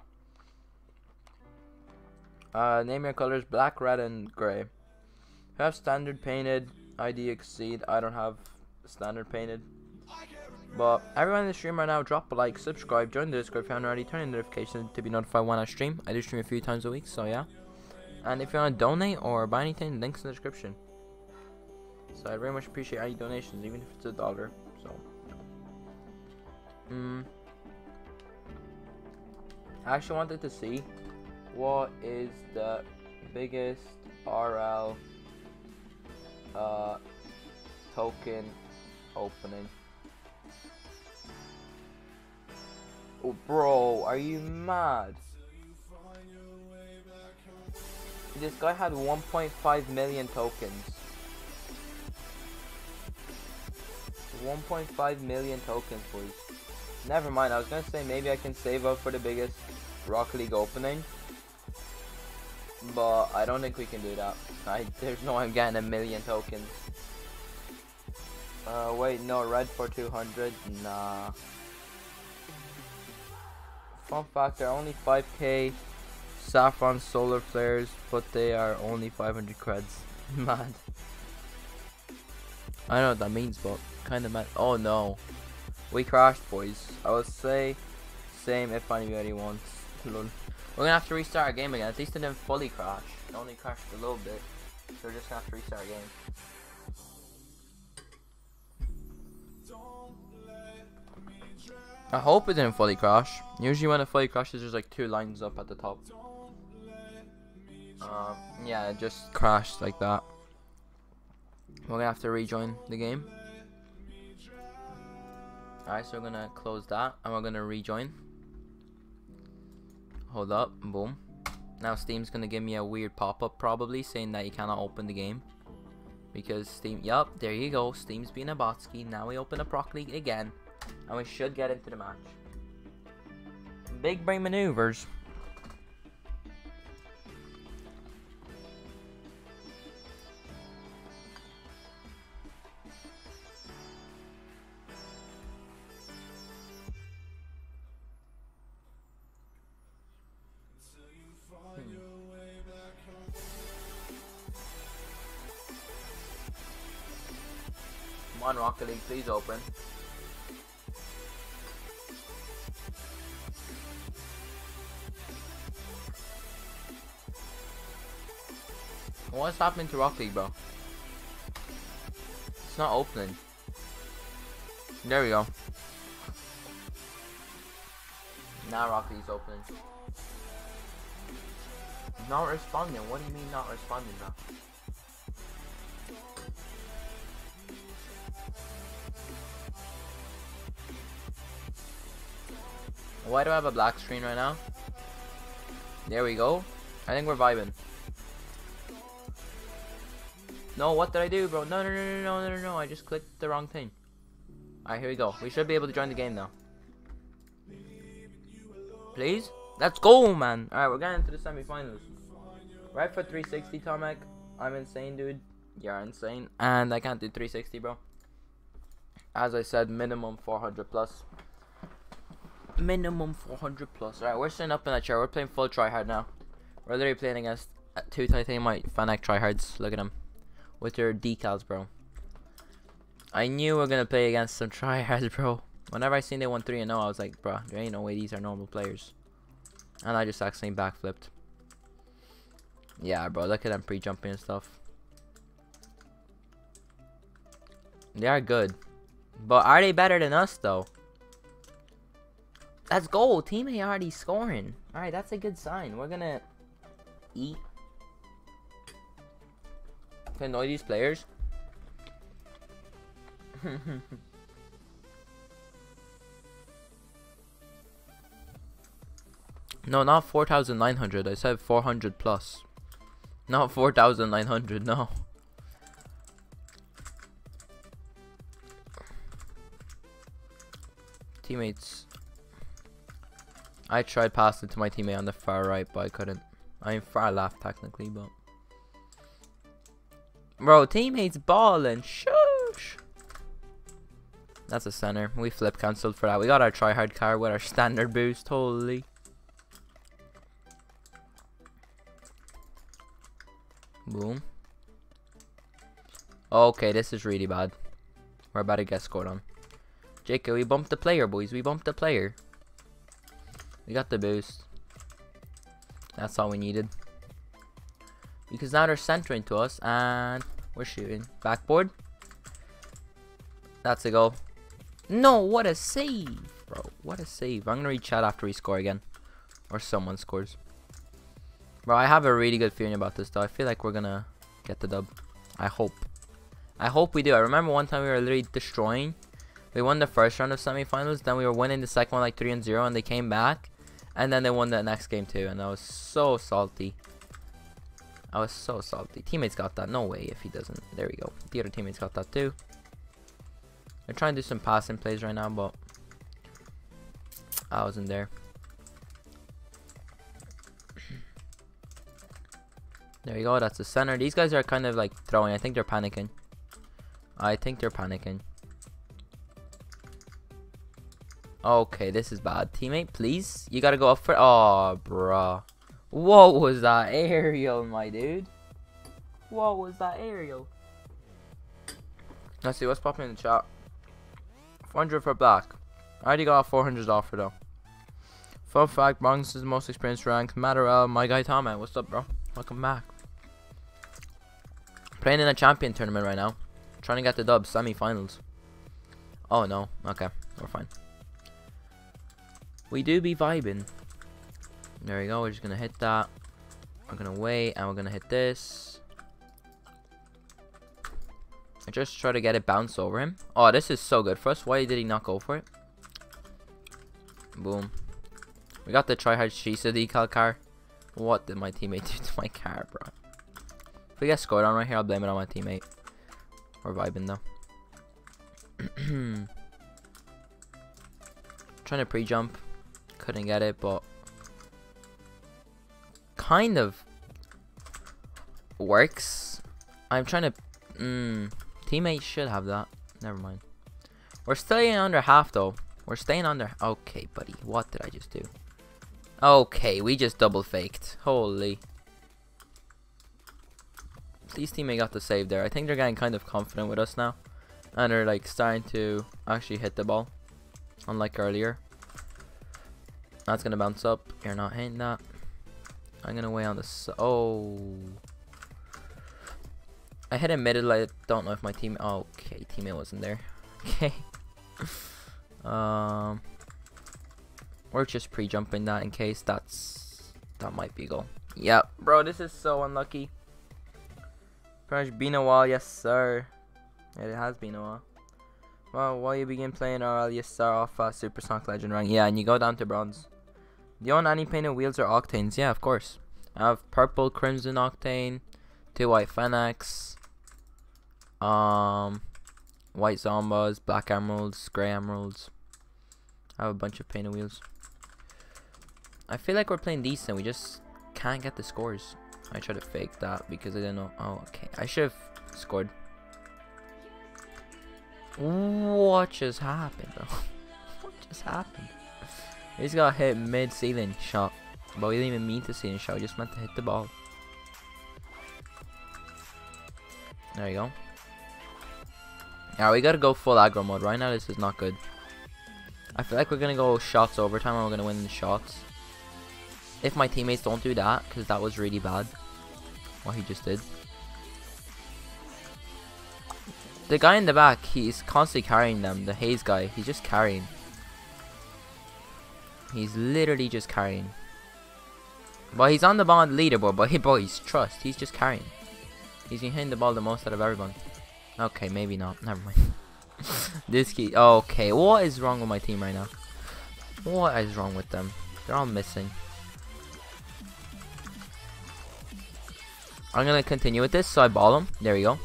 Uh, name your colors: black, red, and gray. Have standard painted. I D exceed. I don't have standard painted. But everyone in the stream right now, drop a like, subscribe, join the Discord if you haven't already, turn on notifications to be notified when I stream. I do stream a few times a week, so yeah. And if you want to donate or buy anything, links in the description. So I very much appreciate any donations, even if it's a dollar. So, mm. I actually wanted to see what is the biggest R L uh, token opening. Oh, bro, are you mad? This guy had one point five million tokens. one point five million tokens, boys. Never mind, I was gonna say maybe I can save up for the biggest Rocket League opening, but I don't think we can do that. I, there's no way I'm getting a million tokens. Uh, wait, no, red for two hundred? Nah. Fun fact, there are only five K Saffron solar flares, but they are only five hundred creds. Mad. I don't know what that means, but kind of mad. Oh no, we crashed, boys. I will say same if anybody wants. We're gonna have to restart our game again. At least it didn't fully crash. It only crashed a little bit, so we're just gonna have to restart our game. I hope it didn't fully crash. Usually when it fully crashes, there's like two lines up at the top. Uh, yeah, it just crashed like that. We're gonna have to rejoin the game. Alright, so we're gonna close that and we're gonna rejoin. Hold up, boom. Now Steam's gonna give me a weird pop-up probably saying that you cannot open the game. Because Steam, yup, there you go. Steam's being a botski. Now we open up Rocket League again. And we should get into the match. Big brain maneuvers. on, Rocket League, please open. What's happening to Rocket League, bro? It's not opening. There we go. Now Rocket League's opening. Not responding. What do you mean not responding, bro? Why do I have a black screen right now? There we go. I think we're vibing. No, what did I do, bro? No, no, no, no, no, no, no, no. I just clicked the wrong thing. Alright, here we go. We should be able to join the game now. Please? Let's go, man. Alright, we're getting into the semi-finals. Right for three sixty, Tomek. I'm insane, dude. You're insane. And I can't do three sixty, bro. As I said, minimum four hundred plus. Minimum four hundred plus. Alright, we're sitting up in that chair. We're playing full tryhard now. We're literally playing against two Titanium Fanatic tryhards. Look at them. With your decals, bro. I knew we were gonna play against some tryhards, bro. Whenever I seen they won three and oh, I was like, bro, there ain't no way these are normal players. And I just accidentally backflipped. Yeah, bro, look at them pre-jumping and stuff. They are good. But are they better than us, though? Let's go. Teammate already scoring. Alright, that's a good sign. We're gonna eat. To annoy these players. No, not four thousand nine hundred. I said four hundred plus. Not four thousand nine hundred, no. Teammates. I tried passing to my teammate on the far right, but I couldn't. I'm far left, technically, but... Bro, teammates balling. Shush. That's a center. We flip cancelled for that. We got our tryhard car with our standard boost. Holy. Boom. Okay, this is really bad. We're about to get scored on. Jacob, we bumped the player, boys. We bumped the player. We got the boost. That's all we needed. Because now they're centering to us and we're shooting. Backboard. That's a goal. No, what a save, bro. What a save. I'm going to read chat after we score again. Or someone scores. Bro, I have a really good feeling about this, though. I feel like we're going to get the dub. I hope. I hope we do. I remember one time we were literally destroying. We won the first round of semifinals. Then we were winning the second one like three and zero. And they came back. And then they won the next game, too. And I was so salty. I was so salty. Teammates got that. No way if he doesn't. There we go. The other teammates got that, too. They're trying to do some passing plays right now, but I wasn't there. There you go. That's the center. These guys are kind of like throwing. I think they're panicking. I think they're panicking. Okay, this is bad. Teammate, please. You gotta go up for. Oh, bruh. What was that aerial, my dude? What was that aerial? Let's see what's popping in the chat. four hundred for black. I already got a four hundred offer though. Fun fact, Bronx is the most experienced rank. Matterell, my guy Tom, what's up, bro? Welcome back. Playing in a champion tournament right now. Trying to get the dub, semi-finals. Oh no, okay, we're fine. We do be vibing. There we go, we're just gonna hit that. We're gonna wait, and we're gonna hit this. I just try to get it bounced over him. Oh, this is so good for us. Why did he not go for it? Boom. We got the tryhard Shisa decal car. What did my teammate do to my car, bro? If we get scored on right here, I'll blame it on my teammate. We're vibing though. Trying to pre-jump. Couldn't get it, but kind of works. I'm trying to... Mm, teammates should have that. Never mind. We're staying under half though. We're staying under... Okay, buddy. What did I just do? Okay, we just double faked. Holy. At least teammate got the save there. I think they're getting kind of confident with us now. and they're like starting to actually hit the ball, unlike earlier. That's gonna bounce up. You're not hitting that. I'm gonna wait on this. Oh, I hit a middle. I don't know if my team. Oh, okay, teammate wasn't there. Okay. um, we're just pre-jumping that in case that's that might be a goal. Yep, bro, this is so unlucky. It's been a while, yes sir. It has been a while. Well, while you begin playing R L, you start off uh, Super Sonic Legend rank. Yeah, and you go down to bronze. Do you own any painted wheels or octanes? Yeah, of course. I have purple crimson octane, two white Fennecs, um, white Zombas, black emeralds, grey emeralds. I have a bunch of painted wheels. I feel like we're playing decent. We just can't get the scores. I tried to fake that because I didn't know. Oh, okay. I should have scored. What just happened, bro? What just happened? We just got hit mid-ceiling shot. But we didn't even mean to ceiling shot. We just meant to hit the ball. There you go. Yeah, we gotta go full aggro mode. Right now, this is not good. I feel like we're gonna go shots overtime and we're gonna win the shots. If my teammates don't do that, because that was really bad. What he just did. The guy in the back, he's constantly carrying them. The Haze guy, he's just carrying. He's literally just carrying. But he's on the ball on the leaderboard, but hey boys, trust, he's just carrying. He's been hitting the ball the most out of everyone. Okay, maybe not. Never mind. This key. Okay, what is wrong with my team right now? What is wrong with them? They're all missing. I'm gonna continue with this, so I ball him. There we go.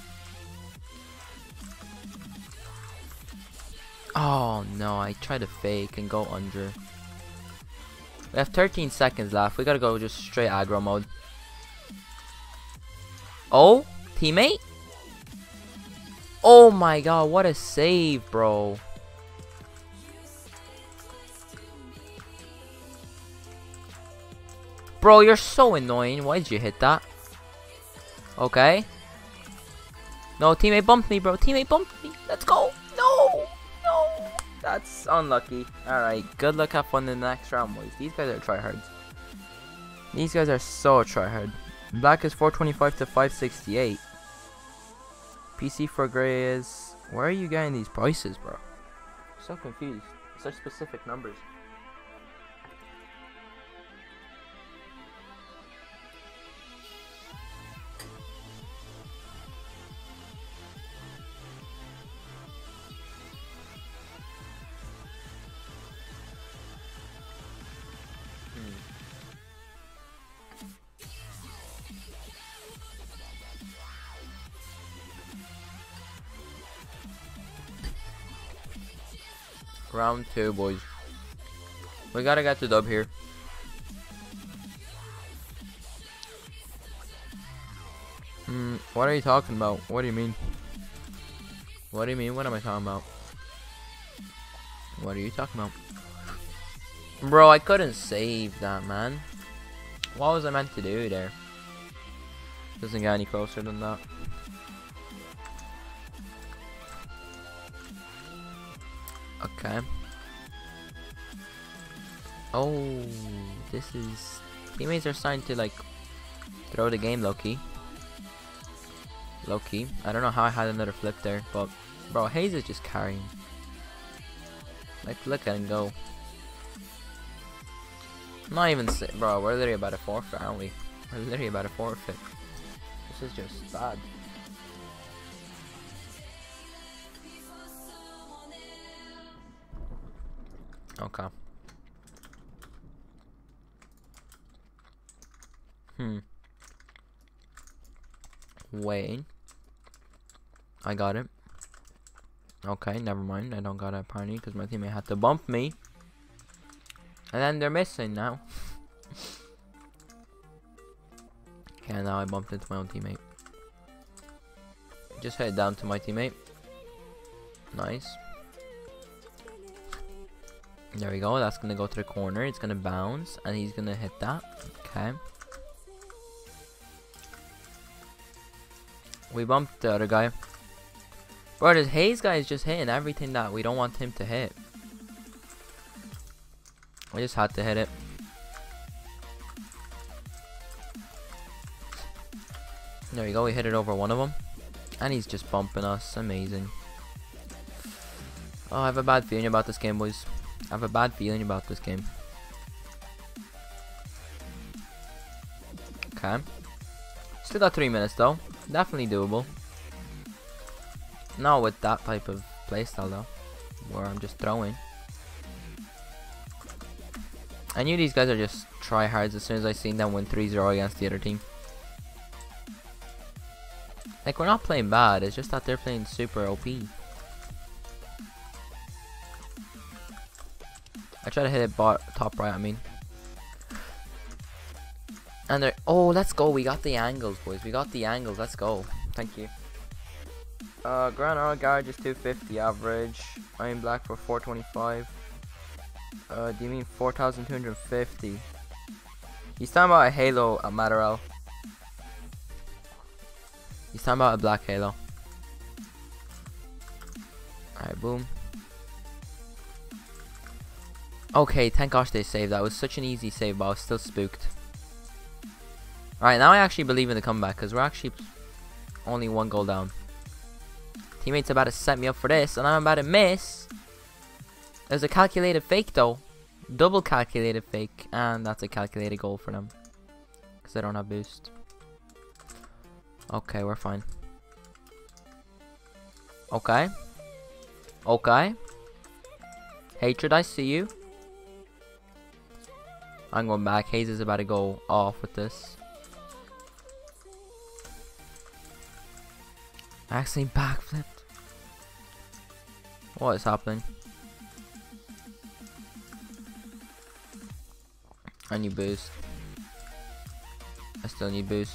Oh no, I tried to fake and go under. We have thirteen seconds left. We gotta go just straight aggro mode. Oh, teammate? Oh my god, what a save, bro. Bro, you're so annoying. Why did you hit that? Okay. No, teammate bumped me, bro. Teammate bumped me. Let's go. No. No. That's unlucky. Alright. Good luck. Have fun in the next round, boys. These guys are tryhards. These guys are so tryhard. Black is four twenty-five to five sixty-eight. P C for grey is... Where are you getting these prices, bro? I'm so confused. Such specific numbers. Round two, boys. We gotta get the dub here. Hmm, what are you talking about? What do you mean? What do you mean? What am I talking about? What are you talking about? Bro, I couldn't save that, man. What was I meant to do there? Doesn't get any closer than that. Okay. Oh, this is... Teammates are starting to, like, throw the game low-key. Low-key. I don't know how I had another flip there, but... Bro, Hayes is just carrying. Like, look at him go. I'm not even... Bro, we're literally about to forfeit, aren't we? We're literally about to forfeit. This is just bad. Okay. Hmm. Wait. I got it. Okay, never mind. I don't got it apparently because my teammate had to bump me. And then they're missing now. Okay, now I bumped into my own teammate. Just head down to my teammate. Nice. There we go. That's gonna go to the corner. It's gonna bounce, and he's gonna hit that. Okay. We bumped the other guy. Bro, this Hayes guy is just hitting everything that we don't want him to hit. We just had to hit it. There we go, we hit it over one of them. And he's just bumping us. Amazing. Oh, I have a bad feeling about this game, boys. I have a bad feeling about this game. Okay. Still got three minutes though. Definitely doable. Not with that type of playstyle though, where I'm just throwing. I knew these guys are just tryhards as soon as I seen them win three zero against the other team. Like, we're not playing bad, it's just that they're playing super O P. I try to hit it bot top right, I mean. And they're, oh, let's go, we got the angles, boys. We got the angles, let's go. Thank you. Uh, Grand Arrow Guard just two fifty average. Iron Black for four twenty-five. Uh, do you mean four thousand two hundred fifty? He's talking about a Halo at Matarel. He's talking about a black Halo. Alright, boom. Okay, thank gosh they saved. That was such an easy save, but I was still spooked. Alright, now I actually believe in the comeback, because we're actually only one goal down. Teammates about to set me up for this, and I'm about to miss. There's a calculated fake though. Double calculated fake, and that's a calculated goal for them. Because they don't have boost. Okay, we're fine. Okay. Okay. Hatred, I see you. I'm going back. Hayes is about to go off with this. I actually backflipped. What is happening? I need boost. I still need boost.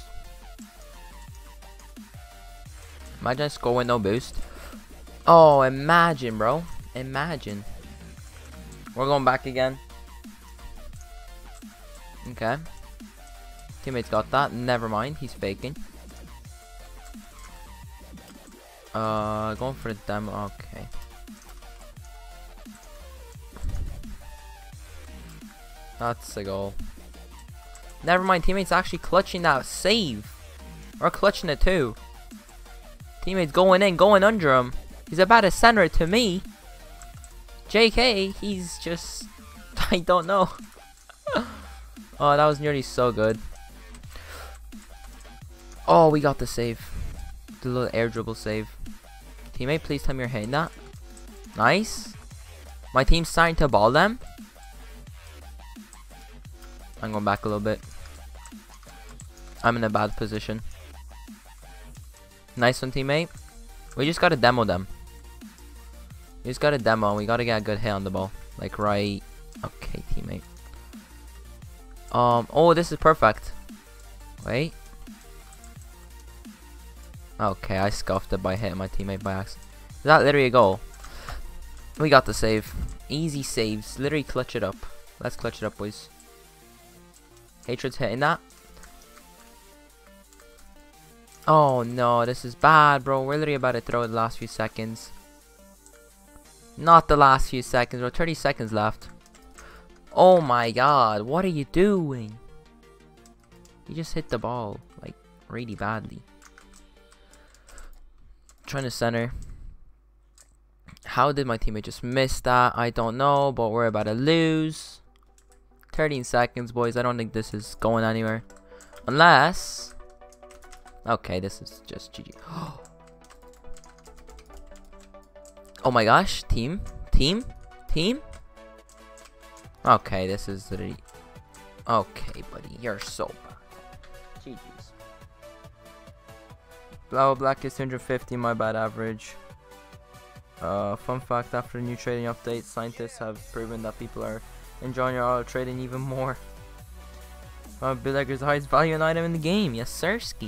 Imagine I score with no boost. Oh, imagine, bro. Imagine. We're going back again. Okay. Teammates got that. Never mind. He's faking. Uh, going for the demo. Okay. That's a goal. Never mind. Teammates actually clutching that save. Or clutching it too. Teammates going in, going under him. He's about to center it to me. J K, he's just... I don't know. Oh, that was nearly so good. Oh, we got the save. The little air dribble save. Teammate, please tell me you're hitting that. Nice. My team's starting to ball them. I'm going back a little bit. I'm in a bad position. Nice one, teammate. We just gotta demo them. We just gotta demo and we gotta get a good hit on the ball. Like right... Okay, teammate. Um, oh, this is perfect. Wait. Okay, I scuffed it by hitting my teammate by accident. Is that literally a goal? We got the save. Easy saves. Literally clutch it up. Let's clutch it up, boys. Hatred's hitting that. Oh no, this is bad, bro. We're literally about to throw it the last few seconds. Not the last few seconds, bro. thirty seconds left. Oh my god, what are you doing? You just hit the ball, like, really badly. Trying to center. How did my teammate just miss that? I don't know, but we're about to lose. thirteen seconds, boys. I don't think this is going anywhere. Unless... Okay, this is just G G. Oh my gosh, team, team, team. Okay, this is the. Okay, buddy, you're so bad. G G's. Blau Black is two hundred fifty, my bad average. Uh, fun fact: after the new trading update, scientists have proven that people are enjoying your auto trading even more. Uh, Bootlegger is the highest value item in the game. Yes, sirski.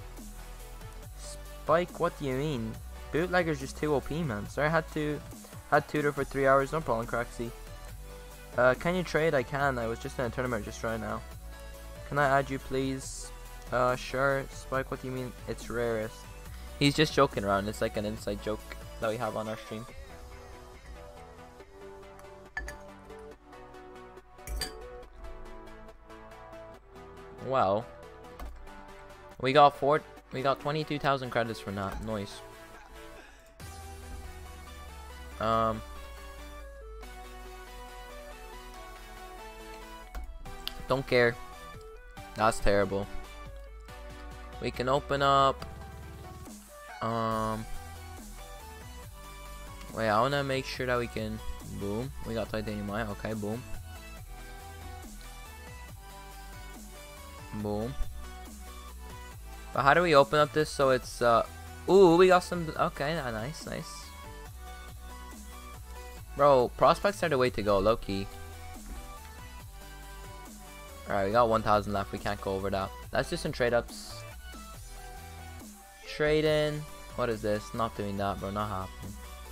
Spike, what do you mean? Bootlegger's just too O P, man. Sorry, I had to had tutor for three hours. No problem, Craxy. Uh, can you trade? I can. I was just in a tournament just right now. Can I add you, please? Uh, sure. Spike, what do you mean? It's rarest. He's just joking around. It's like an inside joke. that we have on our stream. Well, we got four. We got twenty-two thousand credits for that. Nice. Um. Don't care. That's terrible. We can open up. Um. Wait, I wanna make sure that we can. Boom. We got titanium eye. Okay, boom. Boom. But how do we open up this so it's uh ooh, we got some. Okay, nice, nice. Bro, prospects are the way to go, low key. Alright, we got one thousand left. We can't go over that. Let's do some trade ups. Trade in. What is this? Not doing that, bro. Not happening.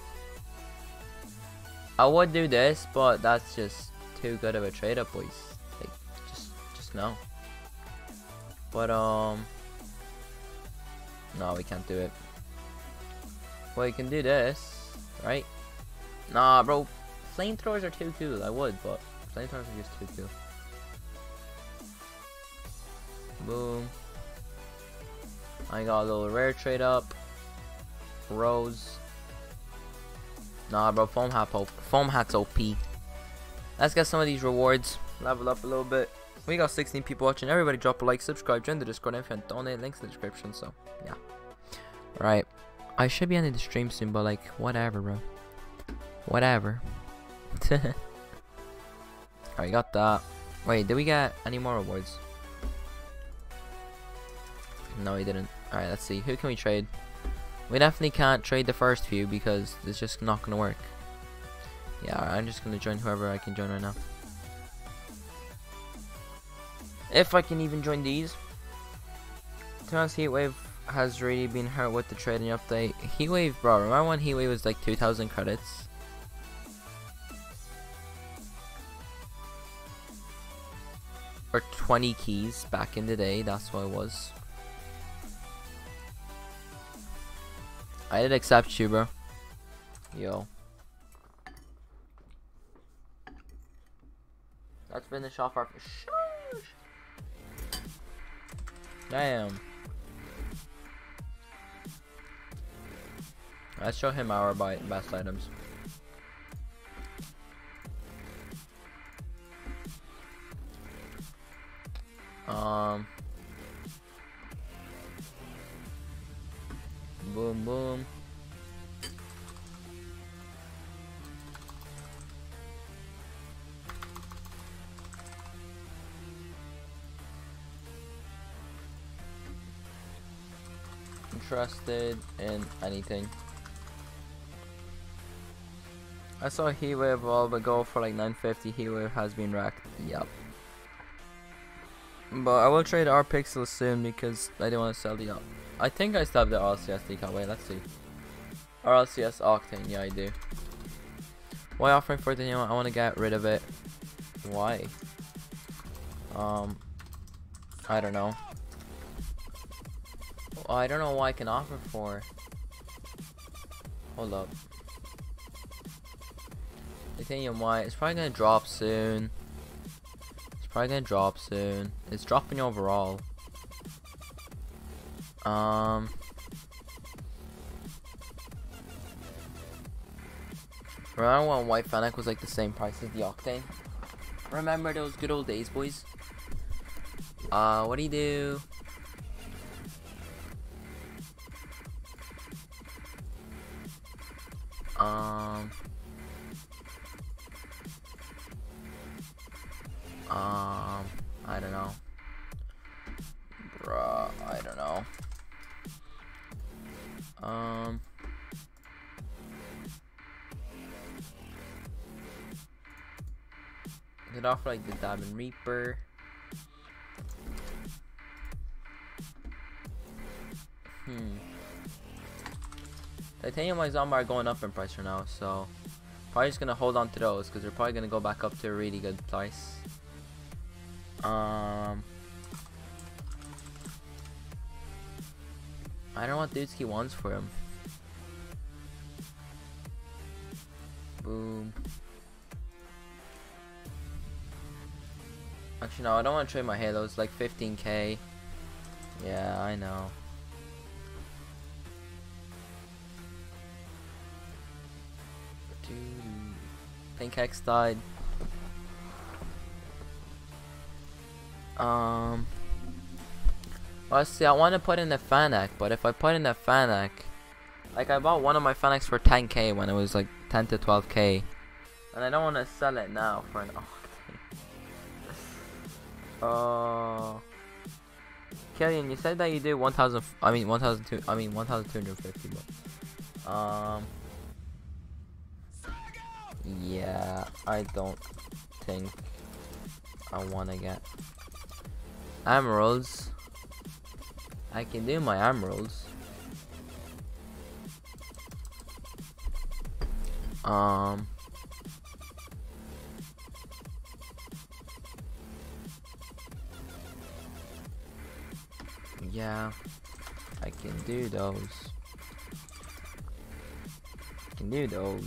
I would do this, but that's just too good of a trade up, boys. Like, just, just no. But um, no, we can't do it. Well, you can do this, right? Nah, bro. Flamethrowers are too cool. I would, but flamethrowers are just too cool. Boom. I got a little rare trade up. Rose. Nah, bro. Foam hat, foam hat's O P. Let's get some of these rewards. Level up a little bit. We got sixteen people watching. Everybody drop a like, subscribe, join the Discord, and if you want to donate, links in the description. So, yeah. Alright. I should be ending the stream soon, but like, whatever, bro. Whatever. Alright, got that. Wait, did we get any more rewards? No, we didn't. Alright, let's see. Who can we trade? We definitely can't trade the first few because it's just not going to work. Yeah, right, I'm just going to join whoever I can join right now. If I can even join these. To be honest, Heatwave has really been hurt with the trading update. Heatwave, bro, remember when Heatwave was like two thousand credits? Or twenty keys back in the day, that's what it was. I did accept you, bro. Yo. Let's finish off our... Shush. Damn. Let's show him our best items. Um. Boom, boom. Interested in anything. I saw Heatwave all but go for like nine fifty. Heatwave has been wrecked. Yep. But I will trade our pixels soon because I don't want to sell the. I think I still have the R L C S decal. Wait, let's see. R L C S Octane. Yeah, I do. Why offering for the new one? I want to get rid of it. Why? Um, I don't know. Oh, I don't know why I can offer for. Hold up. Titanium white. It's probably gonna drop soon. It's probably gonna drop soon. It's dropping overall. Um. Remember when White Fennec was like the same price as the Octane? Remember those good old days, boys? Uh, what do you do? Um. Um, I don't know. Bruh, I don't know. Um. I could offer like the Diamond Reaper. Hmm. Titanium and Zombie are going up in price for now, so probably just gonna hold on to those because they're probably gonna go back up to a really good price. Um, I don't know what Dudesky wants for him. Boom. Actually, no, I don't want to trade my halos. Like fifteen K. Yeah, I know. Dude. I think Hex died. Um. Well, see, I want to put in the Fennec, but if I put in the Fennec, like I bought one of my Fennecs for ten K when it was like ten to twelve K, and I don't want to sell it now for an. Oh. Uh, Killian, you said that you do one thousand. I mean one thousand two. I mean one thousand two hundred fifty. But um. Yeah, I don't think I want to get emeralds. I can do my emeralds. Um. Yeah, I can do those. I can do those.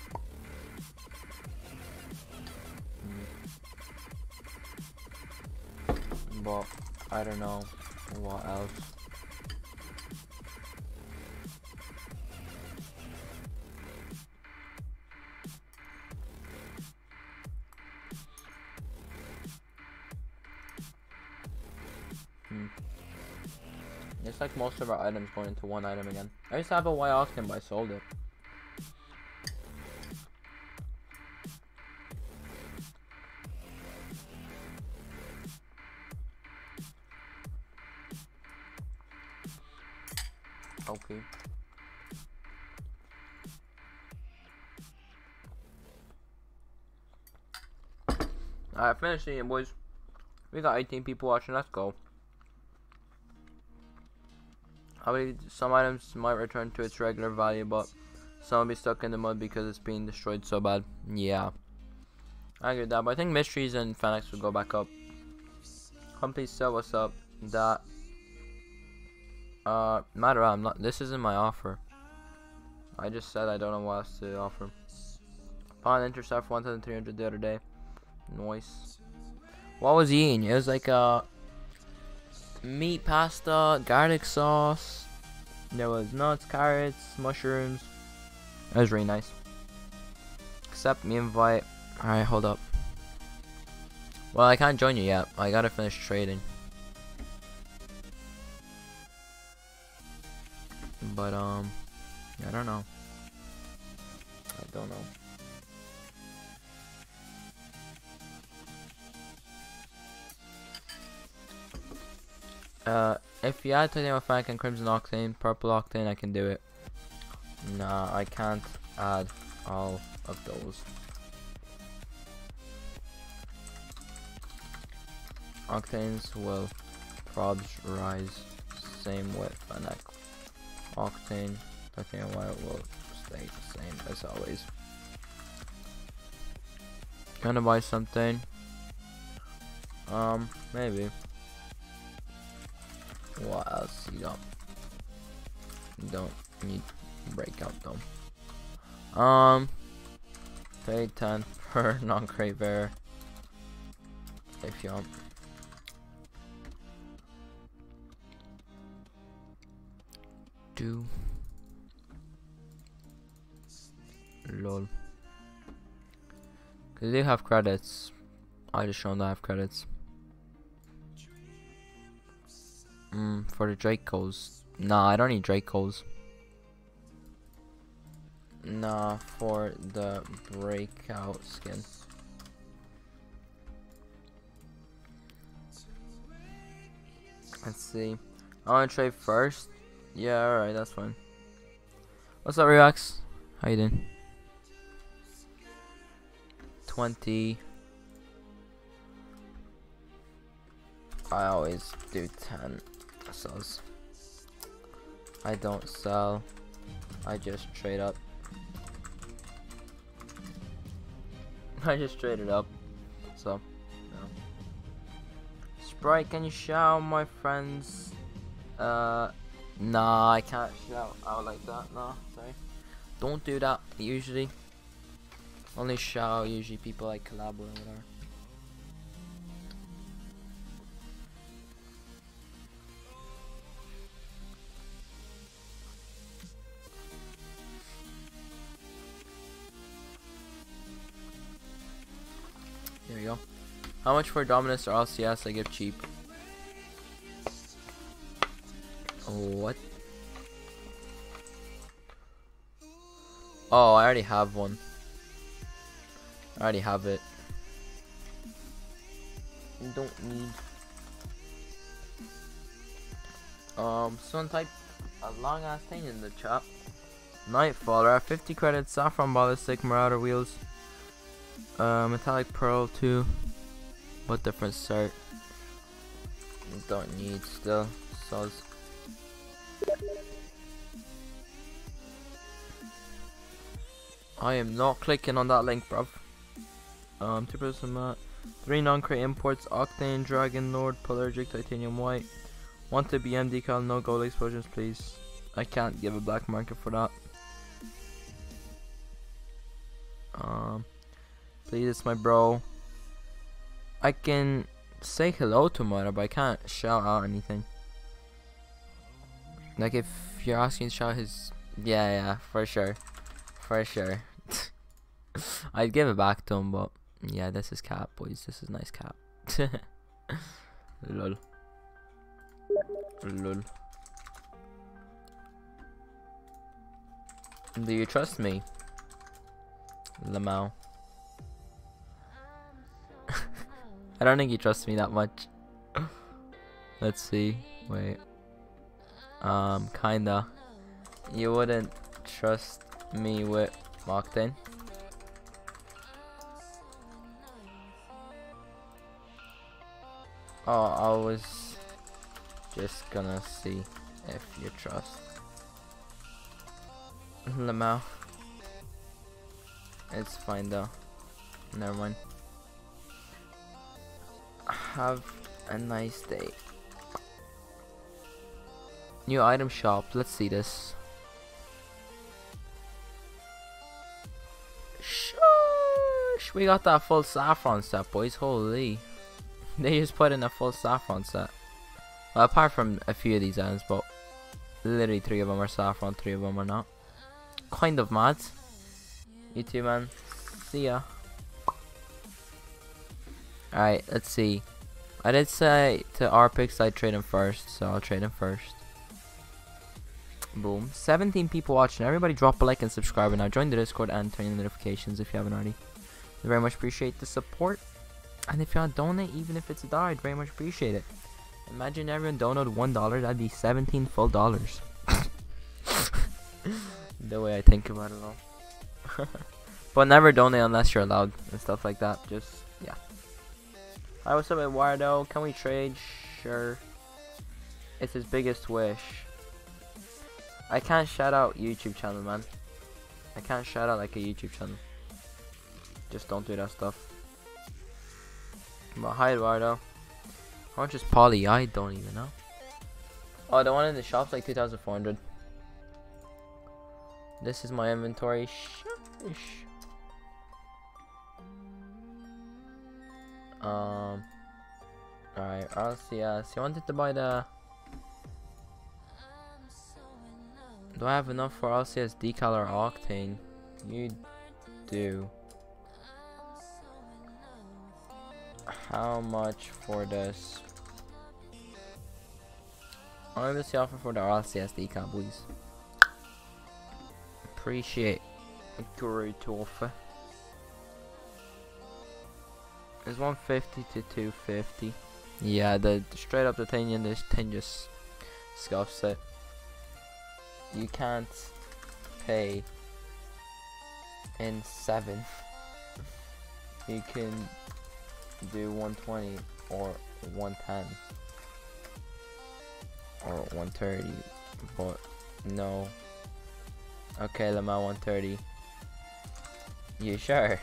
But I don't know what else. Hmm. It's like most of our items going into one item again. I used to have a Y Octane, but I sold it. Okay. Alright, finished eating, boys. We got eighteen people watching. Let's go. I believe some items might return to its regular value, but some will be stuck in the mud because it's being destroyed so bad. Yeah, I agree with that. But I think mysteries and Fennecs will go back up. Complete sell. What's up? That. Uh, matter. I'm not. This isn't my offer. I just said I don't know what else to offer. Pawn intercept for one thousand three hundred the other day. Nice. What was he eating? It was like a meat pasta, garlic sauce. There was nuts, carrots, mushrooms. It was really nice. Accept me invite. Alright, hold up. Well, I can't join you yet. I gotta finish trading. But um, I don't know. I don't know. Uh, if you add titanium Fennec and crimson octane, purple octane, I can do it. Nah, I can't add all of those. Octanes will probs rise. Same with Fennec. Octane, titanium white will stay the same as always. Gonna buy something. Um, maybe. What else you don't? You don't need breakout though. Um, pay ten per non-crate bear. If you want. Do. Lol. Cause they have credits. I just shown that I have credits. Mm, for the Dracos. Nah, I don't need Dracos. Nah, for the breakout skin. Let's see. I wanna trade first. Yeah, alright, that's fine. What's up, Relax? How you doing? twenty. I always do ten sells. I don't sell. I just trade up. I just traded up. So, no. Sprite, can you shout my friends? Uh, nah, I can't shout out like that. No, sorry. Don't do that, usually. Only shout usually people I collab with or whatever. Here we go. How much for Dominus or L C S? I give cheap. What? Oh, I already have one. I already have it. You don't need. Um, someone type a long ass thing in the chat. Nightfaller, fifty credits, Saffron Ballistic, Marauder Wheels, uh, Metallic Pearl two. What different cert? Don't need still. Soz. I am not clicking on that link, bruv. Um, two percent mat, three non-crate imports, Octane, Dragon Lord, Pelagic, Titanium White. Want to B M decal, no gold explosions, please. I can't give a black market for that. Um, please, it's my bro. I can say hello to Mara, but I can't shout out anything. Like if you're asking to shout his, yeah, yeah, for sure, for sure. I'd give it back to him, but yeah, this is cap, boys. This is nice cap. Lol. Lol. Do you trust me, Lamau? I don't think you trust me that much. Let's see. Wait. Um, kinda. You wouldn't trust me with Octane? Oh, I was just gonna see if you trust Lamau. It's fine though. Never mind. Have a nice day. New item shop. Let's see this. Shush! We got that full saffron set, boys. Holy. They just put in a full saffron set. Well, apart from a few of these items, but literally three of them are saffron, three of them are not. Kind of mad. You too, man. See ya. Alright, let's see. I did say to R Pix I'd trade him first, so I'll trade him first. Boom. seventeen people watching. Everybody drop a like and subscribe, and now join the Discord and turn on notifications if you haven't already. I very much appreciate the support. And if you want to donate, even if it's a dollar, I'd very much appreciate it. Imagine everyone donated one dollar, that'd be seventeen full dollars. The way I think about it all. But never donate unless you're allowed and stuff like that. Just, yeah. Hi, what's up, Eduardo? Can we trade? Sure. It's his biggest wish. I can't shout out YouTube channel, man. I can't shout out like a YouTube channel. Just don't do that stuff. But hi, Eduardo. How much is Polly? I don't even know. Oh, the one in the shop's like two thousand four hundred. This is my inventory. Shush. Um. Alright, L C S. You wanted to buy the. Do I have enough for L C S decal or octane? You do. How much for this? I'm gonna see offer for the L C S decal, please. Appreciate a great offer. It's one fifty to two fifty. Yeah, the, the straight up the thing and this thing just scuffs it. You can't pay in seven. You can do one twenty or one ten or one thirty, but no. Okay, Lamar one thirty. You sure?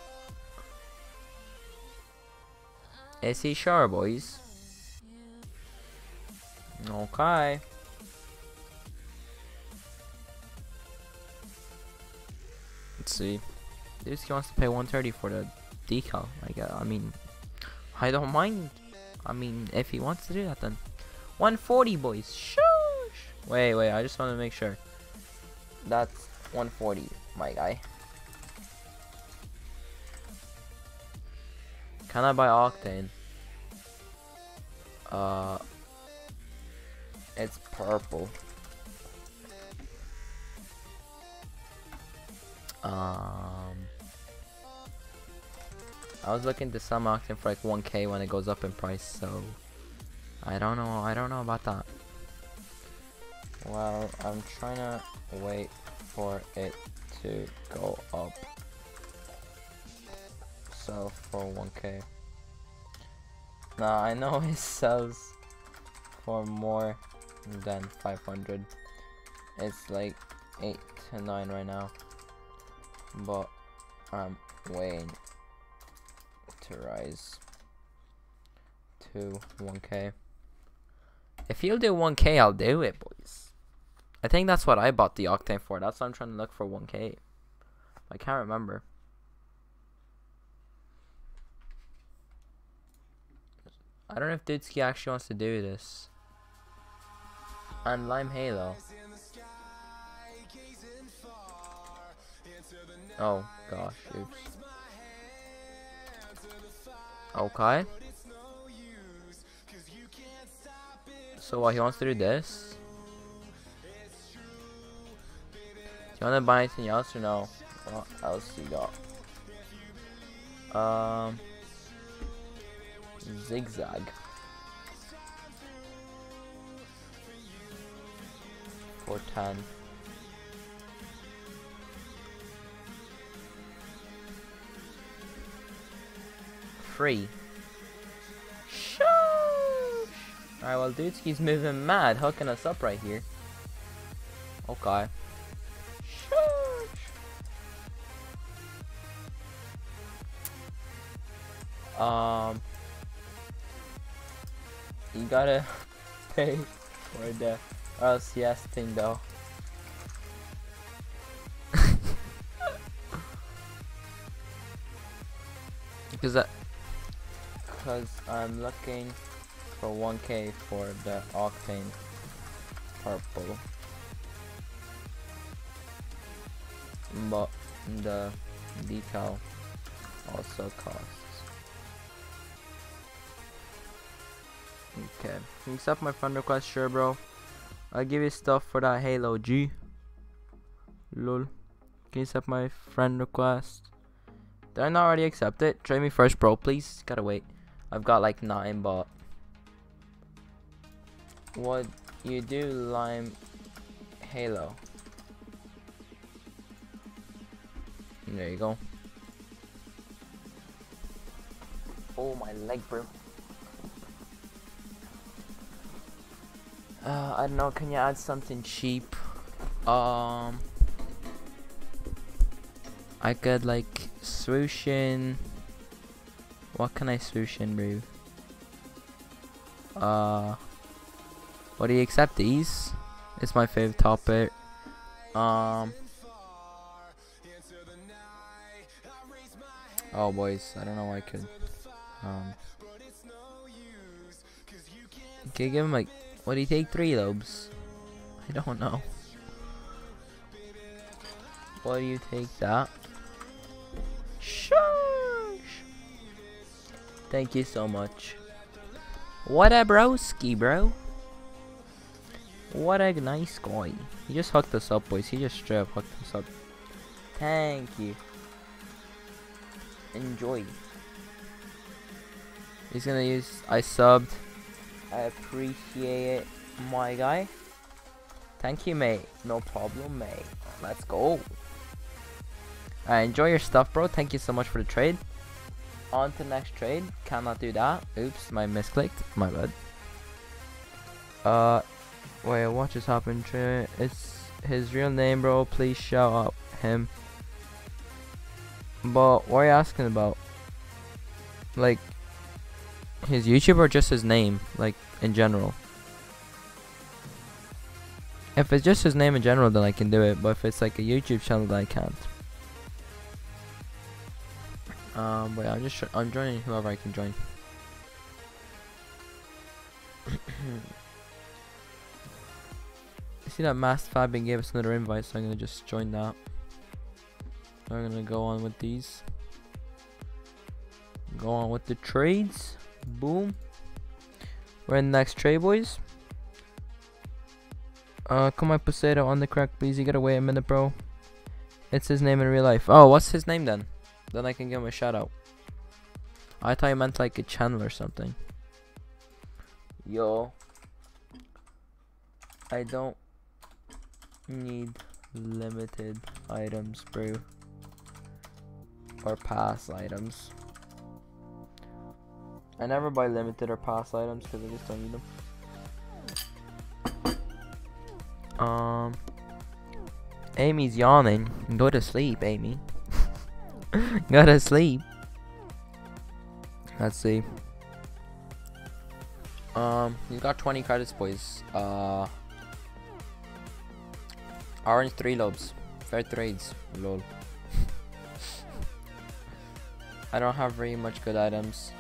Is he sure, boys? Okay. Let's see. This guy wants to pay one thirty for the decal. Like, uh, I mean, I don't mind. I mean, if he wants to do that, then one forty, boys. Shush. Wait, wait. I just want to make sure. That's one forty, my guy. Can I buy Octane? Uh, it's purple. Um, I was looking to some Octane for like one K when it goes up in price, so I don't know. I don't know about that. Well, I'm trying to wait for it to go up. So for one K. Now I know it sells for more than five hundred. It's like eight to nine right now, but I'm waiting to rise to one K. If he'll do one K, I'll do it, boys. I think that's what I bought the Octane for. That's why I'm trying to look for one K. I can't remember. I don't know if Dudesky actually wants to do this. And Lime Halo. Oh gosh, oops. Okay. So what, he wants to do this? Do you want to buy anything else or no? What else you got? Um... Zigzag. four ten. Free. Shush! Alright, well, Dudesky's moving mad, hooking us up right here. Okay. Shush! Um... You gotta pay for the L C S thing though. Because I, cause I'm looking for one K for the Octane purple, but the decal also costs. Okay, can you accept my friend request? Sure, bro. I'll give you stuff for that Halo G. Lol. Can you accept my friend request? Did I not already accept it? Trade me first, bro, please. Gotta wait. I've got like nine, but what you do, Lime Halo? There you go. Oh, my leg, bro. Uh, I don't know, can you add something cheap? Um, I could like swoosh in. What can I swoosh in, bro? Uh, what do you accept these? It's my favorite topic. Um, oh boys, I don't know why I could. Um, can you give him like? What do you take? Three lobes? I don't know. What do you take that? Shush! Thank you so much. What a broski, bro. What a nice guy. He just hooked us up, boys. He just straight up hooked us up. Thank you. Enjoy. He's gonna use. I subbed. I appreciate it, my guy. Thank you, mate. No problem, mate. Let's go. Alright, enjoy your stuff, bro. Thank you so much for the trade. On to the next trade. Cannot do that. Oops, my misclicked. My bad. Uh, wait, what just happened? It's his real name, bro. Please shout out him. But what are you asking about? Like, his YouTube or just his name, like in general? If it's just his name in general, then I can do it, but if it's like a YouTube channel, then I can't. Um, but yeah, I'm just I'm joining whoever I can join. You see that Masked Fabian gave us another invite, so I'm gonna just join that. I'm gonna go on with these. Go on with the trades. Boom. We're in the next trade, boys. Uh, come on, Potato on the crack, please. You gotta wait a minute, bro. It's his name in real life. Oh, what's his name then? Then I can give him a shout out. I thought you meant like a channel or something. Yo. I don't need limited items, bro. Or pass items. I never buy limited or pass items because I just don't need them. Um, Amy's yawning. Go to sleep, Amy. Go to sleep. Let's see. Um, you got twenty credits, boys. Uh, orange three lobes. Fair trades. Lol. I don't have very much good items.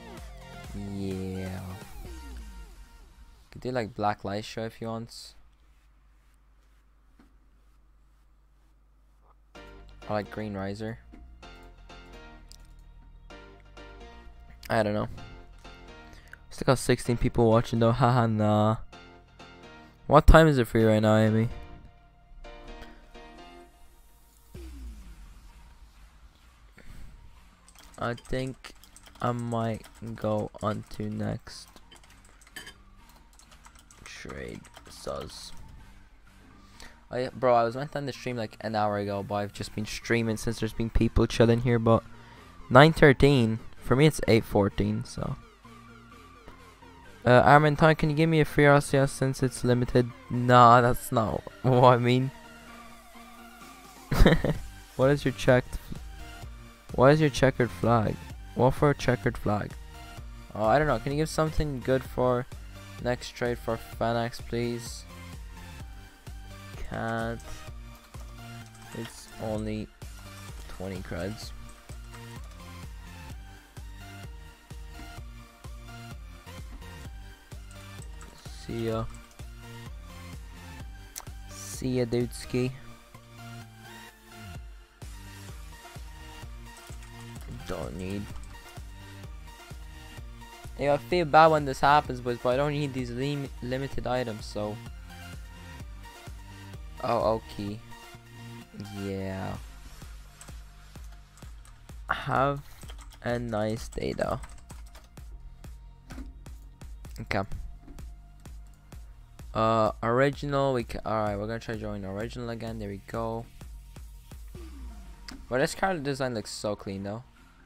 Yeah. Could do like black light show if you want. I like green riser. I don't know. Still got sixteen people watching though. Haha, nah. What time is it for you right now, Amy? I think I might go on to next trade. Sus. I, bro, I was went on the stream like an hour ago, but I've just been streaming since there's been people chilling here. But nine thirteen for me, it's eight fourteen. So, uh, Armin, Time, can you give me a free R C S since it's limited? Nah, that's not what I mean. What is your checked? What is your checkered flag? What for a checkered flag? Oh, I don't know. Can you give something good for next trade for Fanax, please? Can't. It's only twenty creds. See ya. See ya, dudeski. Don't need. Yeah, I feel bad when this happens, but I don't need these lim limited items, so. Oh, okay. Yeah. Have a nice day, though. Okay. Uh, original. We can. All right, we're gonna try join original again. There we go. Well, this card design looks so clean, though.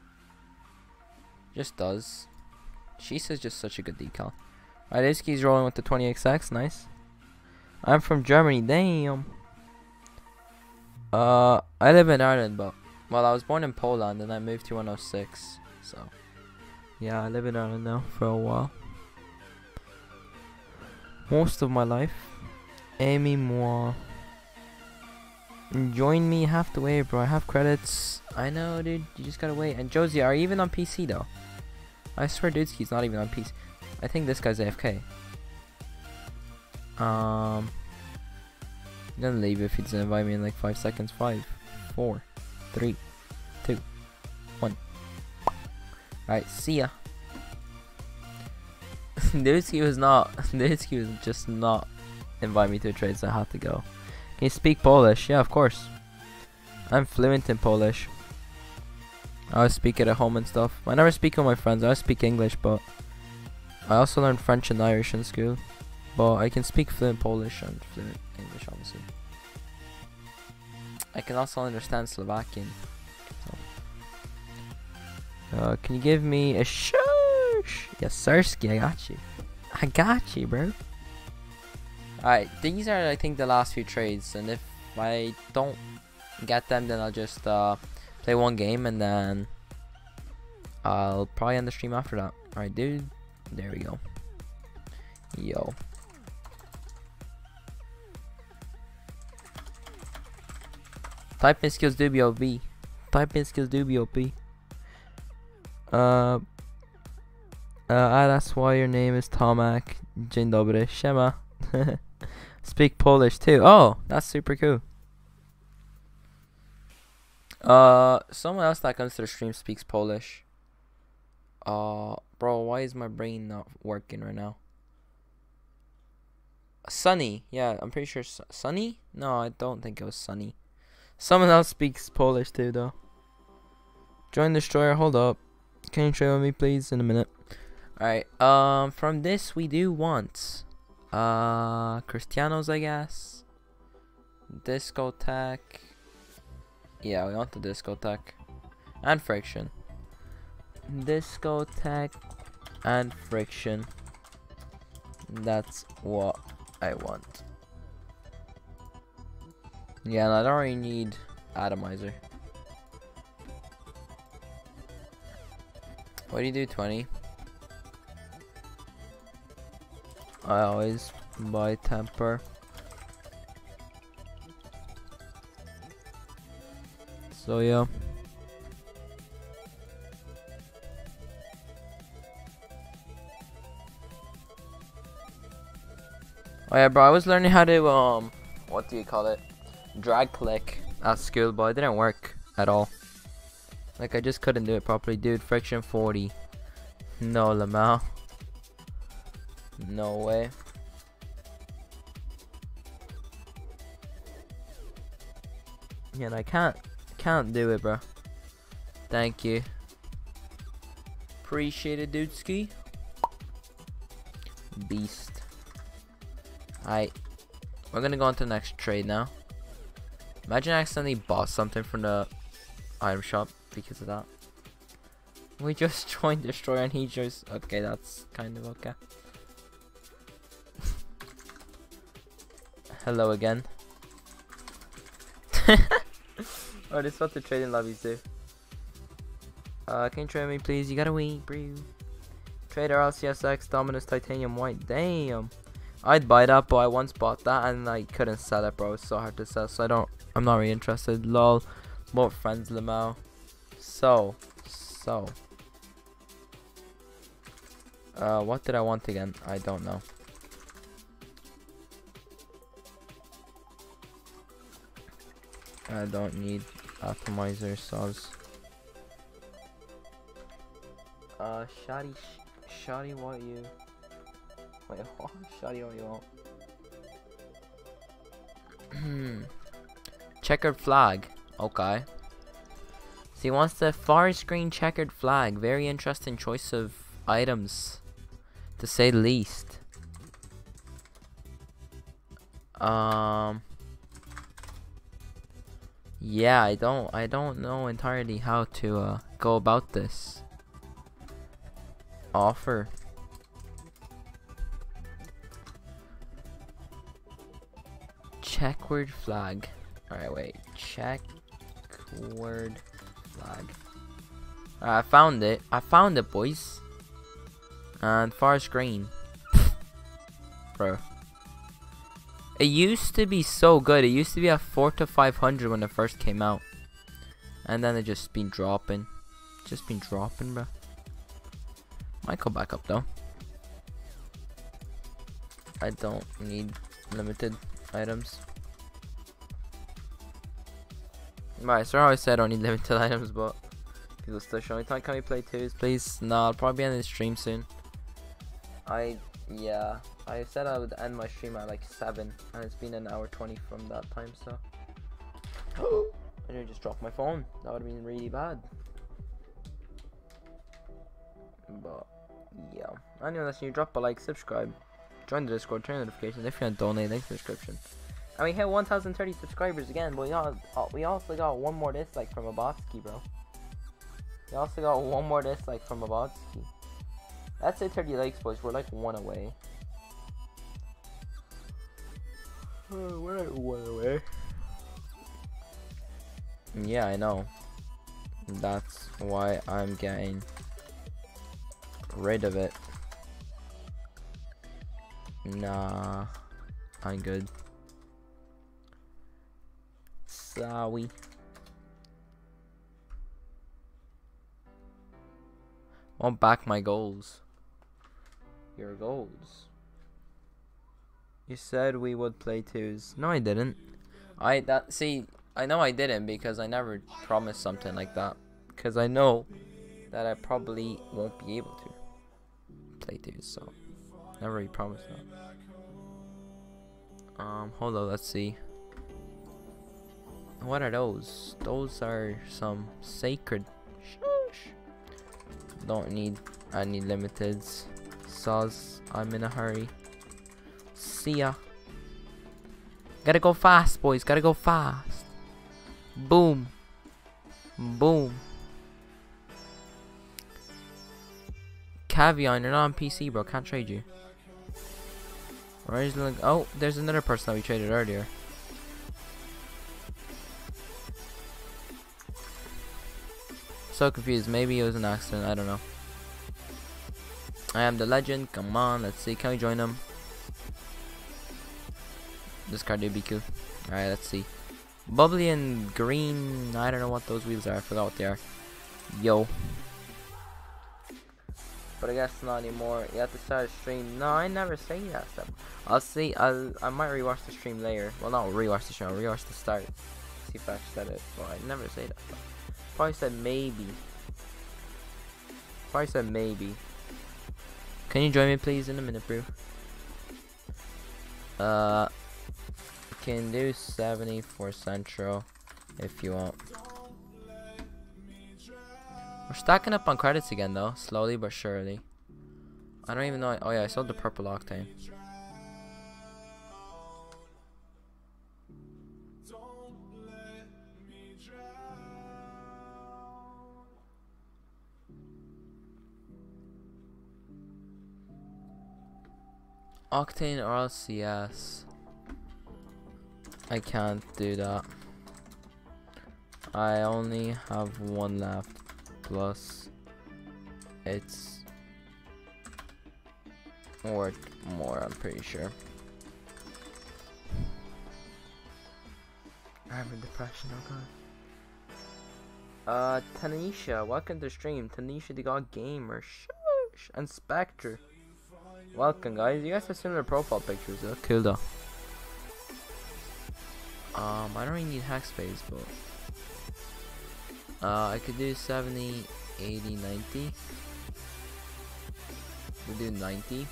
Just does. She says just such a good decal. Alright, this key's rolling with the twenty X X. Nice. I'm from Germany. Damn. Uh, I live in Ireland, but well, I was born in Poland and I moved to one oh six. So, yeah, I live in Ireland now for a while. Most of my life. Amy moi. Join me. Have to wait, bro. I have credits. I know, dude. You just gotta wait. And Josie, are you even on P C though? I swear, Dudeski's not even on P C. I think this guy's A F K. Um, I'm gonna leave if he doesn't invite me in like five seconds. Five, four, three, two, one. Alright, see ya. Dudeski was not. Dudeski was just not invite me to a trade, so I had to go. Can you speak Polish? Yeah, of course. I'm fluent in Polish. I always speak it at home and stuff. I never speak with my friends. I always speak English, but I also learned French and Irish in school. But I can speak fluent Polish and fluent English, obviously. I can also understand Slovakian. So. Uh, can you give me a shush? Yes, Sirski, I got you. I got you, bro. Alright, these are, I think, the last few trades. And if I don't get them, then I'll just uh, play one game and then I'll probably end the stream after that. Alright, dude. There we go. Yo. Typing skills do be O P. Typing skills do be O P. Uh, uh, ah, that's why your name is Tomek. Dzień dobry, siema. Speak Polish too. Oh, that's super cool. Uh, someone else that comes to the stream speaks Polish. Uh, bro, why is my brain not working right now? Sunny, yeah, I'm pretty sure. Su Sunny? No, I don't think it was Sunny. Someone else speaks Polish too, though. Join Destroyer, hold up. Can you trade with me, please, in a minute? Alright, um, from this we do want, uh, Cristianos, I guess. Discotheque. Yeah, we want the discotheque. And friction. Discotheque and friction. That's what I want. Yeah, and I don't really need atomizer. What do you do, twenty? I always buy temper. So yeah. Oh yeah, bro, I was learning how to um what do you call it? Drag click at school, but it didn't work at all. Like I just couldn't do it properly, dude. Friction forty. No, Lamau. No way. Yeah, and I can't can't do it, bro. Thank you. Appreciate it, dude. Ski. Beast. Alright. We're gonna go on to the next trade now. Imagine I accidentally bought something from the item shop because of that. We just joined Destroyer and he just... Okay, that's kind of okay. Hello again. Oh, this is what the trading lobbies do. Uh, can you trade me, please? You gotta wait, bro. Trader L C S X Dominus Titanium White. Damn. I'd buy that, but I once bought that and I couldn't sell it, bro. It's so hard to sell, so I don't. I'm not really interested. Lol. More friends, Lamau. So, so. Uh, what did I want again? I don't know. I don't need atomizer sauce. Uh, shoddy, sh shoddy, what you? Wait, what? Shoddy, what you want? Hmm. Checkered flag. Okay. So he wants the forest green checkered flag. Very interesting choice of items, to say the least. Um. Yeah, I don't. I don't know entirely how to uh, go about this offer. Checkered flag. Alright, wait. Checkered flag. I found it. I found it, boys. And forest green. Bro. It used to be so good. It used to be at four to five hundred when it first came out. And then it just been dropping. Just been dropping, bro. Might go back up, though. I don't need limited items. Right, so I always said I don't need limited items, but people still showing time. Can we play twos, please? No, I'll probably end the stream soon. I, yeah, I said I would end my stream at like seven, and it's been an hour twenty from that time, so. I nearly just dropped my phone. That would have been really bad. But, yeah. Anyone that's new, drop a like, subscribe, join the Discord, turn notifications. If you want to donate, link in the description. And we hit one thousand thirty subscribers again, but we, got, uh, we also got one more dislike from Abotsky, bro. We also got one more dislike from Abotsky. Let's say thirty likes, boys. We're like one away. Oh, we're like one away. Yeah, I know. That's why I'm getting rid of it. Nah, I'm good. Sorry. won't back my goals. Your goals. You said we would play twos. No, I didn't. I that see. I know I didn't because I never promised something like that. Because I know that I probably won't be able to play twos. So never really promised that. Um, hold on. Let's see. What are those? Those are some sacred. Shush. Don't need any limiteds. Saws. I'm in a hurry. See ya. Gotta go fast, boys. Gotta go fast. Boom. Boom. Cavion, you're not on P C, bro. Can't trade you. Where's the... Oh, there's another person that we traded earlier. So confused. Maybe it was an accident. I don't know. I am the legend. Come on. Let's see. Can we join them? This card would be cool. Alright, let's see. Bubbly and green. I don't know what those wheels are. I forgot what they are. Yo. But I guess not anymore. You have to start a stream. No, I never say that stuff. I'll see. I'll. I might rewatch the stream later. Well, not rewatch the stream. I'll rewatch the start. See if I said it. But I never say that stuff. Probably said maybe. Probably said maybe. Can you join me, please, in a minute, bro? Uh. Can do seventy for Central if you want. We're stacking up on credits again though, slowly but surely. I don't even know. Oh yeah, I sold the purple octane. Octane or L C S. I can't do that. I only have one left. Plus, it's worth more, I'm pretty sure. I have a depression, oh god. Uh, Tanisha, welcome to the stream. Tanisha the God Gamer. Shush! And Spectre. Welcome, guys. You guys have similar profile pictures. They look cool, though. Um, I don't really need hack space, but uh, I could do seventy, eighty, ninety. We'll do ninety.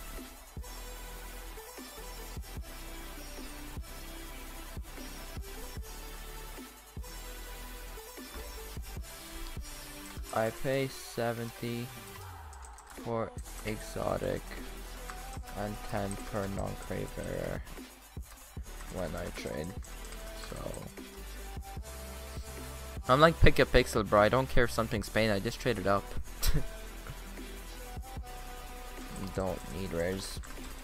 I pay seventy for exotic and ten per non-craver when I trade. So I'm like pick a pixel, bro. I don't care if something's pain. I just traded up. Don't need rares.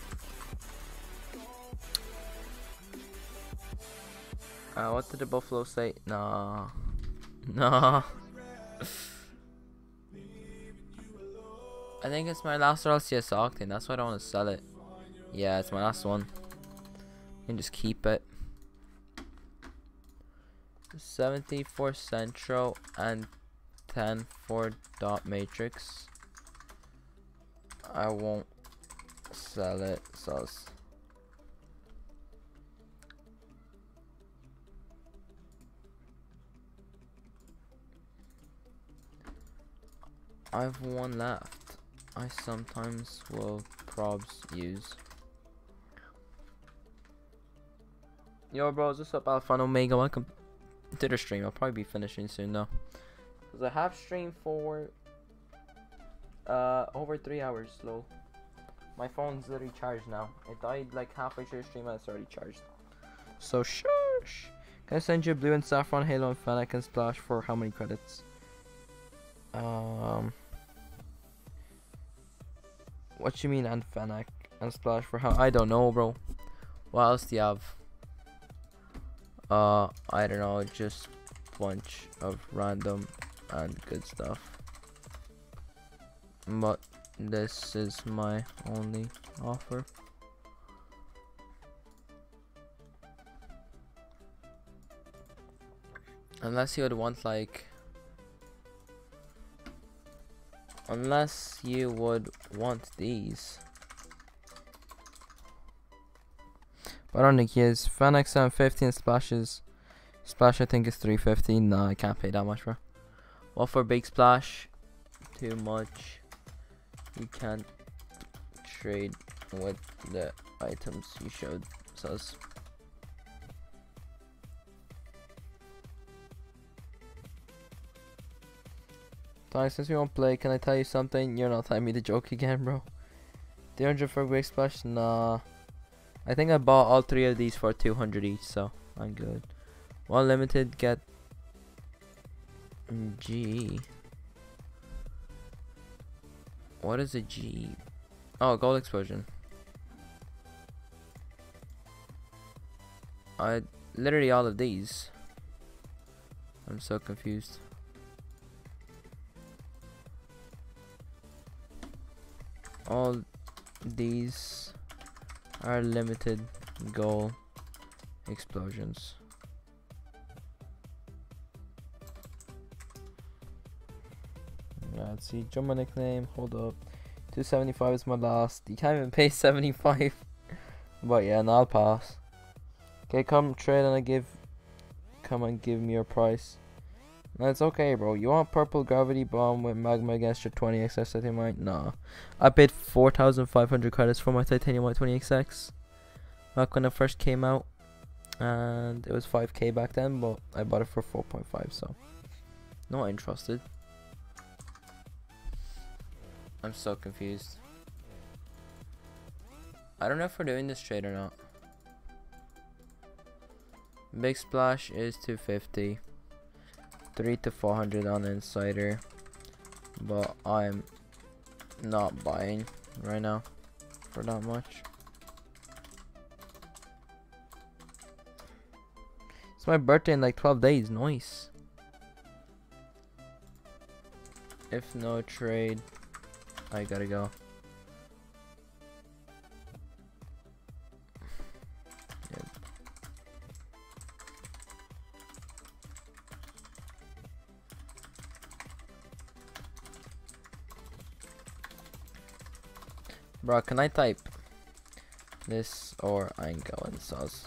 Uh, what did the buffalo say? Nah, nah. I think it's my last L C S octane. That's why I don't want to sell it. Yeah, it's my last one. You can just keep it. seventy for Central and ten for Dot Matrix. I won't sell it, so I have one left. I sometimes will probs use. Yo, bros, what's up, Alpha and Omega? Welcome to the stream. I'll probably be finishing soon though, cause I have streamed for uh over three hours. Slow. My phone's literally charged now. It died like halfway through the stream and it's already charged. So shush. Can I send you blue and saffron, Halo, and Fennec and Splash for how many credits? Um. What you mean and Fennec and Splash for how? I don't know, bro. What else do you have? Uh, I don't know. Just bunch of random and good stuff. But this is my only offer. Unless you would want like Unless you would want these. But I don't think he is. Fennec seven fifty and splashes. Splash I think is three fifty. No, I can't pay that much for. Well, for big splash, too much. You can't trade with the items you showed us. Thanks, since we won't play, can I tell you something? You're not telling me the joke again, bro. three hundred for big splash? Nah. I think I bought all three of these for two hundred each, so I'm good. One limited, get G. What is a G? Oh, gold explosion. I literally all of these. I'm so confused. All these are limited goal explosions. Yeah, let's see. Jump my nickname. Hold up. two seventy-five is my last. You can't even pay seventy-five. But yeah, and I'll pass. Okay, come trade and I give. Come and give me your price. That's okay, bro. You want purple gravity bomb with magma against your twenty X X titanium? Nah. I paid four thousand five hundred credits for my titanium twenty X X back when it first came out, and it was five K back then, but I bought it for four point five, so not interested. I'm so confused. I don't know if we're doing this trade or not. Big splash is two fifty. three to four hundred on Insider, but I'm not buying right now for that much. It's my birthday in like twelve days. Nice. If no trade, I gotta go. Bro, can I type this or I ain't going sus?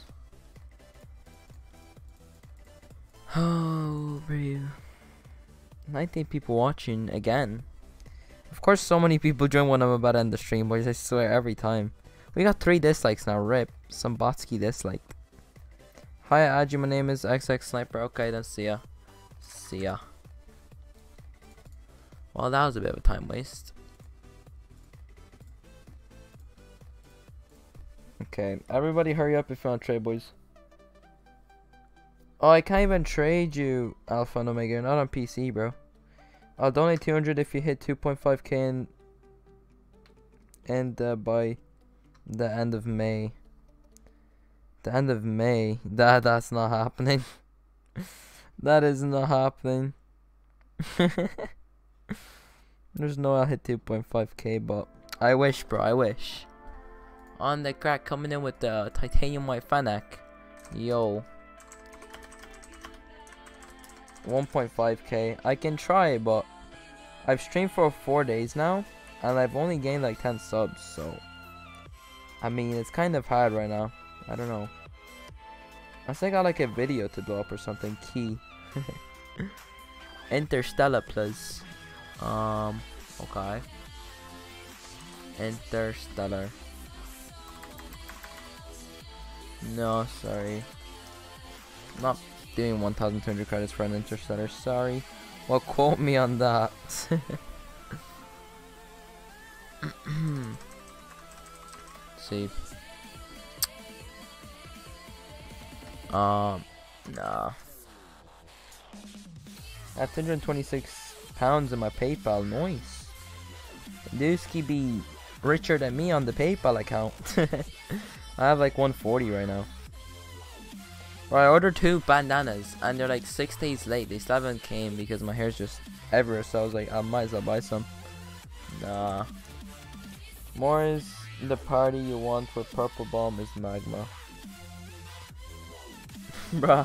Oh, bro. nineteen people watching again. Of course, so many people join when I'm about to end the stream, boys. I swear every time. We got three dislikes now. Rip. Some Botsky dislike. Hi, Aji. My name is X X Sniper. Okay, then see ya. See ya. Well, that was a bit of a time waste. Okay, everybody hurry up if you want to trade, boys. Oh, I can't even trade you, Alpha and Omega. You're not on P C, bro. I'll donate two hundred if you hit two point five K and, and uh, by the end of May. The end of May? That, that's not happening. That is not happening. There's no I'll hit two point five K, but I wish, bro, I wish. On the crack, coming in with the titanium white Fennec. Yo. one point five K. I can try, but I've streamed for four days now, and I've only gained like ten subs, so I mean, it's kind of hard right now. I don't know. I think I got like a video to blow up or something key. Interstellar plus. Um, okay. Interstellar. No, sorry. Not doing one thousand two hundred credits for an Interstellar. Sorry. Well, quote me on that. See. Um, nah. I have two hundred twenty-six pounds in my PayPal. Nice. Dusky be richer than me on the PayPal account. I have like one forty right now. Right, I ordered two bandanas and they're like six days late. They still haven't came because my hair's just everywhere. So I was like, I might as well buy some. Nah. More is the party you want with purple bomb is magma. Bruh.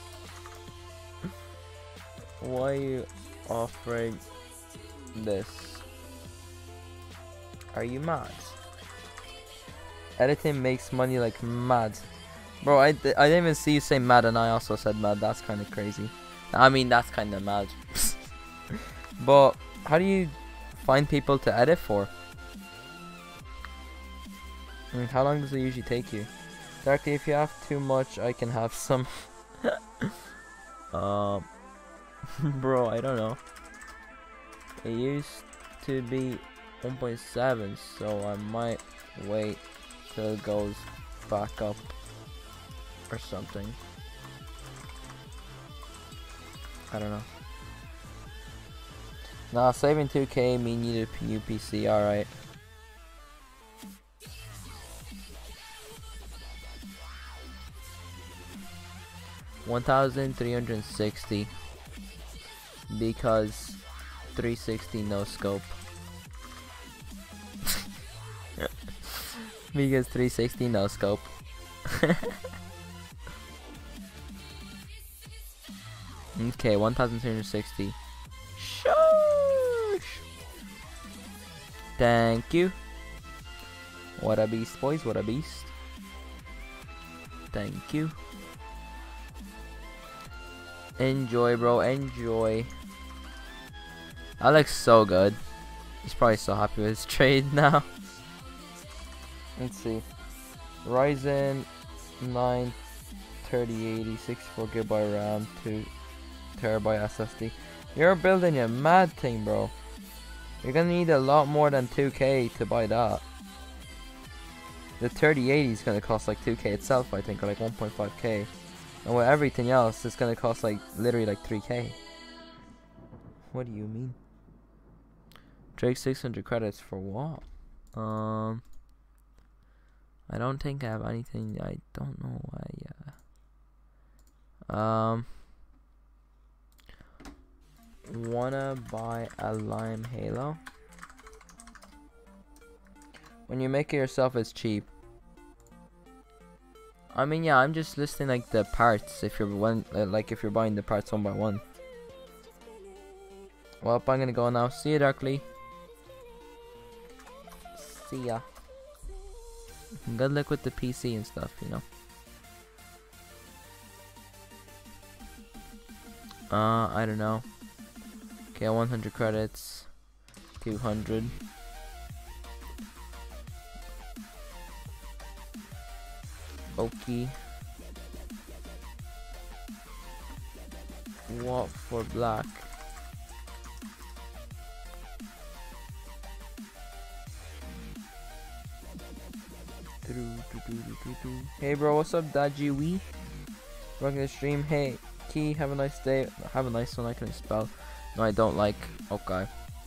Why are you offering this? Are you mad? Editing makes money like mad. Bro, I, d I didn't even see you say mad and I also said mad. That's kind of crazy. I mean, that's kind of mad. But how do you find people to edit for? And how long does it usually take you? Darky, if you have too much, I can have some. um, Bro, I don't know. It used to be one point seven, so I might wait till it goes back up or something. I don't know. Nah, saving two K mean you need a new P C, alright. one thousand three hundred sixty because three sixty no scope. Because three sixty no scope. Okay, one thousand three hundred sixty. Shush. Thank you. What a beast, boys, what a beast. Thank you. Enjoy, bro, enjoy. That looks so good. He's probably so happy with his trade now. Let's see. Ryzen nine thirty eighty, sixty-four gigabyte RAM, two terabyte S S D. You're building a mad thing, bro. You're gonna need a lot more than two K to buy that. The thirty eighty is gonna cost like two K itself, I think, or like one point five K. And with everything else, it's gonna cost like literally like three K. What do you mean? Drake six hundred credits for what? Um, I don't think I have anything. I don't know why. Yeah. Um, wanna buy a lime halo? When you make it yourself, it's cheap. I mean, yeah, I'm just listing like the parts. If you're one, uh, like if you're buying the parts one by one. Well, I'm gonna go now. See you, Darkly. See ya. Good luck with the P C and stuff, you know. Uh, I don't know. Okay, one hundred credits. two hundred. Okay. What for black? Hey bro, what's up, Daji Wee? Rocking the stream. Hey Key, have a nice day. Have a nice one. I can spell. No, I don't like. Okay.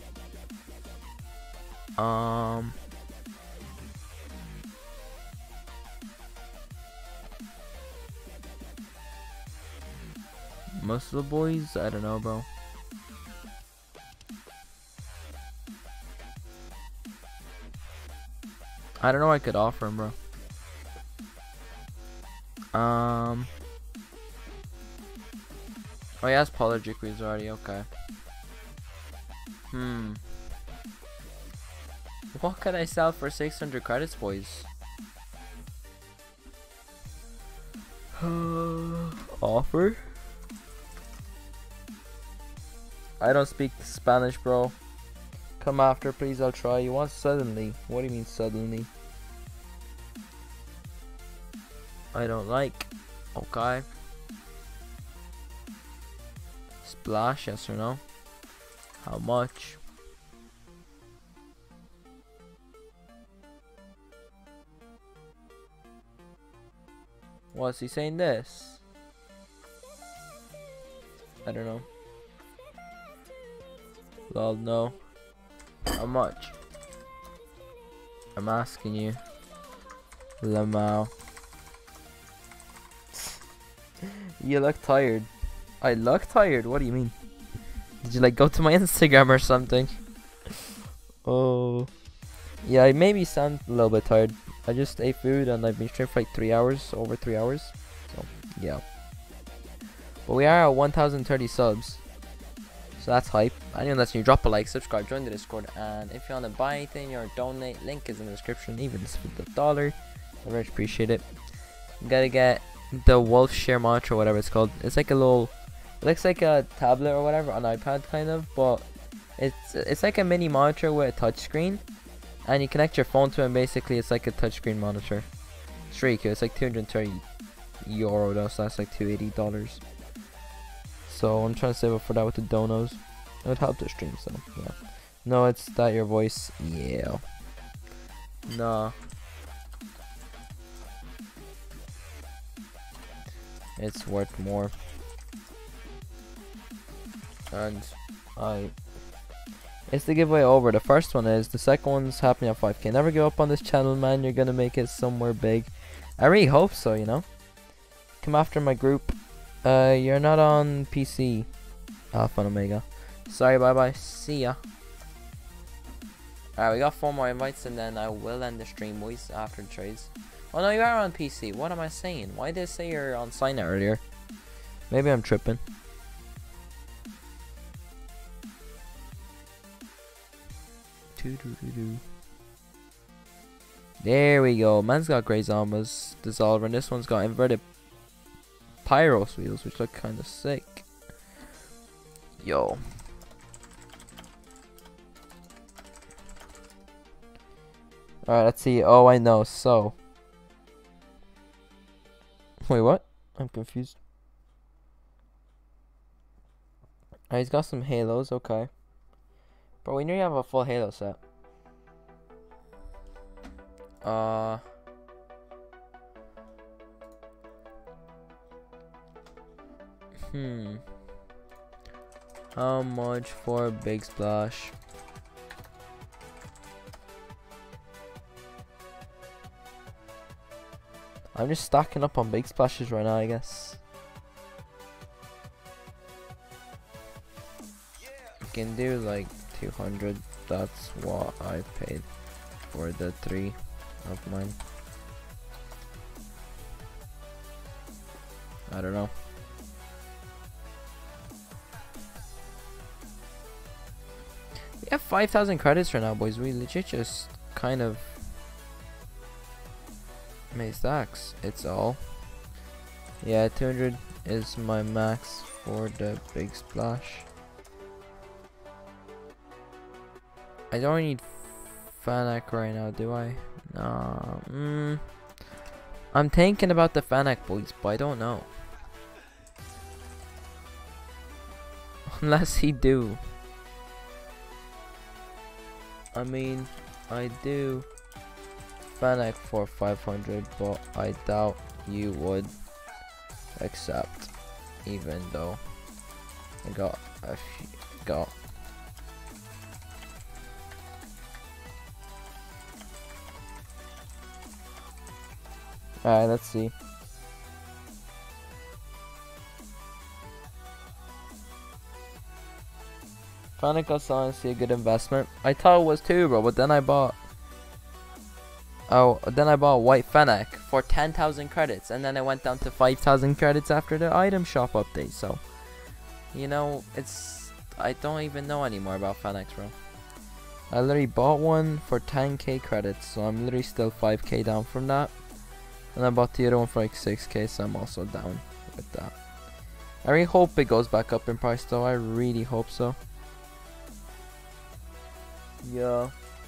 Um. Most of the boys, I don't know, bro. I don't know what I could offer him, bro. Um. Oh, he has Polar Jickeries already, okay. Hmm. What could I sell for six hundred credits, boys? Offer? I don't speak Spanish, bro. Come after, please, I'll try. You want suddenly? What do you mean suddenly? I don't like. Okay. Splash, yes or no? How much? Was he saying this? I don't know. Lol, no. How much? I'm asking you. Lamau. You look tired. I look tired? What do you mean? Did you like go to my Instagram or something? Oh. Yeah, I maybe sound a little bit tired. I just ate food and I've been streaming for like three hours, over three hours. So, yeah. But we are at one thousand thirty subs. So that's hype. anyone that's new, drop a like, subscribe, join the Discord, and if you want to buy anything or donate, link is in the description. Even if it's a dollar, I very appreciate it. You gotta get the Wolf Share monitor, or whatever it's called. It's like a little, it looks like a tablet or whatever, an iPad kind of, but it's it's like a mini monitor with a touchscreen, and you connect your phone to it, and basically it's like a touchscreen monitor. It's really cool. It's like two hundred thirty euro though, so that's like two hundred eighty dollars. So I'm trying to save up for that with the donos. It would help the stream, so yeah. No, it's that your voice. Yeah. Nah. It's worth more. And I it's the giveaway over. The first one is, the second one's happening at five K. Never give up on this channel, man. You're gonna make it somewhere big. I really hope so, you know. Come after my group. Uh you're not on P C, Alpha and Omega. Sorry, bye bye. See ya. Alright, we got four more invites and then I will end the stream, boys, after the trades. Oh no, you are on P C. What am I saying? Why did it say you're on sign out earlier? Maybe I'm tripping. There we go. Man's got grey Zombas Dissolver, and this one's got inverted Pyros wheels, which look kind of sick. Yo. Alright, let's see. Oh, I know. So. Wait, what? I'm confused. Alright, he's got some halos. Okay. But we nearly have a full halo set. Uh. Hmm. How much for Big Splash? I'm just stacking up on Big Splashes right now, I guess. You can do like two hundred. That's what I paid for the three of mine. I don't know. We have five thousand credits right now, boys. We legit just kind of made stacks. It's all. Yeah, two hundred is my max for the Big Splash. I don't need Fanac right now, do I? No. Mm. I'm thinking about the Fanac, boys, but I don't know. Unless he do. I mean, I do Fanac for five hundred, but I doubt you would accept, even though I got a few, got alright, let's see. Fanac was honestly a good investment. I thought it was too, bro, but then I bought Oh, then I bought White Fennec for ten thousand credits, and then it went down to five thousand credits after the item shop update. So, you know, it's, I don't even know anymore about Fennecs, bro. I literally bought one for ten K credits, so I'm literally still five K down from that. And I bought the other one for like six K, so I'm also down with that. I really hope it goes back up in price, though. I really hope so. Yeah.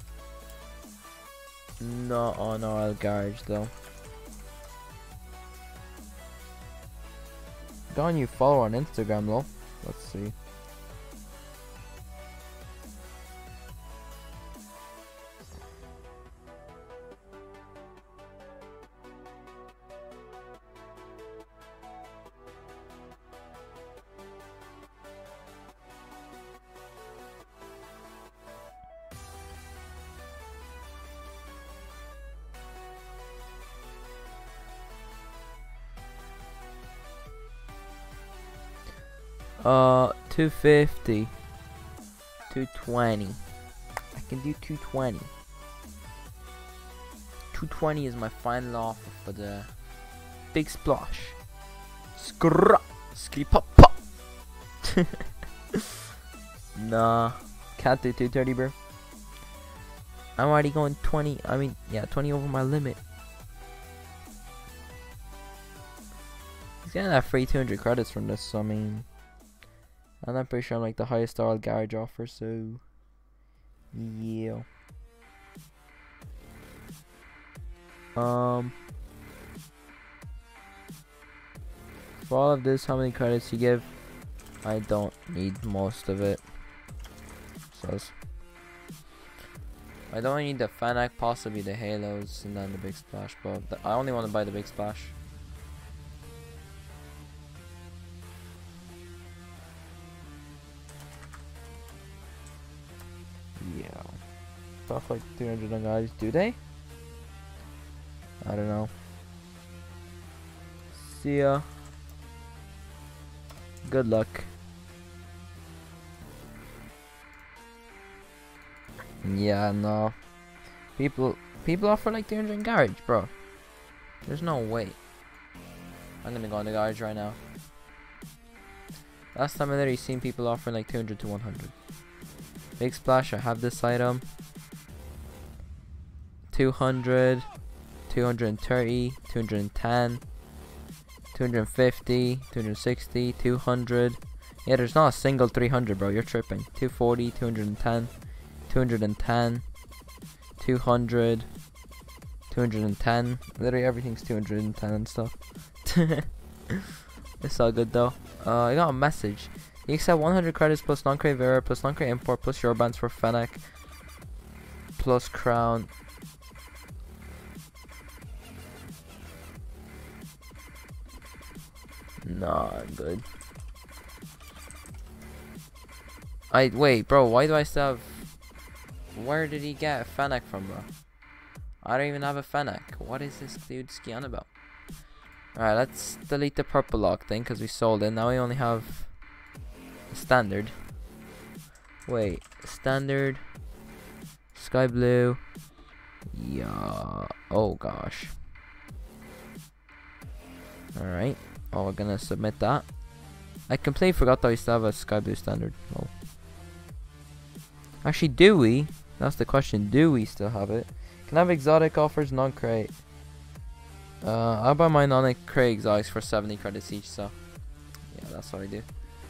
Not on our garage though. Got a new follower on Instagram, lol. Let's see. Uh, two fifty, two twenty. I can do two twenty. two twenty is my final offer for the Big Splash. Skra, skri pop pop. Nah, can't do two thirty, bro. I'm already going twenty. I mean, yeah, twenty over my limit. He's getting that free two hundred credits from this, so I mean, I'm not pretty sure I'm like the highest all garage offer, so yeah. Um, for all of this, how many credits you give? I don't need most of it. Says I don't need the Fanac, possibly the Halos, and then the Big Splash, but the, I only want to buy the Big Splash. Yeah. Stuff like three hundred on guys, do they? I don't know. See ya. Good luck. Yeah, no. People people offer like three hundred in garage, bro. There's no way. I'm gonna go in the garage right now. Last time I literally seen people offering like two hundred to one hundred. Big Splash, I have this item. two hundred, two hundred thirty, two hundred ten, two hundred fifty, two hundred sixty, two hundred. Yeah, there's not a single three hundred, bro. You're tripping. two forty, two hundred ten, two hundred ten, two hundred, two hundred ten. Literally everything's two hundred ten and stuff. It's all good though. Uh, I got a message. You accept one hundred credits plus non-crate Vera plus non-crate import plus your bands for Fennec plus crown. Nah, I'm good. I wait, bro. Why do I still have? Where did he get a Fennec from, bro? I don't even have a Fennec. What is this dude skiing about? Alright, let's delete the purple lock thing because we sold it. Now we only have a standard. Wait, standard, sky blue. Yeah. Oh gosh. Alright. Oh, we're gonna submit that. I completely forgot that we still have a sky blue standard. Oh. Actually, do we? That's the question. Do we still have it? Can I have exotic offers non-crate? Uh, I'll buy my non-crate exotics for seventy credits each. So, yeah, that's what I do.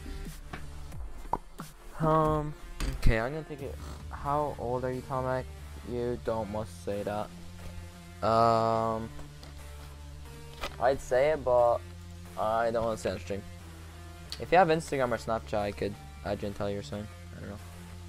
Um. Okay, I'm gonna take it. How old are you, Tomek? You don't must say that. Um. I'd say it, but I don't want to say on stream. If you have Instagram or Snapchat, I could add you and tell you your son. I don't know.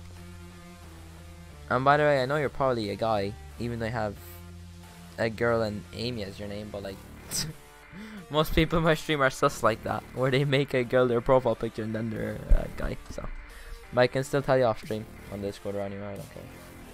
And by the way, I know you're probably a guy, even though I have a girl and Amy as your name, but like most people in my stream are sus like that, where they make a girl their profile picture and then they're a guy. So, but I can still tell you off stream on Discord or anywhere. I don't care.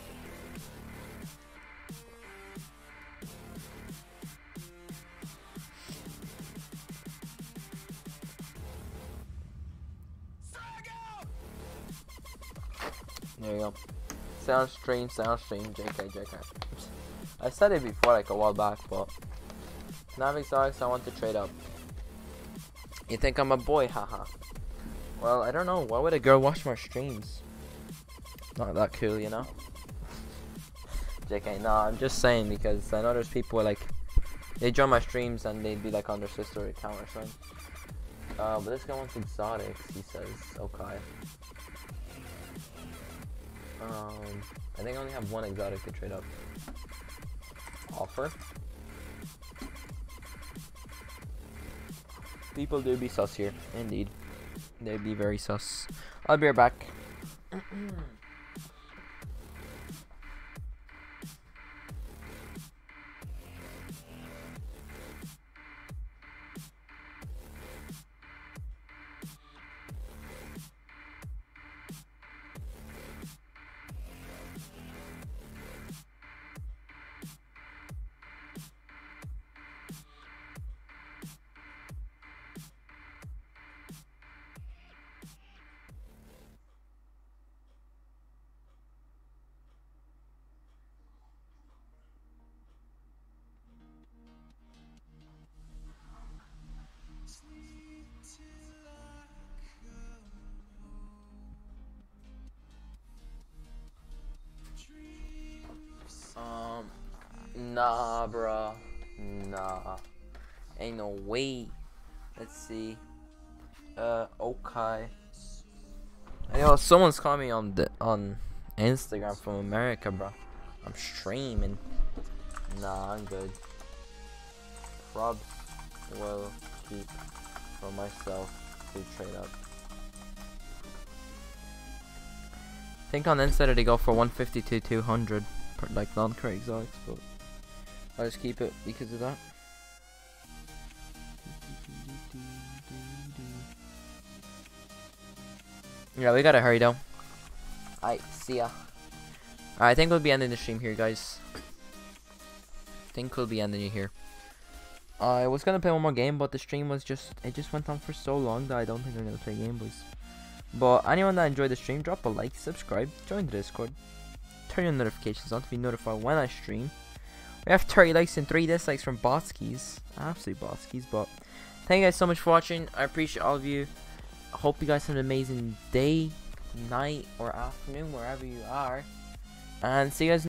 There you go. Sound stream, sound stream, J K, J K. I said it before, like a while back, but Nav Exotics, I want to trade up. You think I'm a boy? Haha. Well, I don't know. Why would a girl watch my streams? Not that cool, you know? J K, nah, I'm just saying because I know there's people who, like, they join my streams and they'd be like on their sister account or something. Uh, but this guy wants exotics, he says. Okay. Um, I think I only have one exotic to trade up. Offer. People do be sus here, indeed. They'd be very sus. I'll be right back. Nah, bro. Nah. Ain't no way. Let's see. Uh, okay. Yo, someone's calling me on the on Instagram from America, bro. I'm streaming. Nah, I'm good. Probs will keep for myself to trade up. I think on Insider they go for one fifty to two hundred, per, like non-current exotics, but I'll just keep it because of that. Yeah, we gotta hurry though. Alright, see ya. Alright, I think we'll be ending the stream here, guys. I think we'll be ending it here. I was gonna play one more game, but the stream was just, it just went on for so long that I don't think I'm gonna play Game Boys. But anyone that enjoyed the stream, drop a like, subscribe, join the Discord, turn your notifications on to be notified when I stream. We have thirty likes and three dislikes from Botskis. Absolute Botskis, but thank you guys so much for watching. I appreciate all of you. I hope you guys have an amazing day, night, or afternoon, wherever you are. And see you guys